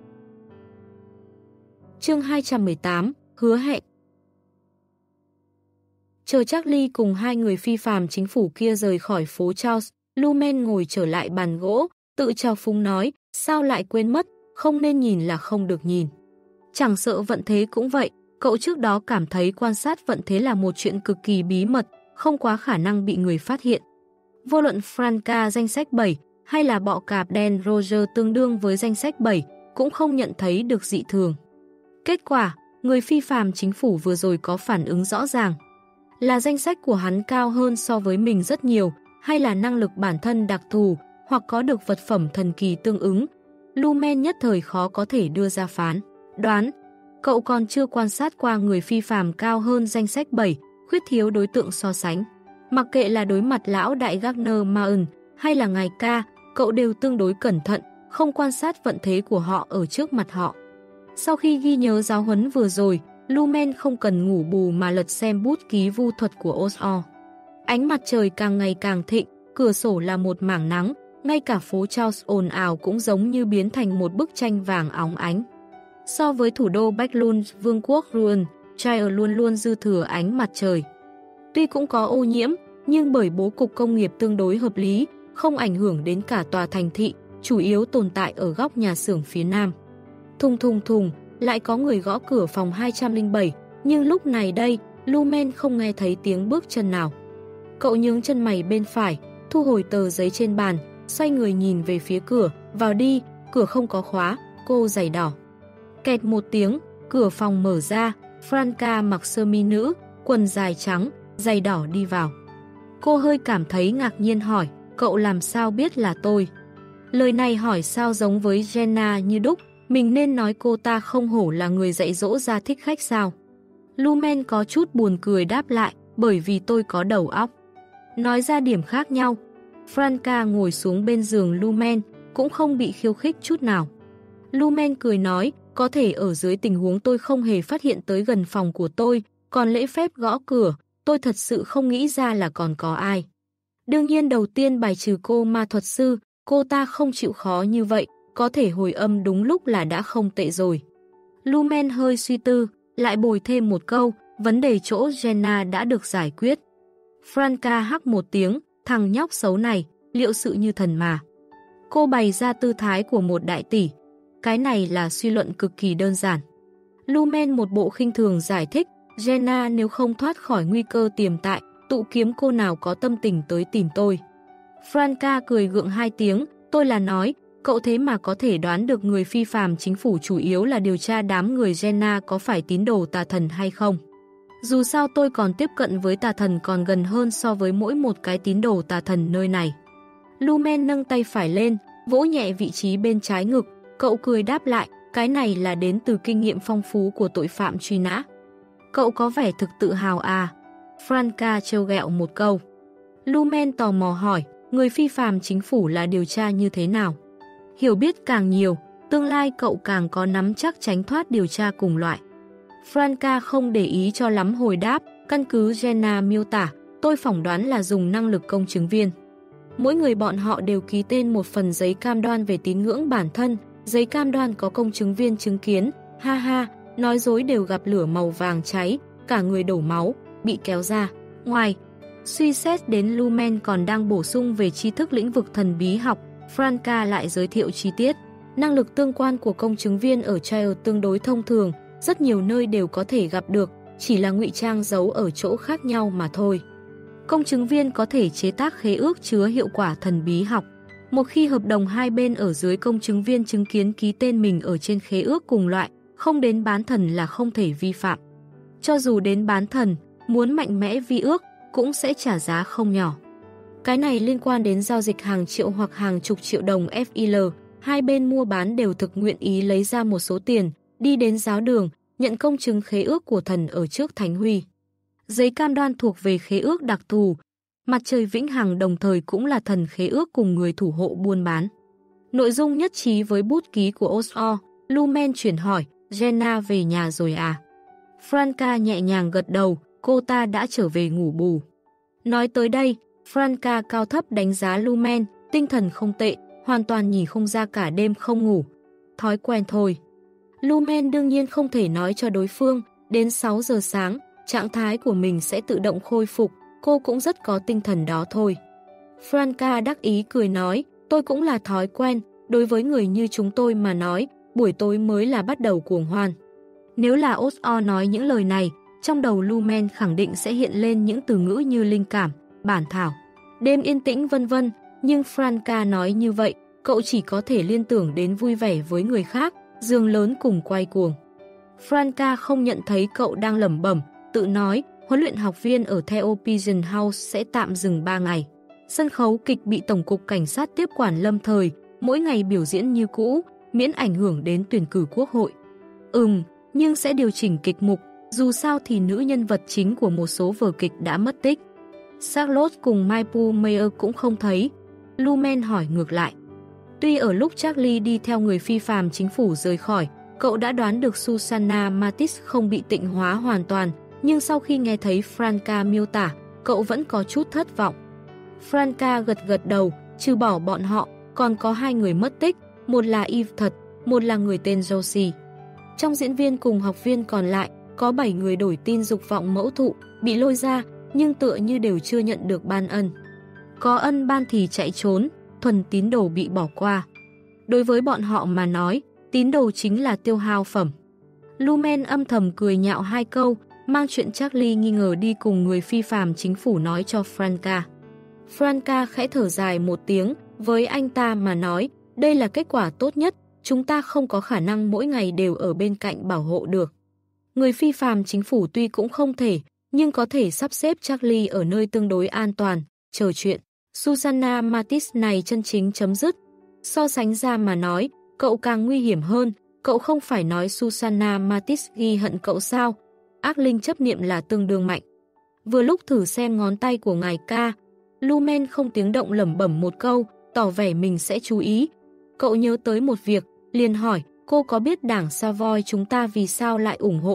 Chương hai trăm mười tám, hứa hẹn. Chờ Charlie cùng hai người phi phàm chính phủ kia rời khỏi phố Charles, Lumen ngồi trở lại bàn gỗ, tự chào phúng nói, sao lại quên mất, không nên nhìn là không được nhìn. Chẳng sợ vận thế cũng vậy, cậu trước đó cảm thấy quan sát vận thế là một chuyện cực kỳ bí mật, không quá khả năng bị người phát hiện. Vô luận Franca danh sách bảy hay là bọ cạp đen Roger tương đương với danh sách bảy, cũng không nhận thấy được dị thường. Kết quả, người phi phàm chính phủ vừa rồi có phản ứng rõ ràng. Là danh sách của hắn cao hơn so với mình rất nhiều, hay là năng lực bản thân đặc thù, hoặc có được vật phẩm thần kỳ tương ứng. Lumen nhất thời khó có thể đưa ra phán đoán. Cậu còn chưa quan sát qua người phi phàm cao hơn danh sách bảy, khuyết thiếu đối tượng so sánh. Mặc kệ là đối mặt lão đại Gardner Maun hay là ngài ca, cậu đều tương đối cẩn thận, không quan sát vận thế của họ ở trước mặt họ. Sau khi ghi nhớ giáo huấn vừa rồi, Lumen không cần ngủ bù mà lật xem bút ký vu thuật của Osor. Ánh mặt trời càng ngày càng thịnh, cửa sổ là một mảng nắng, ngay cả phố Charles ồn ào cũng giống như biến thành một bức tranh vàng óng ánh. So với thủ đô Backlund, vương quốc Ruan, Trier luôn luôn dư thừa ánh mặt trời. Tuy cũng có ô nhiễm, nhưng bởi bố cục công nghiệp tương đối hợp lý, không ảnh hưởng đến cả tòa thành thị, chủ yếu tồn tại ở góc nhà xưởng phía nam. Thùng thùng thùng, lại có người gõ cửa phòng hai trăm lẻ bảy, nhưng lúc này đây, Lumen không nghe thấy tiếng bước chân nào. Cậu nhướng chân mày bên phải, thu hồi tờ giấy trên bàn, xoay người nhìn về phía cửa, vào đi, cửa không có khóa, cô giày đỏ. Kẹt một tiếng, cửa phòng mở ra, Franca mặc sơ mi nữ, quần dài trắng, giày đỏ đi vào. Cô hơi cảm thấy ngạc nhiên hỏi, cậu làm sao biết là tôi? Lời này hỏi sao giống với Jenna như đúc, mình nên nói cô ta không hổ là người dạy dỗ ra thích khách sao? Lumen có chút buồn cười đáp lại, bởi vì tôi có đầu óc. Nói ra điểm khác nhau, Franca ngồi xuống bên giường Lumen, cũng không bị khiêu khích chút nào. Lumen cười nói, có thể ở dưới tình huống tôi không hề phát hiện tới gần phòng của tôi, còn lễ phép gõ cửa, tôi thật sự không nghĩ ra là còn có ai. Đương nhiên đầu tiên bài trừ cô ma thuật sư, cô ta không chịu khó như vậy, có thể hồi âm đúng lúc là đã không tệ rồi. Lumen hơi suy tư, lại bồi thêm một câu, vấn đề chỗ Jenna đã được giải quyết. Franca hắc một tiếng, thằng nhóc xấu này, liệu sự như thần mà. Cô bày ra tư thái của một đại tỷ. Cái này là suy luận cực kỳ đơn giản. Lumen một bộ khinh thường giải thích, Jenna nếu không thoát khỏi nguy cơ tiềm tại, tụ kiếm cô nào có tâm tình tới tìm tôi. Franca cười gượng hai tiếng, tôi là nói, cậu thế mà có thể đoán được người phi phàm chính phủ chủ yếu là điều tra đám người Jenna có phải tín đồ tà thần hay không. Dù sao tôi còn tiếp cận với tà thần còn gần hơn so với mỗi một cái tín đồ tà thần nơi này. Lumen nâng tay phải lên, vỗ nhẹ vị trí bên trái ngực, cậu cười đáp lại, cái này là đến từ kinh nghiệm phong phú của tội phạm truy nã. Cậu có vẻ thực tự hào à? Franca trêu ghẹo một câu. Lumen tò mò hỏi, người phi phàm chính phủ là điều tra như thế nào? Hiểu biết càng nhiều, tương lai cậu càng có nắm chắc tránh thoát điều tra cùng loại. Franca không để ý cho lắm hồi đáp, căn cứ Jenna miêu tả, tôi phỏng đoán là dùng năng lực công chứng viên. Mỗi người bọn họ đều ký tên một phần giấy cam đoan về tín ngưỡng bản thân, giấy cam đoan có công chứng viên chứng kiến, ha ha, nói dối đều gặp lửa màu vàng cháy, cả người đổ máu, bị kéo ra. Ngoài, suy xét đến Lumen còn đang bổ sung về tri thức lĩnh vực thần bí học, Franca lại giới thiệu chi tiết. Năng lực tương quan của công chứng viên ở trial tương đối thông thường, rất nhiều nơi đều có thể gặp được, chỉ là ngụy trang giấu ở chỗ khác nhau mà thôi. Công chứng viên có thể chế tác khế ước chứa hiệu quả thần bí học. Một khi hợp đồng hai bên ở dưới công chứng viên chứng kiến ký tên mình ở trên khế ước cùng loại, không đến bán thần là không thể vi phạm. Cho dù đến bán thần, muốn mạnh mẽ vi ước, cũng sẽ trả giá không nhỏ. Cái này liên quan đến giao dịch hàng triệu hoặc hàng chục triệu đồng ép i lờ, hai bên mua bán đều thực nguyện ý lấy ra một số tiền, đi đến giáo đường, nhận công chứng khế ước của thần ở trước Thánh Huy. Giấy cam đoan thuộc về khế ước đặc thù, mặt trời vĩnh hằng đồng thời cũng là thần khế ước cùng người thủ hộ buôn bán. Nội dung nhất trí với bút ký của Osor, Lumen chuyển hỏi, Jenna về nhà rồi à? Franca nhẹ nhàng gật đầu, cô ta đã trở về ngủ bù. Nói tới đây, Franca cao thấp đánh giá Lumen, tinh thần không tệ, hoàn toàn nhỉ không ra cả đêm không ngủ. Thói quen thôi. Lumen đương nhiên không thể nói cho đối phương, đến sáu giờ sáng, trạng thái của mình sẽ tự động khôi phục, cô cũng rất có tinh thần đó thôi. Franca đắc ý cười nói, tôi cũng là thói quen, đối với người như chúng tôi mà nói, buổi tối mới là bắt đầu cuồng hoan. Nếu là Osor nói những lời này, trong đầu Lumen khẳng định sẽ hiện lên những từ ngữ như linh cảm, bản thảo, đêm yên tĩnh vân vân, nhưng Franca nói như vậy, cậu chỉ có thể liên tưởng đến vui vẻ với người khác, giường lớn cùng quay cuồng. Franca không nhận thấy cậu đang lẩm bẩm, tự nói, huấn luyện học viên ở Theo Pigeon House sẽ tạm dừng ba ngày. Sân khấu kịch bị Tổng cục Cảnh sát tiếp quản lâm thời, mỗi ngày biểu diễn như cũ, miễn ảnh hưởng đến tuyển cử quốc hội. Ừm, nhưng sẽ điều chỉnh kịch mục, dù sao thì nữ nhân vật chính của một số vở kịch đã mất tích. Charlotte cùng Michael Mayer cũng không thấy. Lumen hỏi ngược lại. Tuy ở lúc Charlie đi theo người phi phàm chính phủ rời khỏi, cậu đã đoán được Susanna Matisse không bị tịnh hóa hoàn toàn, nhưng sau khi nghe thấy Franca miêu tả, cậu vẫn có chút thất vọng. Franca gật gật đầu, trừ bỏ bọn họ, còn có hai người mất tích, một là Eve thật, một là người tên Josie. Trong diễn viên cùng học viên còn lại, có bảy người đổi tin dục vọng mẫu thụ, bị lôi ra, nhưng tựa như đều chưa nhận được ban ân. Có ân ban thì chạy trốn, thuần tín đồ bị bỏ qua. Đối với bọn họ mà nói, tín đồ chính là tiêu hao phẩm. Lumen âm thầm cười nhạo hai câu, mang chuyện Charlie nghi ngờ đi cùng người phi phàm chính phủ nói cho Franca. Franca khẽ thở dài một tiếng, với anh ta mà nói, đây là kết quả tốt nhất, chúng ta không có khả năng mỗi ngày đều ở bên cạnh bảo hộ được. Người phi phàm chính phủ tuy cũng không thể, nhưng có thể sắp xếp Charlie ở nơi tương đối an toàn, chờ chuyện. Susanna Matisse này chân chính chấm dứt. So sánh ra mà nói, cậu càng nguy hiểm hơn, cậu không phải nói Susanna Matisse ghi hận cậu sao? Ác linh chấp niệm là tương đương mạnh. Vừa lúc thử xem ngón tay của ngài ca, Lumen không tiếng động lẩm bẩm một câu, tỏ vẻ mình sẽ chú ý. Cậu nhớ tới một việc, liền hỏi, cô có biết đảng Savoy chúng ta vì sao lại ủng hộ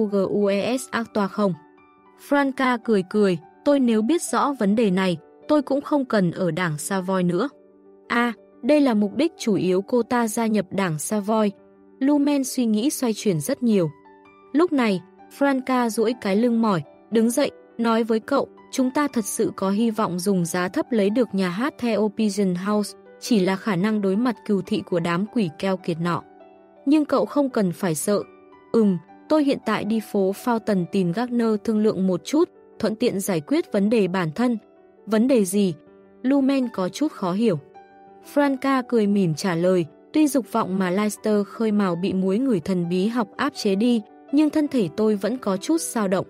HUGUES Actua không? Franca cười cười, tôi nếu biết rõ vấn đề này, tôi cũng không cần ở đảng Savoy nữa. À, đây là mục đích chủ yếu cô ta gia nhập đảng Savoy. Lumen suy nghĩ xoay chuyển rất nhiều. Lúc này, Franca duỗi cái lưng mỏi, đứng dậy, nói với cậu, chúng ta thật sự có hy vọng dùng giá thấp lấy được nhà hát Theo Pigeon House, chỉ là khả năng đối mặt cừu thị của đám quỷ keo kiệt nọ. Nhưng cậu không cần phải sợ. Ừm, tôi hiện tại đi phố Fountain tìm Gardner thương lượng một chút, thuận tiện giải quyết vấn đề bản thân. Vấn đề gì? Lumen có chút khó hiểu. Franca cười mỉm trả lời, tuy dục vọng mà Leicester khơi mào bị muối người thần bí học áp chế đi, nhưng thân thể tôi vẫn có chút dao động.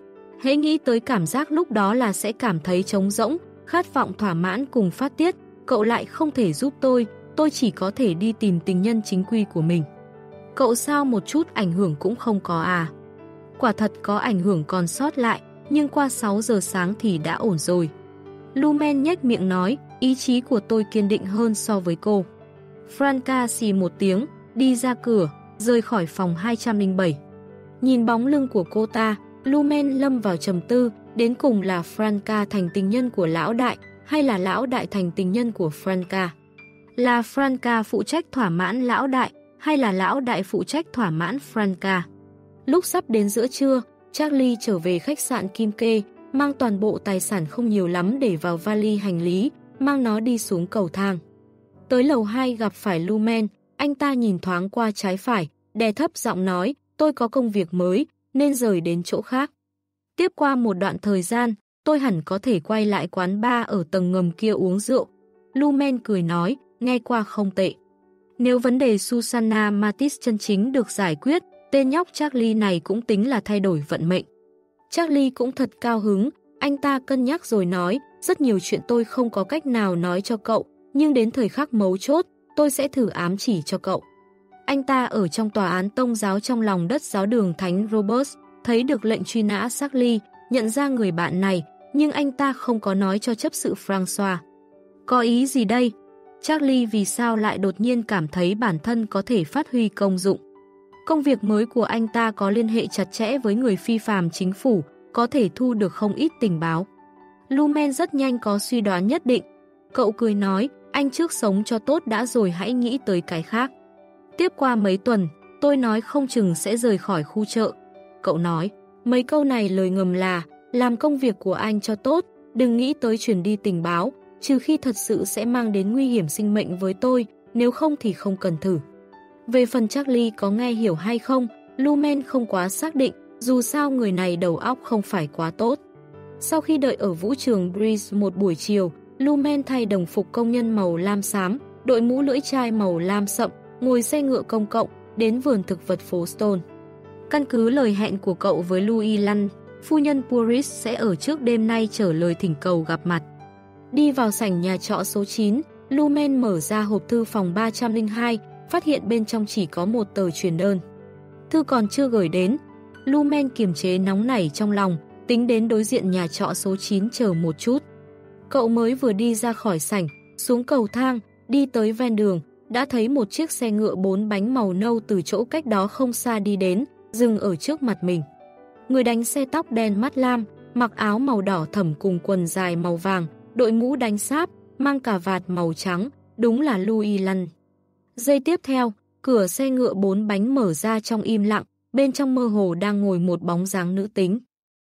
Hễ nghĩ tới cảm giác lúc đó là sẽ cảm thấy trống rỗng, khát vọng thỏa mãn cùng phát tiết, cậu lại không thể giúp tôi, tôi chỉ có thể đi tìm tình nhân chính quy của mình. Cậu sao một chút ảnh hưởng cũng không có à? Quả thật có ảnh hưởng còn sót lại, nhưng qua sáu giờ sáng thì đã ổn rồi. Lumen nhếch miệng nói, ý chí của tôi kiên định hơn so với cô. Franca xì một tiếng, đi ra cửa, rời khỏi phòng hai trăm lẻ bảy. Nhìn bóng lưng của cô ta, Lumen lâm vào trầm tư, đến cùng là Franca thành tình nhân của lão đại, hay là lão đại thành tình nhân của Franca? Là Franca phụ trách thỏa mãn lão đại, hay là lão đại phụ trách thỏa mãn Franca? Lúc sắp đến giữa trưa, Charlie trở về khách sạn Kim Kê, mang toàn bộ tài sản không nhiều lắm để vào vali hành lý, mang nó đi xuống cầu thang. Tới lầu hai gặp phải Lumen, anh ta nhìn thoáng qua trái phải, đè thấp giọng nói, tôi có công việc mới, nên rời đến chỗ khác. Tiếp qua một đoạn thời gian, tôi hẳn có thể quay lại quán bar ở tầng ngầm kia uống rượu. Lumen cười nói, nghe qua không tệ. Nếu vấn đề Susanna Matisse chân chính được giải quyết, tên nhóc Charlie này cũng tính là thay đổi vận mệnh. Charlie cũng thật cao hứng, anh ta cân nhắc rồi nói, rất nhiều chuyện tôi không có cách nào nói cho cậu, nhưng đến thời khắc mấu chốt, tôi sẽ thử ám chỉ cho cậu. Anh ta ở trong tòa án tông giáo trong lòng đất giáo đường Thánh Robert, thấy được lệnh truy nã Charlie, nhận ra người bạn này, nhưng anh ta không có nói cho chấp sự François. Có ý gì đây? Charlie vì sao lại đột nhiên cảm thấy bản thân có thể phát huy công dụng? Công việc mới của anh ta có liên hệ chặt chẽ với người phi phàm chính phủ, có thể thu được không ít tình báo. Lumen rất nhanh có suy đoán nhất định. Cậu cười nói, anh trước sống cho tốt đã rồi hãy nghĩ tới cái khác. Tiếp qua mấy tuần, tôi nói không chừng sẽ rời khỏi khu chợ. Cậu nói, mấy câu này lời ngầm là, làm công việc của anh cho tốt, đừng nghĩ tới truyền đi tình báo, trừ khi thật sự sẽ mang đến nguy hiểm sinh mệnh với tôi, nếu không thì không cần thử. Về phần Charlie có nghe hiểu hay không, Lumen không quá xác định, dù sao người này đầu óc không phải quá tốt. Sau khi đợi ở vũ trường Breeze một buổi chiều, Lumen thay đồng phục công nhân màu lam xám, đội mũ lưỡi chai màu lam sậm, ngồi xe ngựa công cộng, đến vườn thực vật phố Stone. Căn cứ lời hẹn của cậu với Louis Lund, phu nhân Puris sẽ ở trước đêm nay trở lời thỉnh cầu gặp mặt. Đi vào sảnh nhà trọ số chín, Lumen mở ra hộp thư phòng ba trăm lẻ hai, phát hiện bên trong chỉ có một tờ truyền đơn. Thư còn chưa gửi đến, Lumen kiềm chế nóng nảy trong lòng, tính đến đối diện nhà trọ số chín chờ một chút. Cậu mới vừa đi ra khỏi sảnh, xuống cầu thang, đi tới ven đường, đã thấy một chiếc xe ngựa bốn bánh màu nâu từ chỗ cách đó không xa đi đến, dừng ở trước mặt mình. Người đánh xe tóc đen mắt lam, mặc áo màu đỏ thẫm cùng quần dài màu vàng, đội mũ đánh sáp, mang cà vạt màu trắng, đúng là Louis Lund. Giây tiếp theo, cửa xe ngựa bốn bánh mở ra trong im lặng, bên trong mơ hồ đang ngồi một bóng dáng nữ tính.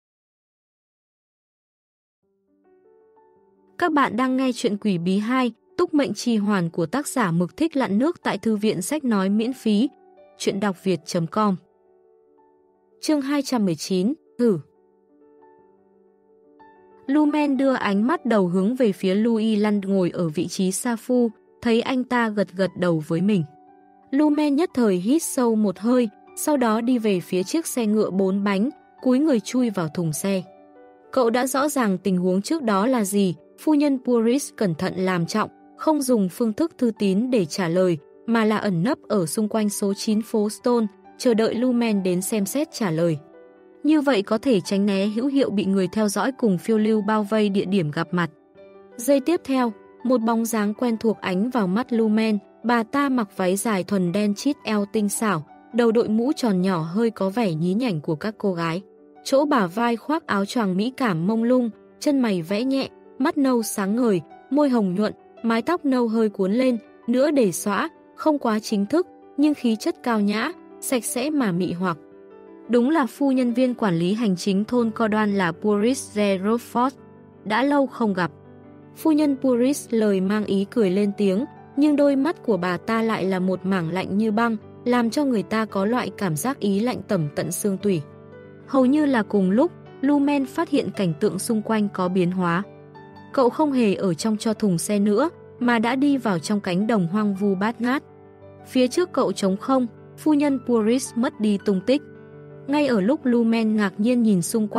Các bạn đang nghe chuyện Quỷ Bí hai, Túc Mệnh Trì Hoàn của tác giả Mực Thích Lặn Nước tại thư viện sách nói miễn phí, chuyện đọc việt chấm com. Chương hai trăm mười chín, thử. Lumen đưa ánh mắt đầu hướng về phía Louis Lund ngồi ở vị trí sa phu, thấy anh ta gật gật đầu với mình. Lumen nhất thời hít sâu một hơi, sau đó đi về phía chiếc xe ngựa bốn bánh, cúi người chui vào thùng xe. Cậu đã rõ ràng tình huống trước đó là gì, phu nhân Puris cẩn thận làm trọng, không dùng phương thức thư tín để trả lời, mà là ẩn nấp ở xung quanh số chín phố Stone, chờ đợi Lumen đến xem xét trả lời. Như vậy có thể tránh né hữu hiệu bị người theo dõi cùng phiêu lưu bao vây địa điểm gặp mặt. Giây tiếp theo, một bóng dáng quen thuộc ánh vào mắt Lumen, bà ta mặc váy dài thuần đen chít eo tinh xảo, đầu đội mũ tròn nhỏ hơi có vẻ nhí nhảnh của các cô gái. Chỗ bả vai khoác áo choàng mỹ cảm mông lung, chân mày vẽ nhẹ, mắt nâu sáng ngời, môi hồng nhuận, mái tóc nâu hơi cuốn lên, nữa để xõa, không quá chính thức, nhưng khí chất cao nhã, sạch sẽ mà mị hoặc. Đúng là phu nhân viên quản lý hành chính thôn Cordoan là Puris Gerofort. Đã lâu không gặp. Phu nhân Puris lời mang ý cười lên tiếng, nhưng đôi mắt của bà ta lại là một mảng lạnh như băng, làm cho người ta có loại cảm giác ý lạnh tẩm tận xương tủy. Hầu như là cùng lúc, Lumen phát hiện cảnh tượng xung quanh có biến hóa. Cậu không hề ở trong cho thùng xe nữa, mà đã đi vào trong cánh đồng hoang vu bát ngát. Phía trước cậu trống không, phu nhân Puris mất đi tung tích. Ngay ở lúc Lumen ngạc nhiên nhìn xung quanh,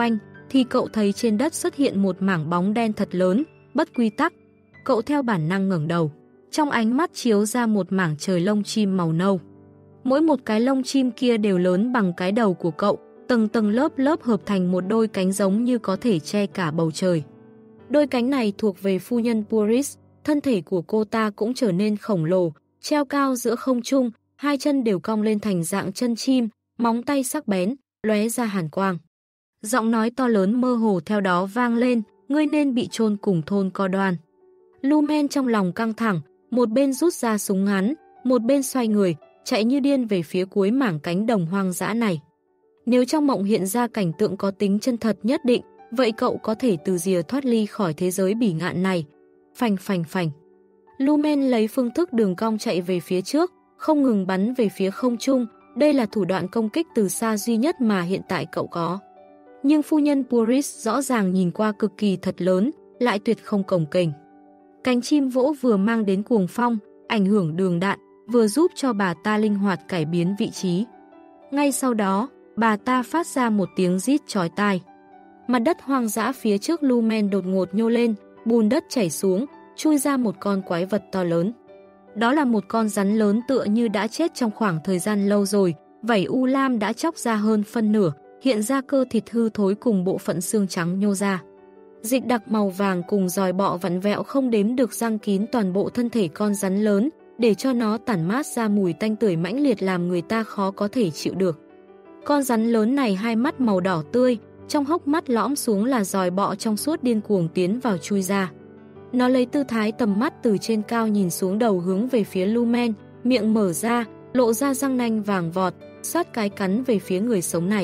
thì cậu thấy trên đất xuất hiện một mảng bóng đen thật lớn, bất quy tắc. Cậu theo bản năng ngẩng đầu. Trong ánh mắt chiếu ra một mảng trời lông chim màu nâu. Mỗi một cái lông chim kia đều lớn bằng cái đầu của cậu, tầng tầng lớp lớp hợp thành một đôi cánh giống như có thể che cả bầu trời. Đôi cánh này thuộc về phu nhân Puris, thân thể của cô ta cũng trở nên khổng lồ, treo cao giữa không trung, hai chân đều cong lên thành dạng chân chim, móng tay sắc bén, lóe ra hàn quang. Giọng nói to lớn mơ hồ theo đó vang lên, ngươi nên bị chôn cùng thôn Co Đoan. Lumen trong lòng căng thẳng, một bên rút ra súng ngắn, một bên xoay người, chạy như điên về phía cuối mảng cánh đồng hoang dã này. Nếu trong mộng hiện ra cảnh tượng có tính chân thật nhất định, vậy cậu có thể từ rìa thoát ly khỏi thế giới bỉ ngạn này. Phành phành phành. Lumen lấy phương thức đường cong chạy về phía trước, không ngừng bắn về phía không trung. Đây là thủ đoạn công kích từ xa duy nhất mà hiện tại cậu có. Nhưng phu nhân Puris rõ ràng nhìn qua cực kỳ thật lớn, lại tuyệt không cồng kềnh. Cánh chim vỗ vừa mang đến cuồng phong, ảnh hưởng đường đạn, vừa giúp cho bà ta linh hoạt cải biến vị trí. Ngay sau đó, bà ta phát ra một tiếng rít chói tai. Mặt đất hoang dã phía trước Lumen đột ngột nhô lên, bùn đất chảy xuống, chui ra một con quái vật to lớn. Đó là một con rắn lớn tựa như đã chết trong khoảng thời gian lâu rồi, vảy u lam đã chóc ra hơn phân nửa, hiện ra cơ thịt hư thối cùng bộ phận xương trắng nhô ra. Dịch đặc màu vàng cùng giòi bọ vặn vẹo không đếm được răng kín toàn bộ thân thể con rắn lớn, để cho nó tản mát ra mùi tanh tưởi mãnh liệt làm người ta khó có thể chịu được. Con rắn lớn này hai mắt màu đỏ tươi, trong hốc mắt lõm xuống là giòi bọ trong suốt điên cuồng tiến vào chui ra. Nó lấy tư thái tầm mắt từ trên cao nhìn xuống đầu hướng về phía Lumen, miệng mở ra, lộ ra răng nanh vàng vọt, sát cái cắn về phía người sống này.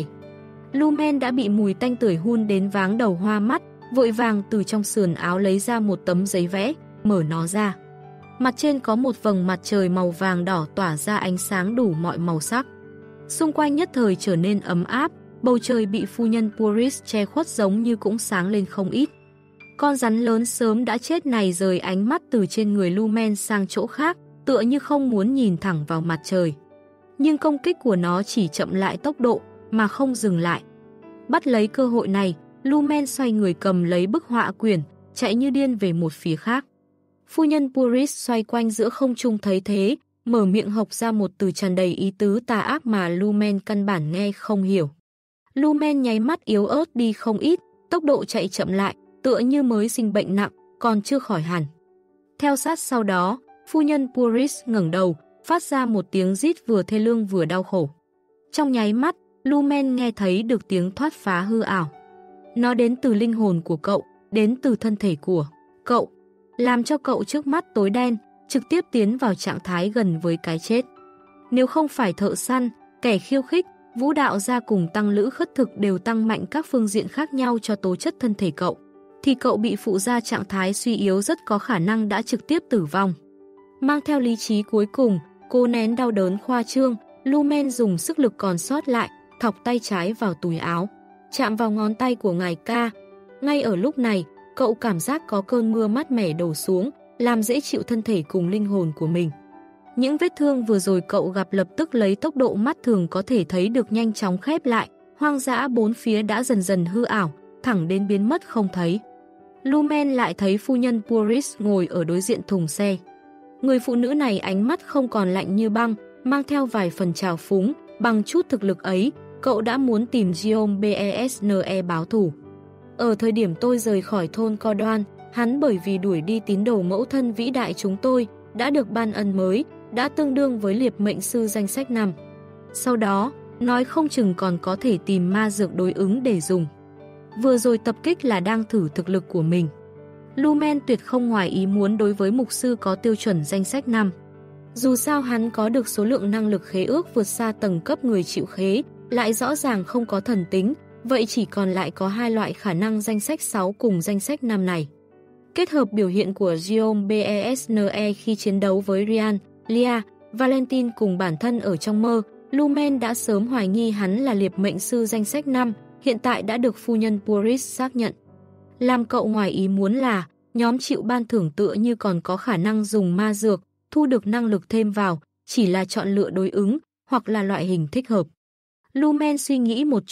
Lumen đã bị mùi tanh tưởi hun đến váng đầu hoa mắt, vội vàng từ trong sườn áo lấy ra một tấm giấy vẽ, mở nó ra. Mặt trên có một vầng mặt trời màu vàng đỏ tỏa ra ánh sáng đủ mọi màu sắc. Xung quanh nhất thời trở nên ấm áp, bầu trời bị phu nhân Puris che khuất giống như cũng sáng lên không ít. Con rắn lớn sớm đã chết này rời ánh mắt từ trên người Lumen sang chỗ khác, tựa như không muốn nhìn thẳng vào mặt trời. Nhưng công kích của nó chỉ chậm lại tốc độ, mà không dừng lại. Bắt lấy cơ hội này, Lumen xoay người cầm lấy bức họa quyển, chạy như điên về một phía khác. Phu nhân Puris xoay quanh giữa không trung thấy thế, mở miệng hộc ra một từ tràn đầy ý tứ tà ác mà Lumen căn bản nghe không hiểu. Lumen nháy mắt yếu ớt đi không ít, tốc độ chạy chậm lại, tựa như mới sinh bệnh nặng, còn chưa khỏi hẳn. Theo sát sau đó, phu nhân Puris ngẩng đầu, phát ra một tiếng rít vừa thê lương vừa đau khổ. Trong nháy mắt, Lumen nghe thấy được tiếng thoát phá hư ảo. Nó đến từ linh hồn của cậu, đến từ thân thể của cậu, làm cho cậu trước mắt tối đen, trực tiếp tiến vào trạng thái gần với cái chết. Nếu không phải thợ săn, kẻ khiêu khích, vũ đạo gia cùng tăng lữ khất thực đều tăng mạnh các phương diện khác nhau cho tố chất thân thể cậu, thì cậu bị phụ ra trạng thái suy yếu rất có khả năng đã trực tiếp tử vong. Mang theo lý trí cuối cùng, cố nén đau đớn khoa trương, Lumen dùng sức lực còn sót lại, thọc tay trái vào túi áo, chạm vào ngón tay của ngài ca. Ngay ở lúc này, cậu cảm giác có cơn mưa mát mẻ đổ xuống, làm dễ chịu thân thể cùng linh hồn của mình. Những vết thương vừa rồi cậu gặp lập tức lấy tốc độ mắt thường có thể thấy được nhanh chóng khép lại, hoang dã bốn phía đã dần dần hư ảo, thẳng đến biến mất không thấy. Lumen lại thấy phu nhân Puris ngồi ở đối diện thùng xe. Người phụ nữ này ánh mắt không còn lạnh như băng, mang theo vài phần trào phúng, bằng chút thực lực ấy, cậu đã muốn tìm Guillaume Besne báo thù. Ở thời điểm tôi rời khỏi thôn Co Đoan, hắn bởi vì đuổi đi tín đồ mẫu thân vĩ đại chúng tôi, đã được ban ân mới, đã tương đương với liệp mệnh sư danh sách năm. Sau đó, nói không chừng còn có thể tìm ma dược đối ứng để dùng. Vừa rồi tập kích là đang thử thực lực của mình. Lumen tuyệt không ngoài ý muốn đối với mục sư có tiêu chuẩn danh sách năm. Dù sao hắn có được số lượng năng lực khế ước vượt xa tầng cấp người chịu khế, lại rõ ràng không có thần tính, vậy chỉ còn lại có hai loại khả năng danh sách sáu cùng danh sách năm này. Kết hợp biểu hiện của Guillaume Besne khi chiến đấu với Ryan, Lia, Valentine cùng bản thân ở trong mơ, Lumen đã sớm hoài nghi hắn là liệp mệnh sư danh sách năm, hiện tại đã được phu nhân Puris xác nhận. Làm cậu ngoài ý muốn là, nhóm chịu ban thưởng tựa như còn có khả năng dùng ma dược, thu được năng lực thêm vào, chỉ là chọn lựa đối ứng, hoặc là loại hình thích hợp. Lumen suy nghĩ một chút,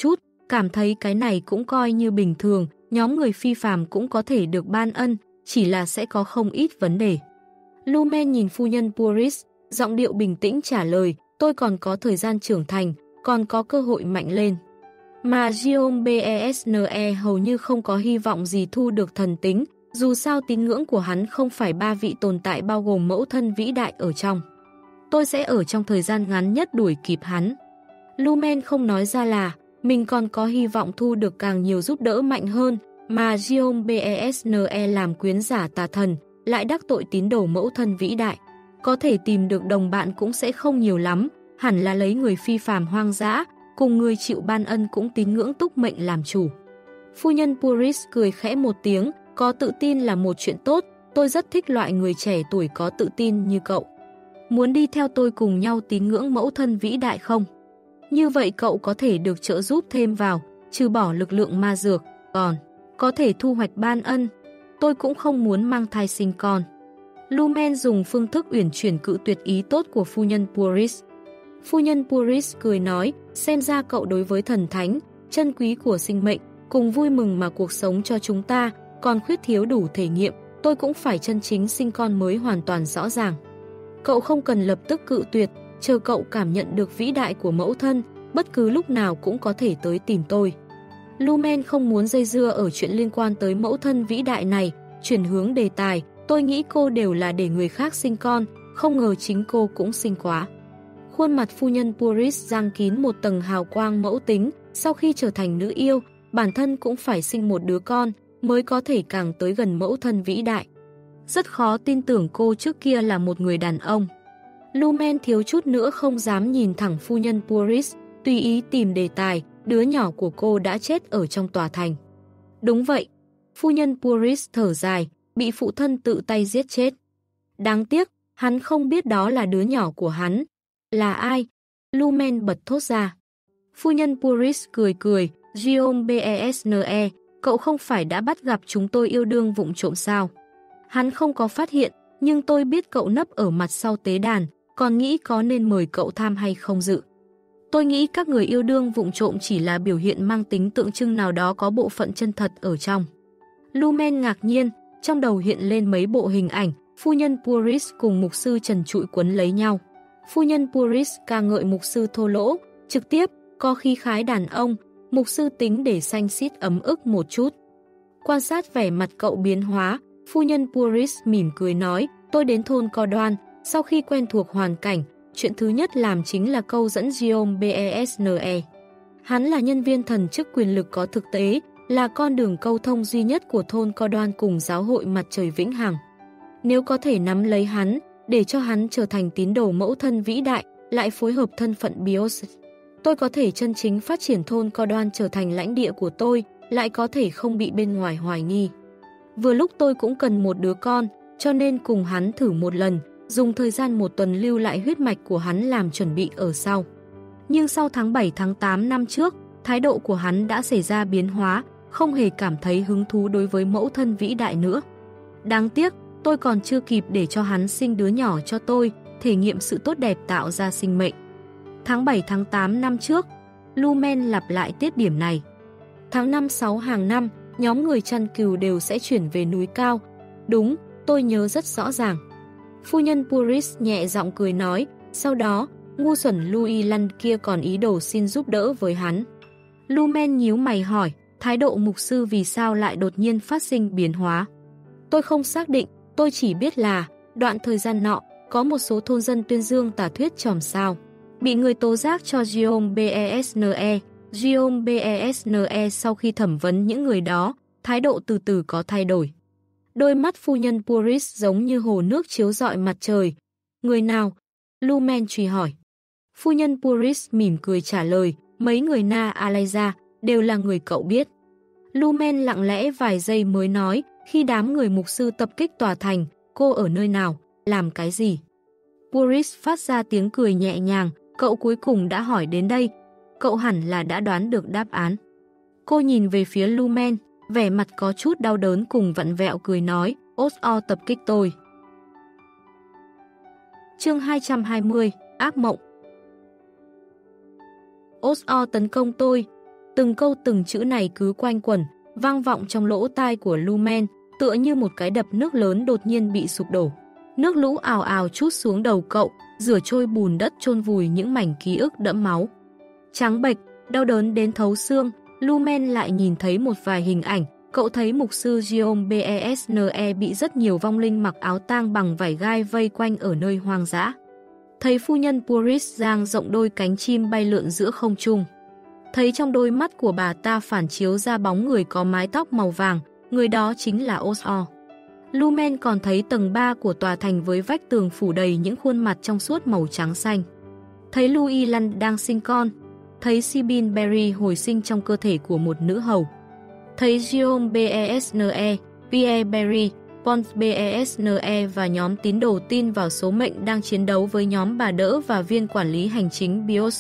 cảm thấy cái này cũng coi như bình thường, nhóm người phi phàm cũng có thể được ban ân, chỉ là sẽ có không ít vấn đề. Lumen nhìn phu nhân Puris, giọng điệu bình tĩnh trả lời, tôi còn có thời gian trưởng thành, còn có cơ hội mạnh lên. Mà Guillaume Besne hầu như không có hy vọng gì thu được thần tính, dù sao tín ngưỡng của hắn không phải ba vị tồn tại bao gồm mẫu thân vĩ đại ở trong. Tôi sẽ ở trong thời gian ngắn nhất đuổi kịp hắn. Lumen không nói ra là mình còn có hy vọng thu được càng nhiều giúp đỡ mạnh hơn, mà Guillaume Besne làm quyến giả tà thần, lại đắc tội tín đồ mẫu thân vĩ đại. Có thể tìm được đồng bạn cũng sẽ không nhiều lắm, hẳn là lấy người phi phàm hoang dã, cùng người chịu ban ân cũng tín ngưỡng túc mệnh làm chủ. Phu nhân Puris cười khẽ một tiếng, có tự tin là một chuyện tốt, tôi rất thích loại người trẻ tuổi có tự tin như cậu. Muốn đi theo tôi cùng nhau tín ngưỡng mẫu thân vĩ đại không? Như vậy cậu có thể được trợ giúp thêm vào, trừ bỏ lực lượng ma dược, còn có thể thu hoạch ban ân. Tôi cũng không muốn mang thai sinh con. Lumen dùng phương thức uyển chuyển cự tuyệt ý tốt của phu nhân Puris. Phu nhân Puris cười nói, xem ra cậu đối với thần thánh, chân quý của sinh mệnh, cùng vui mừng mà cuộc sống cho chúng ta, còn khuyết thiếu đủ thể nghiệm, tôi cũng phải chân chính sinh con mới hoàn toàn rõ ràng. Cậu không cần lập tức cự tuyệt, chờ cậu cảm nhận được vĩ đại của mẫu thân, bất cứ lúc nào cũng có thể tới tìm tôi. Lumen không muốn dây dưa ở chuyện liên quan tới mẫu thân vĩ đại này, chuyển hướng đề tài, tôi nghĩ cô đều là để người khác sinh con, không ngờ chính cô cũng sinh quá. Khuôn mặt phu nhân Puris giăng kín một tầng hào quang mẫu tính, sau khi trở thành nữ yêu, bản thân cũng phải sinh một đứa con, mới có thể càng tới gần mẫu thân vĩ đại. Rất khó tin tưởng cô trước kia là một người đàn ông. Lumen thiếu chút nữa không dám nhìn thẳng phu nhân Puris, tùy ý tìm đề tài, đứa nhỏ của cô đã chết ở trong tòa thành. Đúng vậy, phu nhân Puris thở dài, bị phụ thân tự tay giết chết. Đáng tiếc, hắn không biết đó là đứa nhỏ của hắn. Là ai? Lumen bật thốt ra. Phu nhân Puris cười cười, Guillaume Besne, cậu không phải đã bắt gặp chúng tôi yêu đương vụng trộm sao? Hắn không có phát hiện, nhưng tôi biết cậu nấp ở mặt sau tế đàn, còn nghĩ có nên mời cậu tham hay không dự. Tôi nghĩ các người yêu đương vụng trộm chỉ là biểu hiện mang tính tượng trưng nào đó có bộ phận chân thật ở trong. Lumen ngạc nhiên, trong đầu hiện lên mấy bộ hình ảnh, phu nhân Puris cùng mục sư trần trụi quấn lấy nhau. Phu nhân Puris ca ngợi mục sư thô lỗ, trực tiếp, có khí khái đàn ông, mục sư tính để xanh xít ấm ức một chút. Quan sát vẻ mặt cậu biến hóa, phu nhân Puris mỉm cười nói, tôi đến thôn Co Đoan, sau khi quen thuộc hoàn cảnh, chuyện thứ nhất làm chính là câu dẫn Guillaume Besne. Hắn là nhân viên thần chức quyền lực có thực tế, là con đường câu thông duy nhất của thôn Co Đoan cùng giáo hội Mặt Trời Vĩnh Hằng. Nếu có thể nắm lấy hắn, để cho hắn trở thành tín đồ mẫu thân vĩ đại, lại phối hợp thân phận Bios, tôi có thể chân chính phát triển thôn Co Đoan trở thành lãnh địa của tôi, lại có thể không bị bên ngoài hoài nghi. Vừa lúc tôi cũng cần một đứa con, cho nên cùng hắn thử một lần, dùng thời gian một tuần lưu lại huyết mạch của hắn làm chuẩn bị ở sau. Nhưng sau tháng bảy tháng tám năm trước, thái độ của hắn đã xảy ra biến hóa, không hề cảm thấy hứng thú đối với mẫu thân vĩ đại nữa. Đáng tiếc, tôi còn chưa kịp để cho hắn sinh đứa nhỏ cho tôi, thể nghiệm sự tốt đẹp tạo ra sinh mệnh. Tháng bảy tháng tám năm trước, Lumen lặp lại tiết điểm này. Tháng năm sáu hàng năm, nhóm người chăn cừu đều sẽ chuyển về núi cao. Đúng, tôi nhớ rất rõ ràng. Phu nhân Puris nhẹ giọng cười nói, sau đó, ngu xuẩn Louis Lăn kia còn ý đồ xin giúp đỡ với hắn. Lumen nhíu mày hỏi, thái độ mục sư vì sao lại đột nhiên phát sinh biến hóa? Tôi không xác định, tôi chỉ biết là, đoạn thời gian nọ, có một số thôn dân tuyên dương tà thuyết tròm sao. Bị người tố giác cho Guillaume Besne. Guillaume Besne sau khi thẩm vấn những người đó, thái độ từ từ có thay đổi. Đôi mắt phu nhân Puris giống như hồ nước chiếu rọi mặt trời. Người nào? Lumen truy hỏi. Phu nhân Puris mỉm cười trả lời, mấy người Na Alayza đều là người cậu biết. Lumen lặng lẽ vài giây mới nói, khi đám người mục sư tập kích tòa thành, cô ở nơi nào, làm cái gì? Puris phát ra tiếng cười nhẹ nhàng, cậu cuối cùng đã hỏi đến đây, cậu hẳn là đã đoán được đáp án. Cô nhìn về phía Lumen, vẻ mặt có chút đau đớn cùng vặn vẹo cười nói, Osor tập kích tôi. Chương hai trăm hai mươi, ác mộng. Osor tấn công tôi. Từng câu từng chữ này cứ quanh quẩn, vang vọng trong lỗ tai của Lumen, tựa như một cái đập nước lớn đột nhiên bị sụp đổ. Nước lũ ào ào trút xuống đầu cậu, rửa trôi bùn đất chôn vùi những mảnh ký ức đẫm máu. Trắng bệch, đau đớn đến thấu xương, Lumen lại nhìn thấy một vài hình ảnh. Cậu thấy mục sư Guillaume Besne bị rất nhiều vong linh mặc áo tang bằng vải gai vây quanh ở nơi hoang dã. Thấy phu nhân Puris dang rộng đôi cánh chim bay lượn giữa không trung. Thấy trong đôi mắt của bà ta phản chiếu ra bóng người có mái tóc màu vàng, người đó chính là Osor. Lumen còn thấy tầng ba của tòa thành với vách tường phủ đầy những khuôn mặt trong suốt màu trắng xanh. Thấy Louis Lăn đang sinh con, thấy Sibin Berry hồi sinh trong cơ thể của một nữ hầu. Thấy Guillaume Besne, Pierre Berry, Pons Besne và nhóm tín đồ tin vào số mệnh đang chiến đấu với nhóm bà đỡ và viên quản lý hành chính Bios.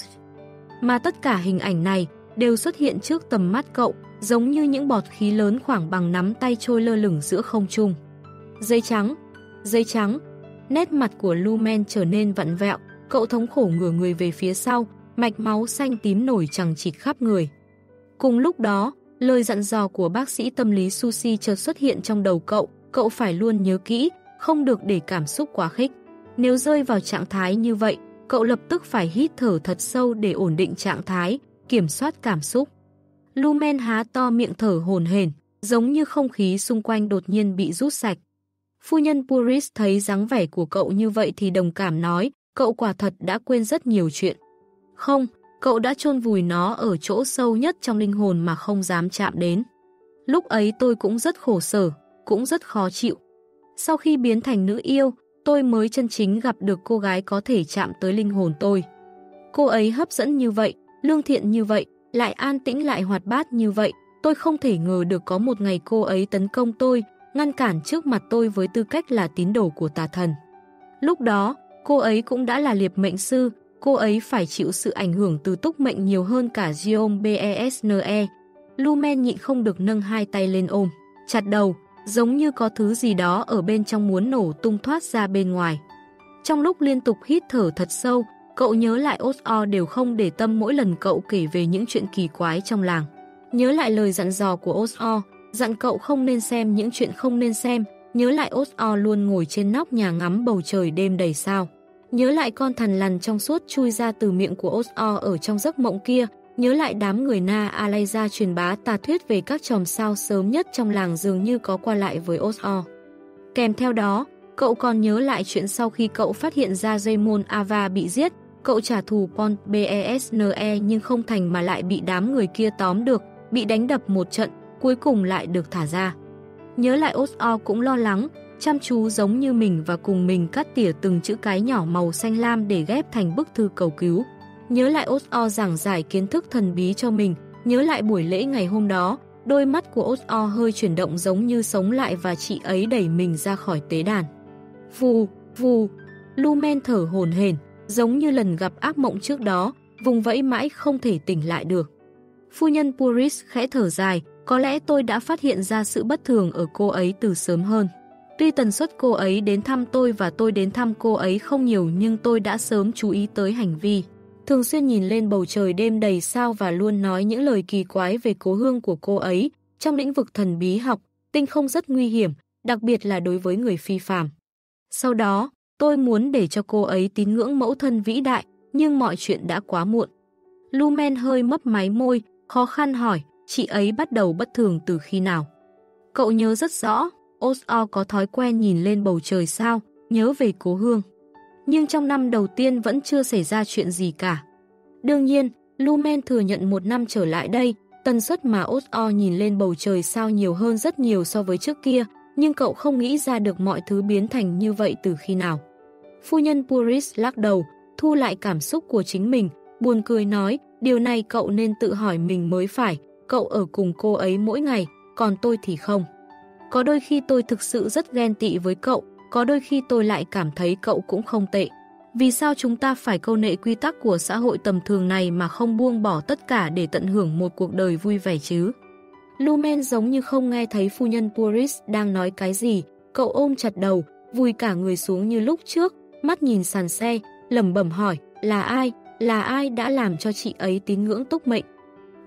Mà tất cả hình ảnh này đều xuất hiện trước tầm mắt cậu, giống như những bọt khí lớn khoảng bằng nắm tay trôi lơ lửng giữa không trung. Giấy trắng, giấy trắng, nét mặt của Lumen trở nên vặn vẹo, cậu thống khổ ngửa người về phía sau, mạch máu xanh tím nổi chằng chịt khắp người. Cùng lúc đó, lời dặn dò của bác sĩ tâm lý Sushi chợt xuất hiện trong đầu cậu, cậu phải luôn nhớ kỹ, không được để cảm xúc quá khích. Nếu rơi vào trạng thái như vậy, cậu lập tức phải hít thở thật sâu để ổn định trạng thái, kiểm soát cảm xúc. Lumen há to miệng thở hổn hển, giống như không khí xung quanh đột nhiên bị rút sạch. Phu nhân Puris thấy dáng vẻ của cậu như vậy thì đồng cảm nói, cậu quả thật đã quên rất nhiều chuyện. Không, cậu đã chôn vùi nó ở chỗ sâu nhất trong linh hồn mà không dám chạm đến. Lúc ấy tôi cũng rất khổ sở, cũng rất khó chịu. Sau khi biến thành nữ yêu, tôi mới chân chính gặp được cô gái có thể chạm tới linh hồn tôi. Cô ấy hấp dẫn như vậy, lương thiện như vậy, lại an tĩnh lại hoạt bát như vậy. Tôi không thể ngờ được có một ngày cô ấy tấn công tôi, ngăn cản trước mặt tôi với tư cách là tín đồ của tà thần. Lúc đó, cô ấy cũng đã là liệp mệnh sư, cô ấy phải chịu sự ảnh hưởng từ túc mệnh nhiều hơn cả Guillaume Besne. Lumen nhịn không được nâng hai tay lên ôm, chặt đầu, giống như có thứ gì đó ở bên trong muốn nổ tung thoát ra bên ngoài. Trong lúc liên tục hít thở thật sâu, cậu nhớ lại Osor đều không để tâm mỗi lần cậu kể về những chuyện kỳ quái trong làng. Nhớ lại lời dặn dò của Osor, dặn cậu không nên xem những chuyện không nên xem, nhớ lại Osor luôn ngồi trên nóc nhà ngắm bầu trời đêm đầy sao. Nhớ lại con thằn lằn trong suốt chui ra từ miệng của Osor ở trong giấc mộng kia, nhớ lại đám người Na Alayza truyền bá tà thuyết về các chòm sao sớm nhất trong làng dường như có qua lại với Osor. Kèm theo đó, cậu còn nhớ lại chuyện sau khi cậu phát hiện ra Raymond Ava bị giết, cậu trả thù Pons Besne nhưng không thành mà lại bị đám người kia tóm được, bị đánh đập một trận, cuối cùng lại được thả ra. Nhớ lại Osor cũng lo lắng, chăm chú giống như mình và cùng mình cắt tỉa từng chữ cái nhỏ màu xanh lam để ghép thành bức thư cầu cứu. Nhớ lại Osor giảng giải kiến thức thần bí cho mình, nhớ lại buổi lễ ngày hôm đó, đôi mắt của Osor hơi chuyển động giống như sống lại và chị ấy đẩy mình ra khỏi tế đàn. Vù, vù, Lumen thở hổn hển, giống như lần gặp ác mộng trước đó, vùng vẫy mãi không thể tỉnh lại được. Phu nhân Puris khẽ thở dài, có lẽ tôi đã phát hiện ra sự bất thường ở cô ấy từ sớm hơn. Tuy tần suất cô ấy đến thăm tôi và tôi đến thăm cô ấy không nhiều nhưng tôi đã sớm chú ý tới hành vi. Thường xuyên nhìn lên bầu trời đêm đầy sao và luôn nói những lời kỳ quái về cố hương của cô ấy. Trong lĩnh vực thần bí học, tinh không rất nguy hiểm, đặc biệt là đối với người phi phàm. Sau đó, tôi muốn để cho cô ấy tín ngưỡng mẫu thân vĩ đại, nhưng mọi chuyện đã quá muộn. Lumen hơi mấp máy môi, khó khăn hỏi, chị ấy bắt đầu bất thường từ khi nào? Cậu nhớ rất rõ, Osor có thói quen nhìn lên bầu trời sao, nhớ về cố hương. Nhưng trong năm đầu tiên vẫn chưa xảy ra chuyện gì cả. Đương nhiên, Lumen thừa nhận một năm trở lại đây, tần suất mà Osor nhìn lên bầu trời sao nhiều hơn rất nhiều so với trước kia, nhưng cậu không nghĩ ra được mọi thứ biến thành như vậy từ khi nào. Phu nhân Puris lắc đầu, thu lại cảm xúc của chính mình, buồn cười nói, điều này cậu nên tự hỏi mình mới phải, cậu ở cùng cô ấy mỗi ngày, còn tôi thì không. Có đôi khi tôi thực sự rất ghen tị với cậu, có đôi khi tôi lại cảm thấy cậu cũng không tệ. Vì sao chúng ta phải câu nệ quy tắc của xã hội tầm thường này mà không buông bỏ tất cả để tận hưởng một cuộc đời vui vẻ chứ? Lumen giống như không nghe thấy phu nhân Puris đang nói cái gì, cậu ôm chặt đầu, vùi cả người xuống như lúc trước, mắt nhìn sàn xe, lẩm bẩm hỏi, là ai, là ai đã làm cho chị ấy tín ngưỡng túc mệnh?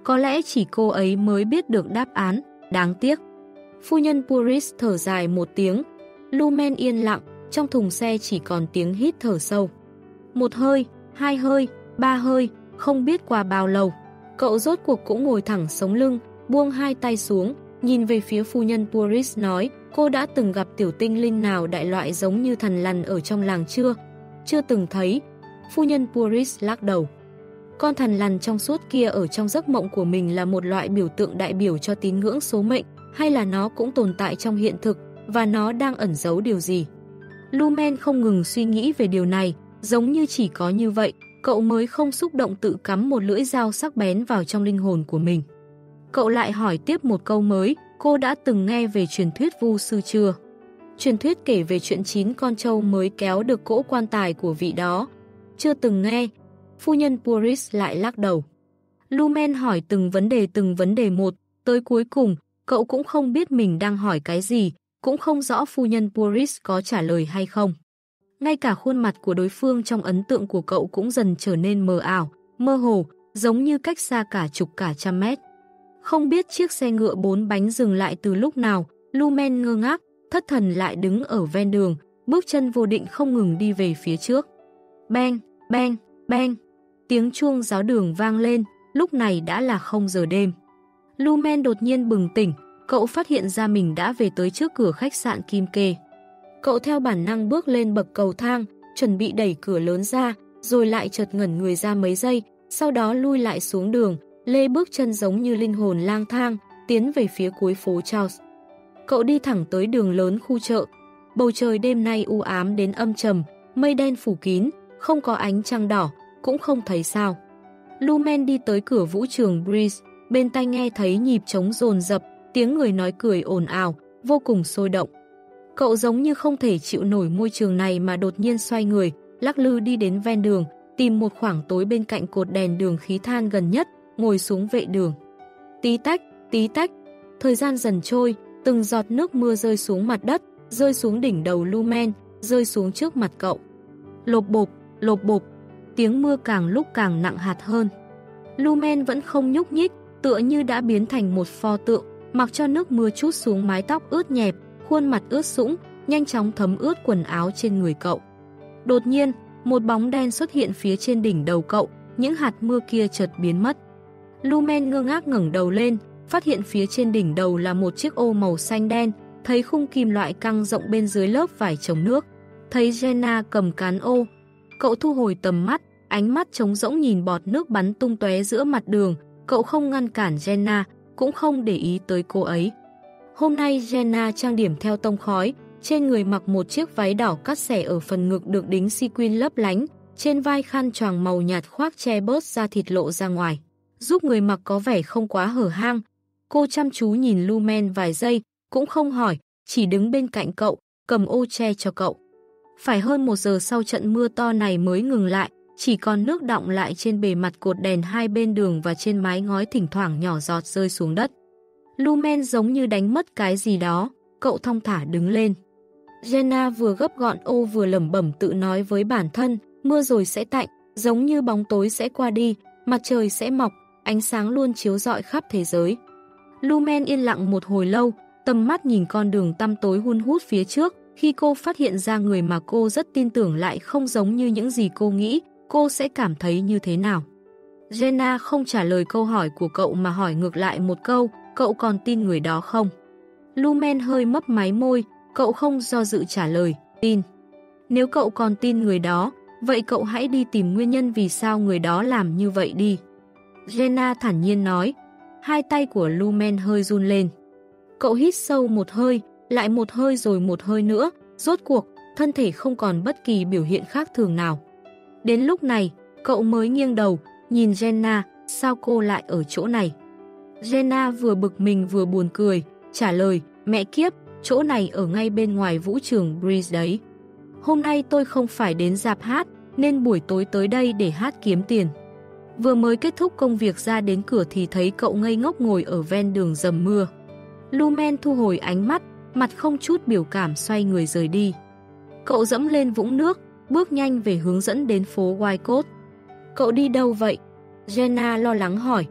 Có lẽ chỉ cô ấy mới biết được đáp án, đáng tiếc. Phu nhân Puris thở dài một tiếng. Lumen yên lặng, trong thùng xe chỉ còn tiếng hít thở sâu. Một hơi, hai hơi, ba hơi, không biết qua bao lâu. Cậu rốt cuộc cũng ngồi thẳng sống lưng, buông hai tay xuống, nhìn về phía phu nhân Puris nói, cô đã từng gặp tiểu tinh linh nào đại loại giống như thằn lằn ở trong làng chưa? Chưa từng thấy. Phu nhân Puris lắc đầu. Con thằn lằn trong suốt kia ở trong giấc mộng của mình là một loại biểu tượng đại biểu cho tín ngưỡng số mệnh, hay là nó cũng tồn tại trong hiện thực, và nó đang ẩn giấu điều gì? Lumen không ngừng suy nghĩ về điều này, giống như chỉ có như vậy, cậu mới không xúc động tự cắm một lưỡi dao sắc bén vào trong linh hồn của mình. Cậu lại hỏi tiếp một câu mới, cô đã từng nghe về truyền thuyết vu sư chưa? Truyền thuyết kể về chuyện chín con trâu mới kéo được cỗ quan tài của vị đó. Chưa từng nghe. Phu nhân Puris lại lắc đầu. Lumen hỏi từng vấn đề từng vấn đề một, tới cuối cùng, cậu cũng không biết mình đang hỏi cái gì, cũng không rõ phu nhân Puris có trả lời hay không. Ngay cả khuôn mặt của đối phương trong ấn tượng của cậu cũng dần trở nên mờ ảo, mơ hồ, giống như cách xa cả chục cả trăm mét. Không biết chiếc xe ngựa bốn bánh dừng lại từ lúc nào, Lumen ngơ ngác, thất thần lại đứng ở ven đường, bước chân vô định không ngừng đi về phía trước. Beng, beng, beng, tiếng chuông giáo đường vang lên, lúc này đã là không giờ đêm. Lumen đột nhiên bừng tỉnh, cậu phát hiện ra mình đã về tới trước cửa khách sạn Kim Kê. Cậu theo bản năng bước lên bậc cầu thang, chuẩn bị đẩy cửa lớn ra, rồi lại chợt ngẩn người ra mấy giây, sau đó lui lại xuống đường, lê bước chân giống như linh hồn lang thang, tiến về phía cuối phố Charles. Cậu đi thẳng tới đường lớn khu chợ. Bầu trời đêm nay u ám đến âm trầm, mây đen phủ kín, không có ánh trăng đỏ, cũng không thấy sao. Lumen đi tới cửa vũ trường Breeze, bên tai nghe thấy nhịp trống dồn dập, tiếng người nói cười ồn ào, vô cùng sôi động. Cậu giống như không thể chịu nổi môi trường này mà đột nhiên xoay người, lắc lư đi đến ven đường, tìm một khoảng tối bên cạnh cột đèn đường khí than gần nhất, ngồi xuống vệ đường. Tí tách, tí tách, thời gian dần trôi, từng giọt nước mưa rơi xuống mặt đất, rơi xuống đỉnh đầu Lumen, rơi xuống trước mặt cậu. Lộp bộp, lộp bộp, tiếng mưa càng lúc càng nặng hạt hơn. Lumen vẫn không nhúc nhích, tựa như đã biến thành một pho tượng, mặc cho nước mưa trút xuống mái tóc ướt nhẹp, khuôn mặt ướt sũng, nhanh chóng thấm ướt quần áo trên người cậu. Đột nhiên, một bóng đen xuất hiện phía trên đỉnh đầu cậu, những hạt mưa kia chợt biến mất. Lumen ngơ ngác ngẩng đầu lên, phát hiện phía trên đỉnh đầu là một chiếc ô màu xanh đen, thấy khung kim loại căng rộng bên dưới lớp vải chống nước. Thấy Jenna cầm cán ô. Cậu thu hồi tầm mắt, ánh mắt trống rỗng nhìn bọt nước bắn tung tóe giữa mặt đường. Cậu không ngăn cản Jenna, cũng không để ý tới cô ấy. Hôm nay Jenna trang điểm theo tông khói, trên người mặc một chiếc váy đỏ cắt xẻ ở phần ngực được đính sequin lấp lánh, trên vai khăn choàng màu nhạt khoác che bớt da thịt lộ ra ngoài, giúp người mặc có vẻ không quá hở hang. Cô chăm chú nhìn Lumen vài giây, cũng không hỏi, chỉ đứng bên cạnh cậu, cầm ô che cho cậu. Phải hơn một giờ sau trận mưa to này mới ngừng lại, chỉ còn nước đọng lại trên bề mặt cột đèn hai bên đường và trên mái ngói thỉnh thoảng nhỏ giọt rơi xuống đất. Lumen giống như đánh mất cái gì đó, cậu thong thả đứng lên. Jenna vừa gấp gọn ô vừa lẩm bẩm tự nói với bản thân, mưa rồi sẽ tạnh, giống như bóng tối sẽ qua đi, mặt trời sẽ mọc, ánh sáng luôn chiếu rọi khắp thế giới. Lumen yên lặng một hồi lâu, tầm mắt nhìn con đường tăm tối hun hút phía trước, khi cô phát hiện ra người mà cô rất tin tưởng lại không giống như những gì cô nghĩ, cô sẽ cảm thấy như thế nào. Jenna không trả lời câu hỏi của cậu mà hỏi ngược lại một câu, cậu còn tin người đó không? Lumen hơi mấp máy môi, cậu không do dự trả lời, tin. Nếu cậu còn tin người đó, vậy cậu hãy đi tìm nguyên nhân vì sao người đó làm như vậy đi. Jenna thản nhiên nói. Hai tay của Lumen hơi run lên. Cậu hít sâu một hơi, lại một hơi rồi một hơi nữa, rốt cuộc, thân thể không còn bất kỳ biểu hiện khác thường nào. Đến lúc này, cậu mới nghiêng đầu, nhìn Jenna, sao cô lại ở chỗ này? Jenna vừa bực mình vừa buồn cười, trả lời, mẹ kiếp, chỗ này ở ngay bên ngoài vũ trường Breeze đấy. Hôm nay tôi không phải đến rạp hát, nên buổi tối tới đây để hát kiếm tiền. Vừa mới kết thúc công việc ra đến cửa thì thấy cậu ngây ngốc ngồi ở ven đường dầm mưa. Lumen thu hồi ánh mắt, mặt không chút biểu cảm xoay người rời đi. Cậu dẫm lên vũng nước, bước nhanh về hướng dẫn đến phố White Coat. Cậu đi đâu vậy? Jenna lo lắng hỏi.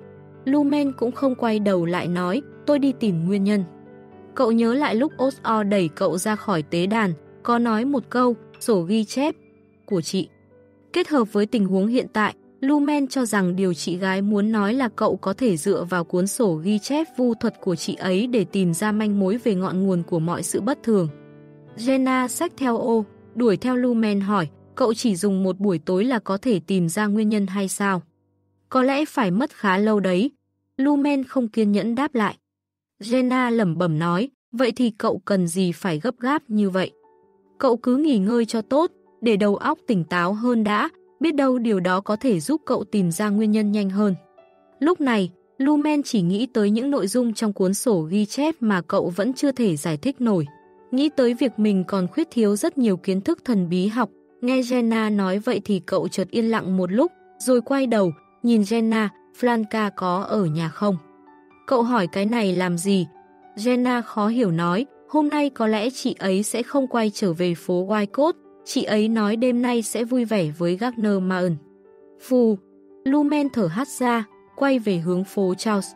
Lumen cũng không quay đầu lại nói, tôi đi tìm nguyên nhân. Cậu nhớ lại lúc Osor đẩy cậu ra khỏi tế đàn, có nói một câu, sổ ghi chép của chị. Kết hợp với tình huống hiện tại, Lumen cho rằng điều chị gái muốn nói là cậu có thể dựa vào cuốn sổ ghi chép vu thuật của chị ấy để tìm ra manh mối về ngọn nguồn của mọi sự bất thường. Jenna xách theo ô, đuổi theo Lumen hỏi, cậu chỉ dùng một buổi tối là có thể tìm ra nguyên nhân hay sao? Có lẽ phải mất khá lâu đấy. Lumen không kiên nhẫn đáp lại. Jenna lẩm bẩm nói, vậy thì cậu cần gì phải gấp gáp như vậy? Cậu cứ nghỉ ngơi cho tốt, để đầu óc tỉnh táo hơn đã, biết đâu điều đó có thể giúp cậu tìm ra nguyên nhân nhanh hơn. Lúc này, Lumen chỉ nghĩ tới những nội dung trong cuốn sổ ghi chép mà cậu vẫn chưa thể giải thích nổi. Nghĩ tới việc mình còn khuyết thiếu rất nhiều kiến thức thần bí học. Nghe Jenna nói vậy thì cậu chợt yên lặng một lúc, rồi quay đầu, nhìn Jenna, Flanka có ở nhà không? Cậu hỏi cái này làm gì? Jenna khó hiểu nói, hôm nay có lẽ chị ấy sẽ không quay trở về phố Wycott, chị ấy nói đêm nay sẽ vui vẻ với Gardner Mountain. Phù, Lumen thở hắt ra, quay về hướng phố Charles.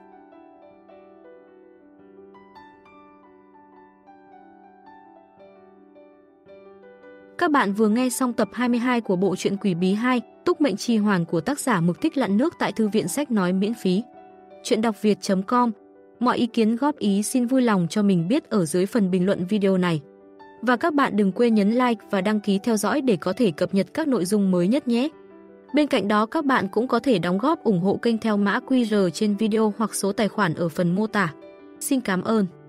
Các bạn vừa nghe xong tập hai mươi hai của bộ truyện Quỷ Bí hai, Túc Mệnh Chi Hoàn của tác giả Mực Thích Lặn Nước tại Thư viện Sách Nói miễn phí. Chuyện đọc việt chấm com. Mọi ý kiến góp ý xin vui lòng cho mình biết ở dưới phần bình luận video này. Và các bạn đừng quên nhấn like và đăng ký theo dõi để có thể cập nhật các nội dung mới nhất nhé. Bên cạnh đó các bạn cũng có thể đóng góp ủng hộ kênh theo mã quy rờ trên video hoặc số tài khoản ở phần mô tả. Xin cảm ơn.